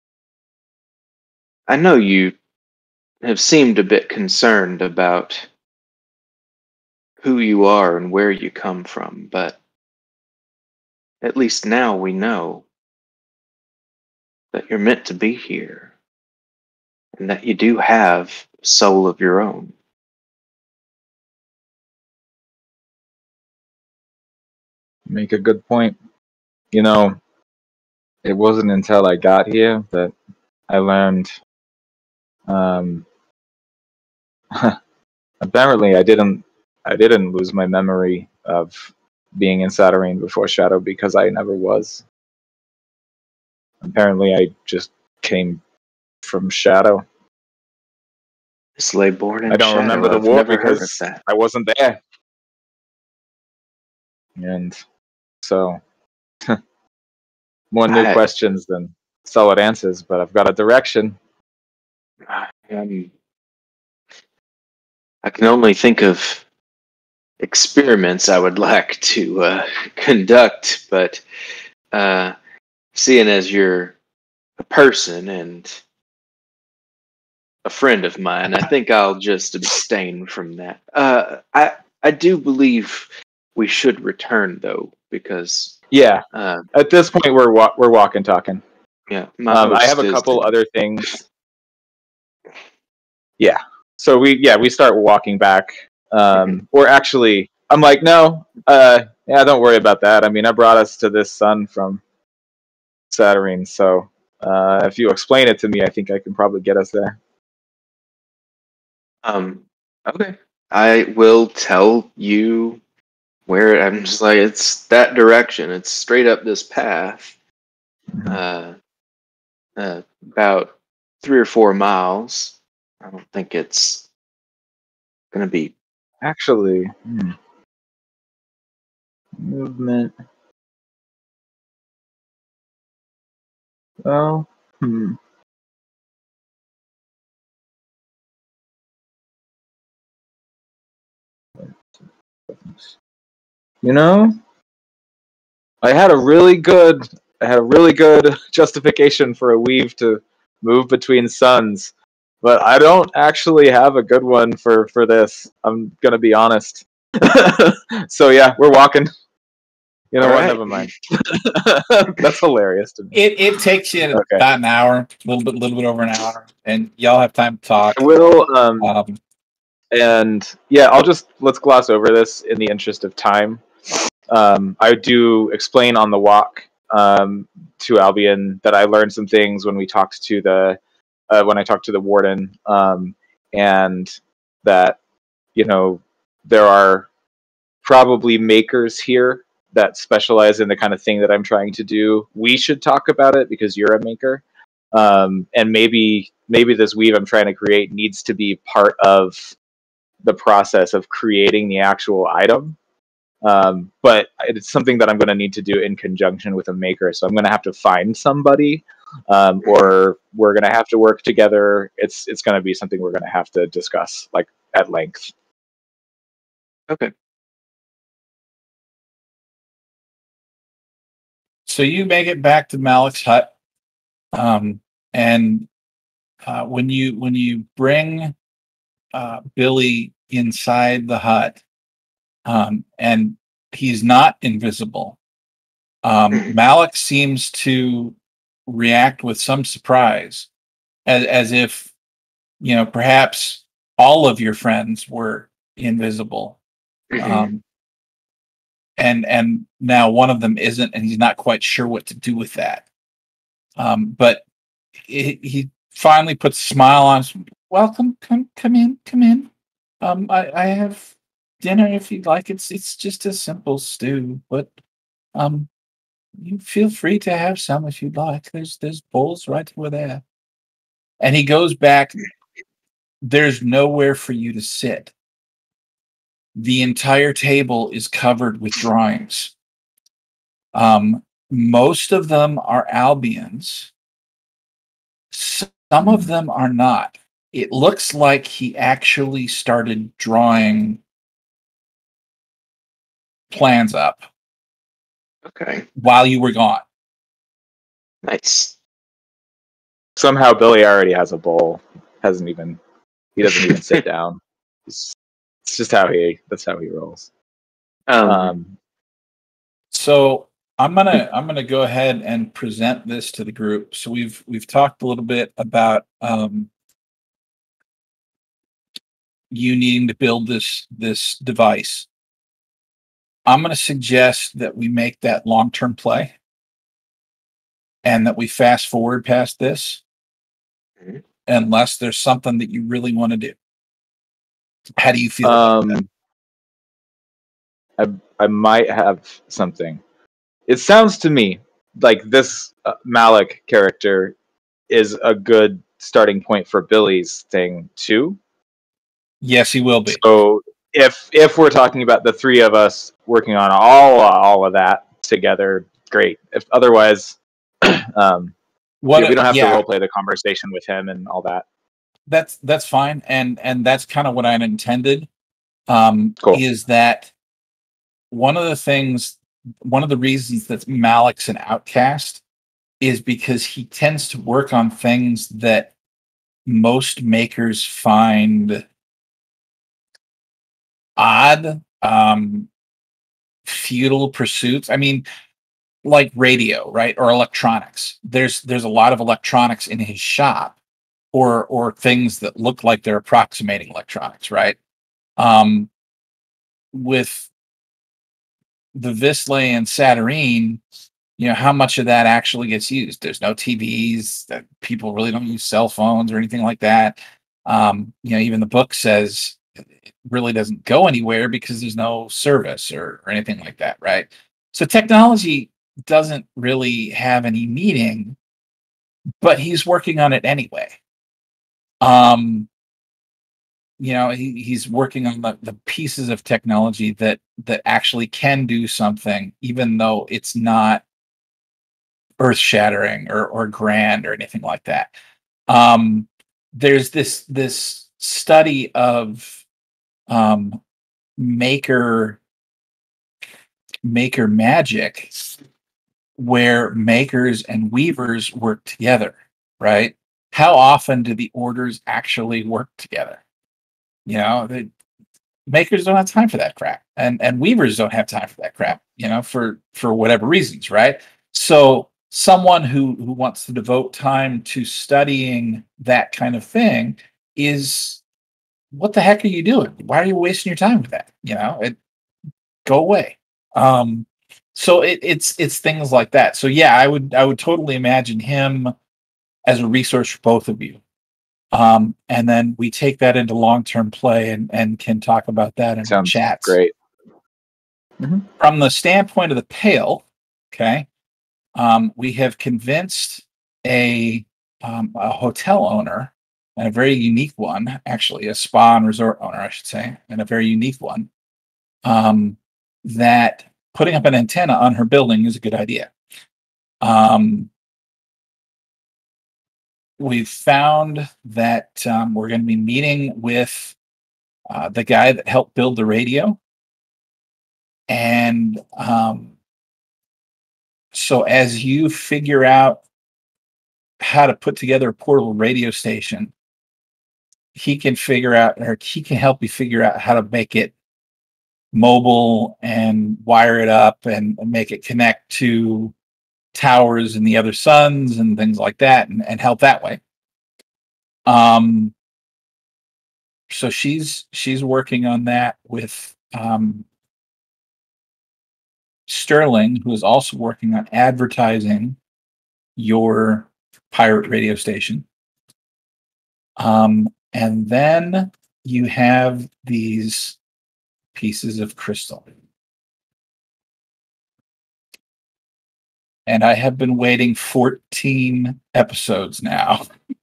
I know you have seemed a bit concerned about who you are and where you come from, but at least now we know that you're meant to be here and that you do have a soul of your own. Make a good point. You know, it wasn't until I got here that I learned um apparently I didn't I didn't lose my memory of being in Saturnine before Shadow because I never was. Apparently I just came from Shadow. Slay born in I don't shadow. remember the I've war never heard of because that. I wasn't there. And so more new I- questions than solid answers, but I've got a direction. Um, I can only think of experiments I would like to uh, conduct, but uh, seeing as you're a person and a friend of mine, I think I'll just abstain from that. Uh, I I do believe we should return though, because Yeah. uh, At this point, we're wa- we're walking, talking. yeah, my Um, I host have a is couple the- other things. Yeah. So we yeah we start walking back. Um, Mhm. Or actually, I'm like, no, uh, yeah, don't worry about that. I mean, I brought us to this sun from Saturnine, so uh, if you explain it to me, I think I can probably get us there. Um, okay. I will tell you where I'm just like, it's that direction. It's straight up this path. Uh, uh, about three or four miles. I don't think it's gonna be. Actually, hmm. Movement. Oh, hmm. You know, I had a really good, I had a really good justification for a weave to move between suns, but I don't actually have a good one for for this. I'm gonna be honest. So yeah, we're walking. You know All what? right. Never mind. That's hilarious to me. It it takes you Okay. about an hour, a little bit, little bit over an hour, and y'all have time to talk. I will. Um, Um, and yeah, I'll just let's gloss over this in the interest of time. Um, I do explain on the walk um, to Albion that I learned some things when we talked to the uh, when I talked to the warden, um, and that you know there are probably makers here that specialize in the kind of thing that I'm trying to do. We should talk about it because you're a maker, um, and maybe maybe this weave I'm trying to create needs to be part of the process of creating the actual item. Um, but it's something that I'm going to need to do in conjunction with a maker. So I'm going to have to find somebody, um, or we're going to have to work together. It's it's going to be something we're going to have to discuss like at length. Okay. so you make it back to Malik's hut, um, and uh, when you when you bring uh, Billy inside the hut, um, and he's not invisible. Um, Malik seems to react with some surprise, as, as if, you know, perhaps all of your friends were invisible. Mhm. Um, and and now one of them isn't, and he's not quite sure what to do with that. Um, but he, he finally puts a smile on his, welcome, come come in, come in. Um, I, I have dinner if you'd like. It's it's just a simple stew, but um, you feel free to have some if you'd like. There's there's bowls right over there. And he goes back. There's nowhere for you to sit. The entire table is covered with drawings. Um, Most of them are Albions. Some of them are not. It looks like he actually started drawing plans up Okay. while you were gone. Nice. Somehow Billy already has a bowl. Hasn't even. He doesn't even sit down. It's, it's just how he. That's how he rolls. Um, Um, So I'm gonna I'm gonna go ahead and present this to the group. So we've we've talked a little bit about um, you needing to build this this device. I'm gonna suggest that we make that long term play, and that we fast forward past this, Mhm. unless there's something that you really want to do. How do you feel? about that? um, I I might have something. It sounds to me like this uh, Malik character is a good starting point for Billy's thing too. Yes, he will be. So if if we're talking about the three of us working on all all of that together, great. If otherwise, um, What? yeah, we don't have yeah, to role play the conversation with him and all that. that's that's fine, and and that's kind of what I intended. Um, Cool. Is that one of the things? One of the reasons that Malik's an outcast is because he tends to work on things that most makers find odd, um, futile pursuits. I mean, like radio, right, or electronics. There's there's a lot of electronics in his shop, or or things that look like they're approximating electronics, right? Um, with the Visla and Saturnine, you know, how much of that actually gets used? There's no T Vs. That people really don't use cell phones or anything like that. Um, you know, even the book says it really doesn't go anywhere because there's no service or, or anything like that, right? So technology doesn't really have any meaning, but he's working on it anyway. Um, you know, he, he's working on the, the pieces of technology that that actually can do something, even though it's not earth shattering or or grand or anything like that. Um, there's this this study of um, maker maker magic where makers and weavers work together, right? How often do the orders actually work together? You know, the makers don't have time for that crap, and and weavers don't have time for that crap. You know, for for whatever reasons, right? So someone who who wants to devote time to studying that kind of thing is, what the heck are you doing? Why are you wasting your time with that? You know, it go away. Um, so it, it's it's things like that. So yeah, I would I would totally imagine him as a resource for both of you. Um, and then we take that into long term play and and can talk about that in Sounds chats. great. From the standpoint of the Pale, okay, um, we have convinced a um, a hotel owner, and a very unique one, actually, a spa and resort owner, I should say, and a very unique one, um, that putting up an antenna on her building is a good idea. Um, we've found that um, we're going to be meeting with uh, the guy that helped build the radio. And um, so as you figure out how to put together a portable radio station, he can figure out, or he can help you figure out how to make it mobile and wire it up and, and make it connect to towers and the other suns and things like that, and, and help that way. Um, so she's she's working on that with um, Sterling, who is also working on advertising your pirate radio station. Um, and then you have these pieces of crystal. And I have been waiting fourteen episodes now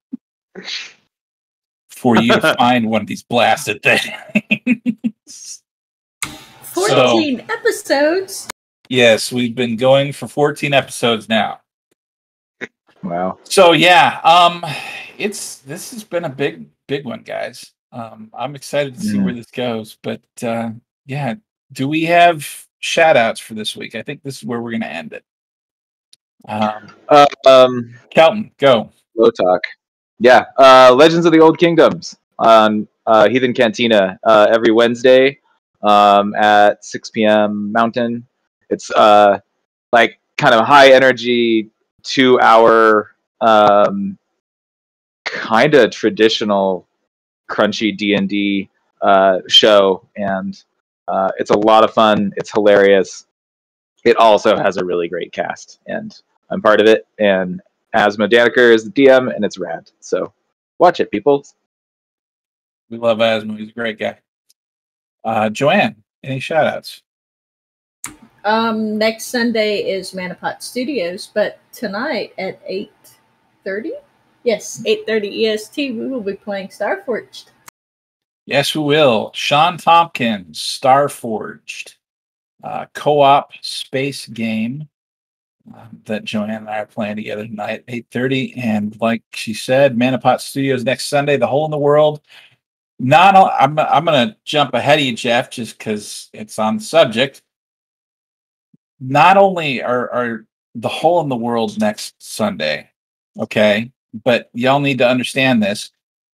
for you to find one of these blasted things. fourteen episodes? Yes, we've been going for fourteen episodes now. Wow. So yeah, um, it's this has been a big, big one, guys. Um, I'm excited to see Mm. where this goes. But uh, yeah, do we have shout outs for this week? I think this is where we're going to end it. Um, Uh, um, Kelton, go. Low talk. Yeah. Uh, Legends of the Old Kingdoms on uh, Heathen Cantina uh, every Wednesday um, at six p.m. Mountain. It's uh, like kind of high energy, two hour, um, kind of traditional, crunchy D and D uh, show, and uh, it's a lot of fun. It's hilarious. It also has a really great cast, and I'm part of it. And Asma Daniker is the D M, and it's rad. So watch it, people. We love Asmo. He's a great guy. Uh, Joanne, any shout outs? Um, next Sunday is Manapot Studios, but tonight at eight thirty, yes, eight thirty E S T, we will be playing Starforged. Yes, we will. Sean Tompkins, Starforged, uh, co-op space game uh, that Joanne and I are playing together tonight, eight thirty. And like she said, Manapot Studios next Sunday, The Hole in the World. Not, all, I'm, I'm going to jump ahead of you, Jeff, just because it's on the subject. Not only are, are The Hole in the World next Sunday, okay, but y'all need to understand this.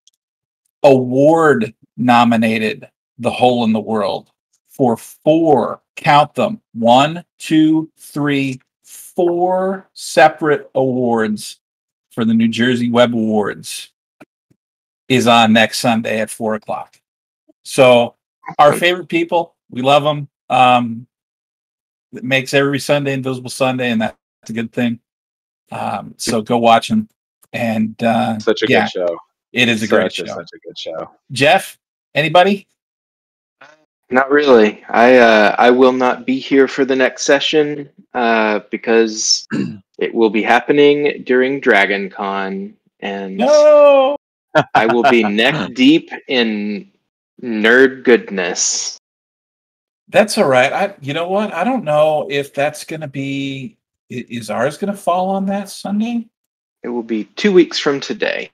Award nominated The Hole in the World for four, count them, one, two, three, four separate awards for the New Jersey Web Awards is on next Sunday at four o'clock. So our favorite people, we love them. Um, it makes every Sunday Invisible Sunday, and that's a good thing. Um, so go watch them. And uh, Such a yeah, good show. it is a such great a, show. Such a good show. Jeff, anybody? Not really. I uh, I will not be here for the next session uh, because it will be happening during Dragon Con, and No. I will be neck deep in nerd goodness. That's all right. I, you know what? I don't know if that's going to be. i- Is ours going to fall on that Sunday? It will be two weeks from today.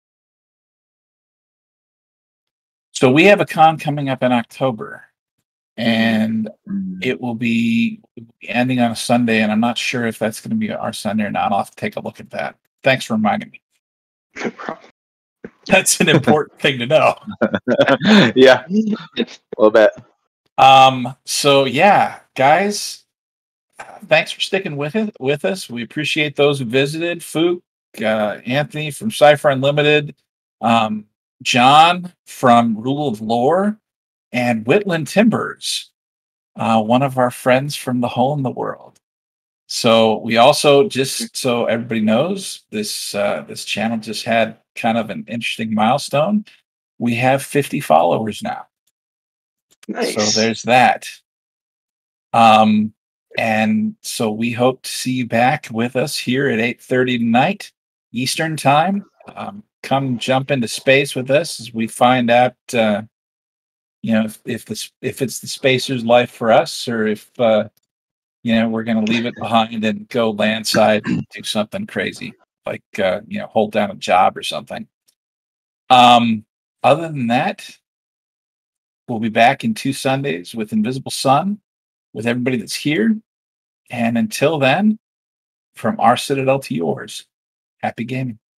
So we have a con coming up in October, and Mm. it will be ending on a Sunday. And I'm not sure if that's going to be our Sunday or not. I'll have to take a look at that. Thanks for reminding me. No problem. That's an important thing to know. Yeah, a little bit. Um. So yeah, guys, thanks for sticking with it with us. We appreciate those who visited. Fook, uh, Anthony from Cypher Unlimited, um, John from Rule of Lore, and Whitland Timbers, uh, one of our friends from the Hole in the World. So we also, just so everybody knows, this uh, this channel just had kind of an interesting milestone. We have fifty followers now. Nice. So there's that. Um, and so we hope to see you back with us here at eight thirty tonight, Eastern time. Um, come jump into space with us as we find out, uh, you know, if, if this if it's the spacer's life for us, or if uh, you know we're going to leave it behind and go landside and do something crazy, like uh, you know, hold down a job or something. Um, other than that, we'll be back in two Sundays with Invisible Sun, with everybody that's here. And until then, from our Citadel to yours, happy gaming.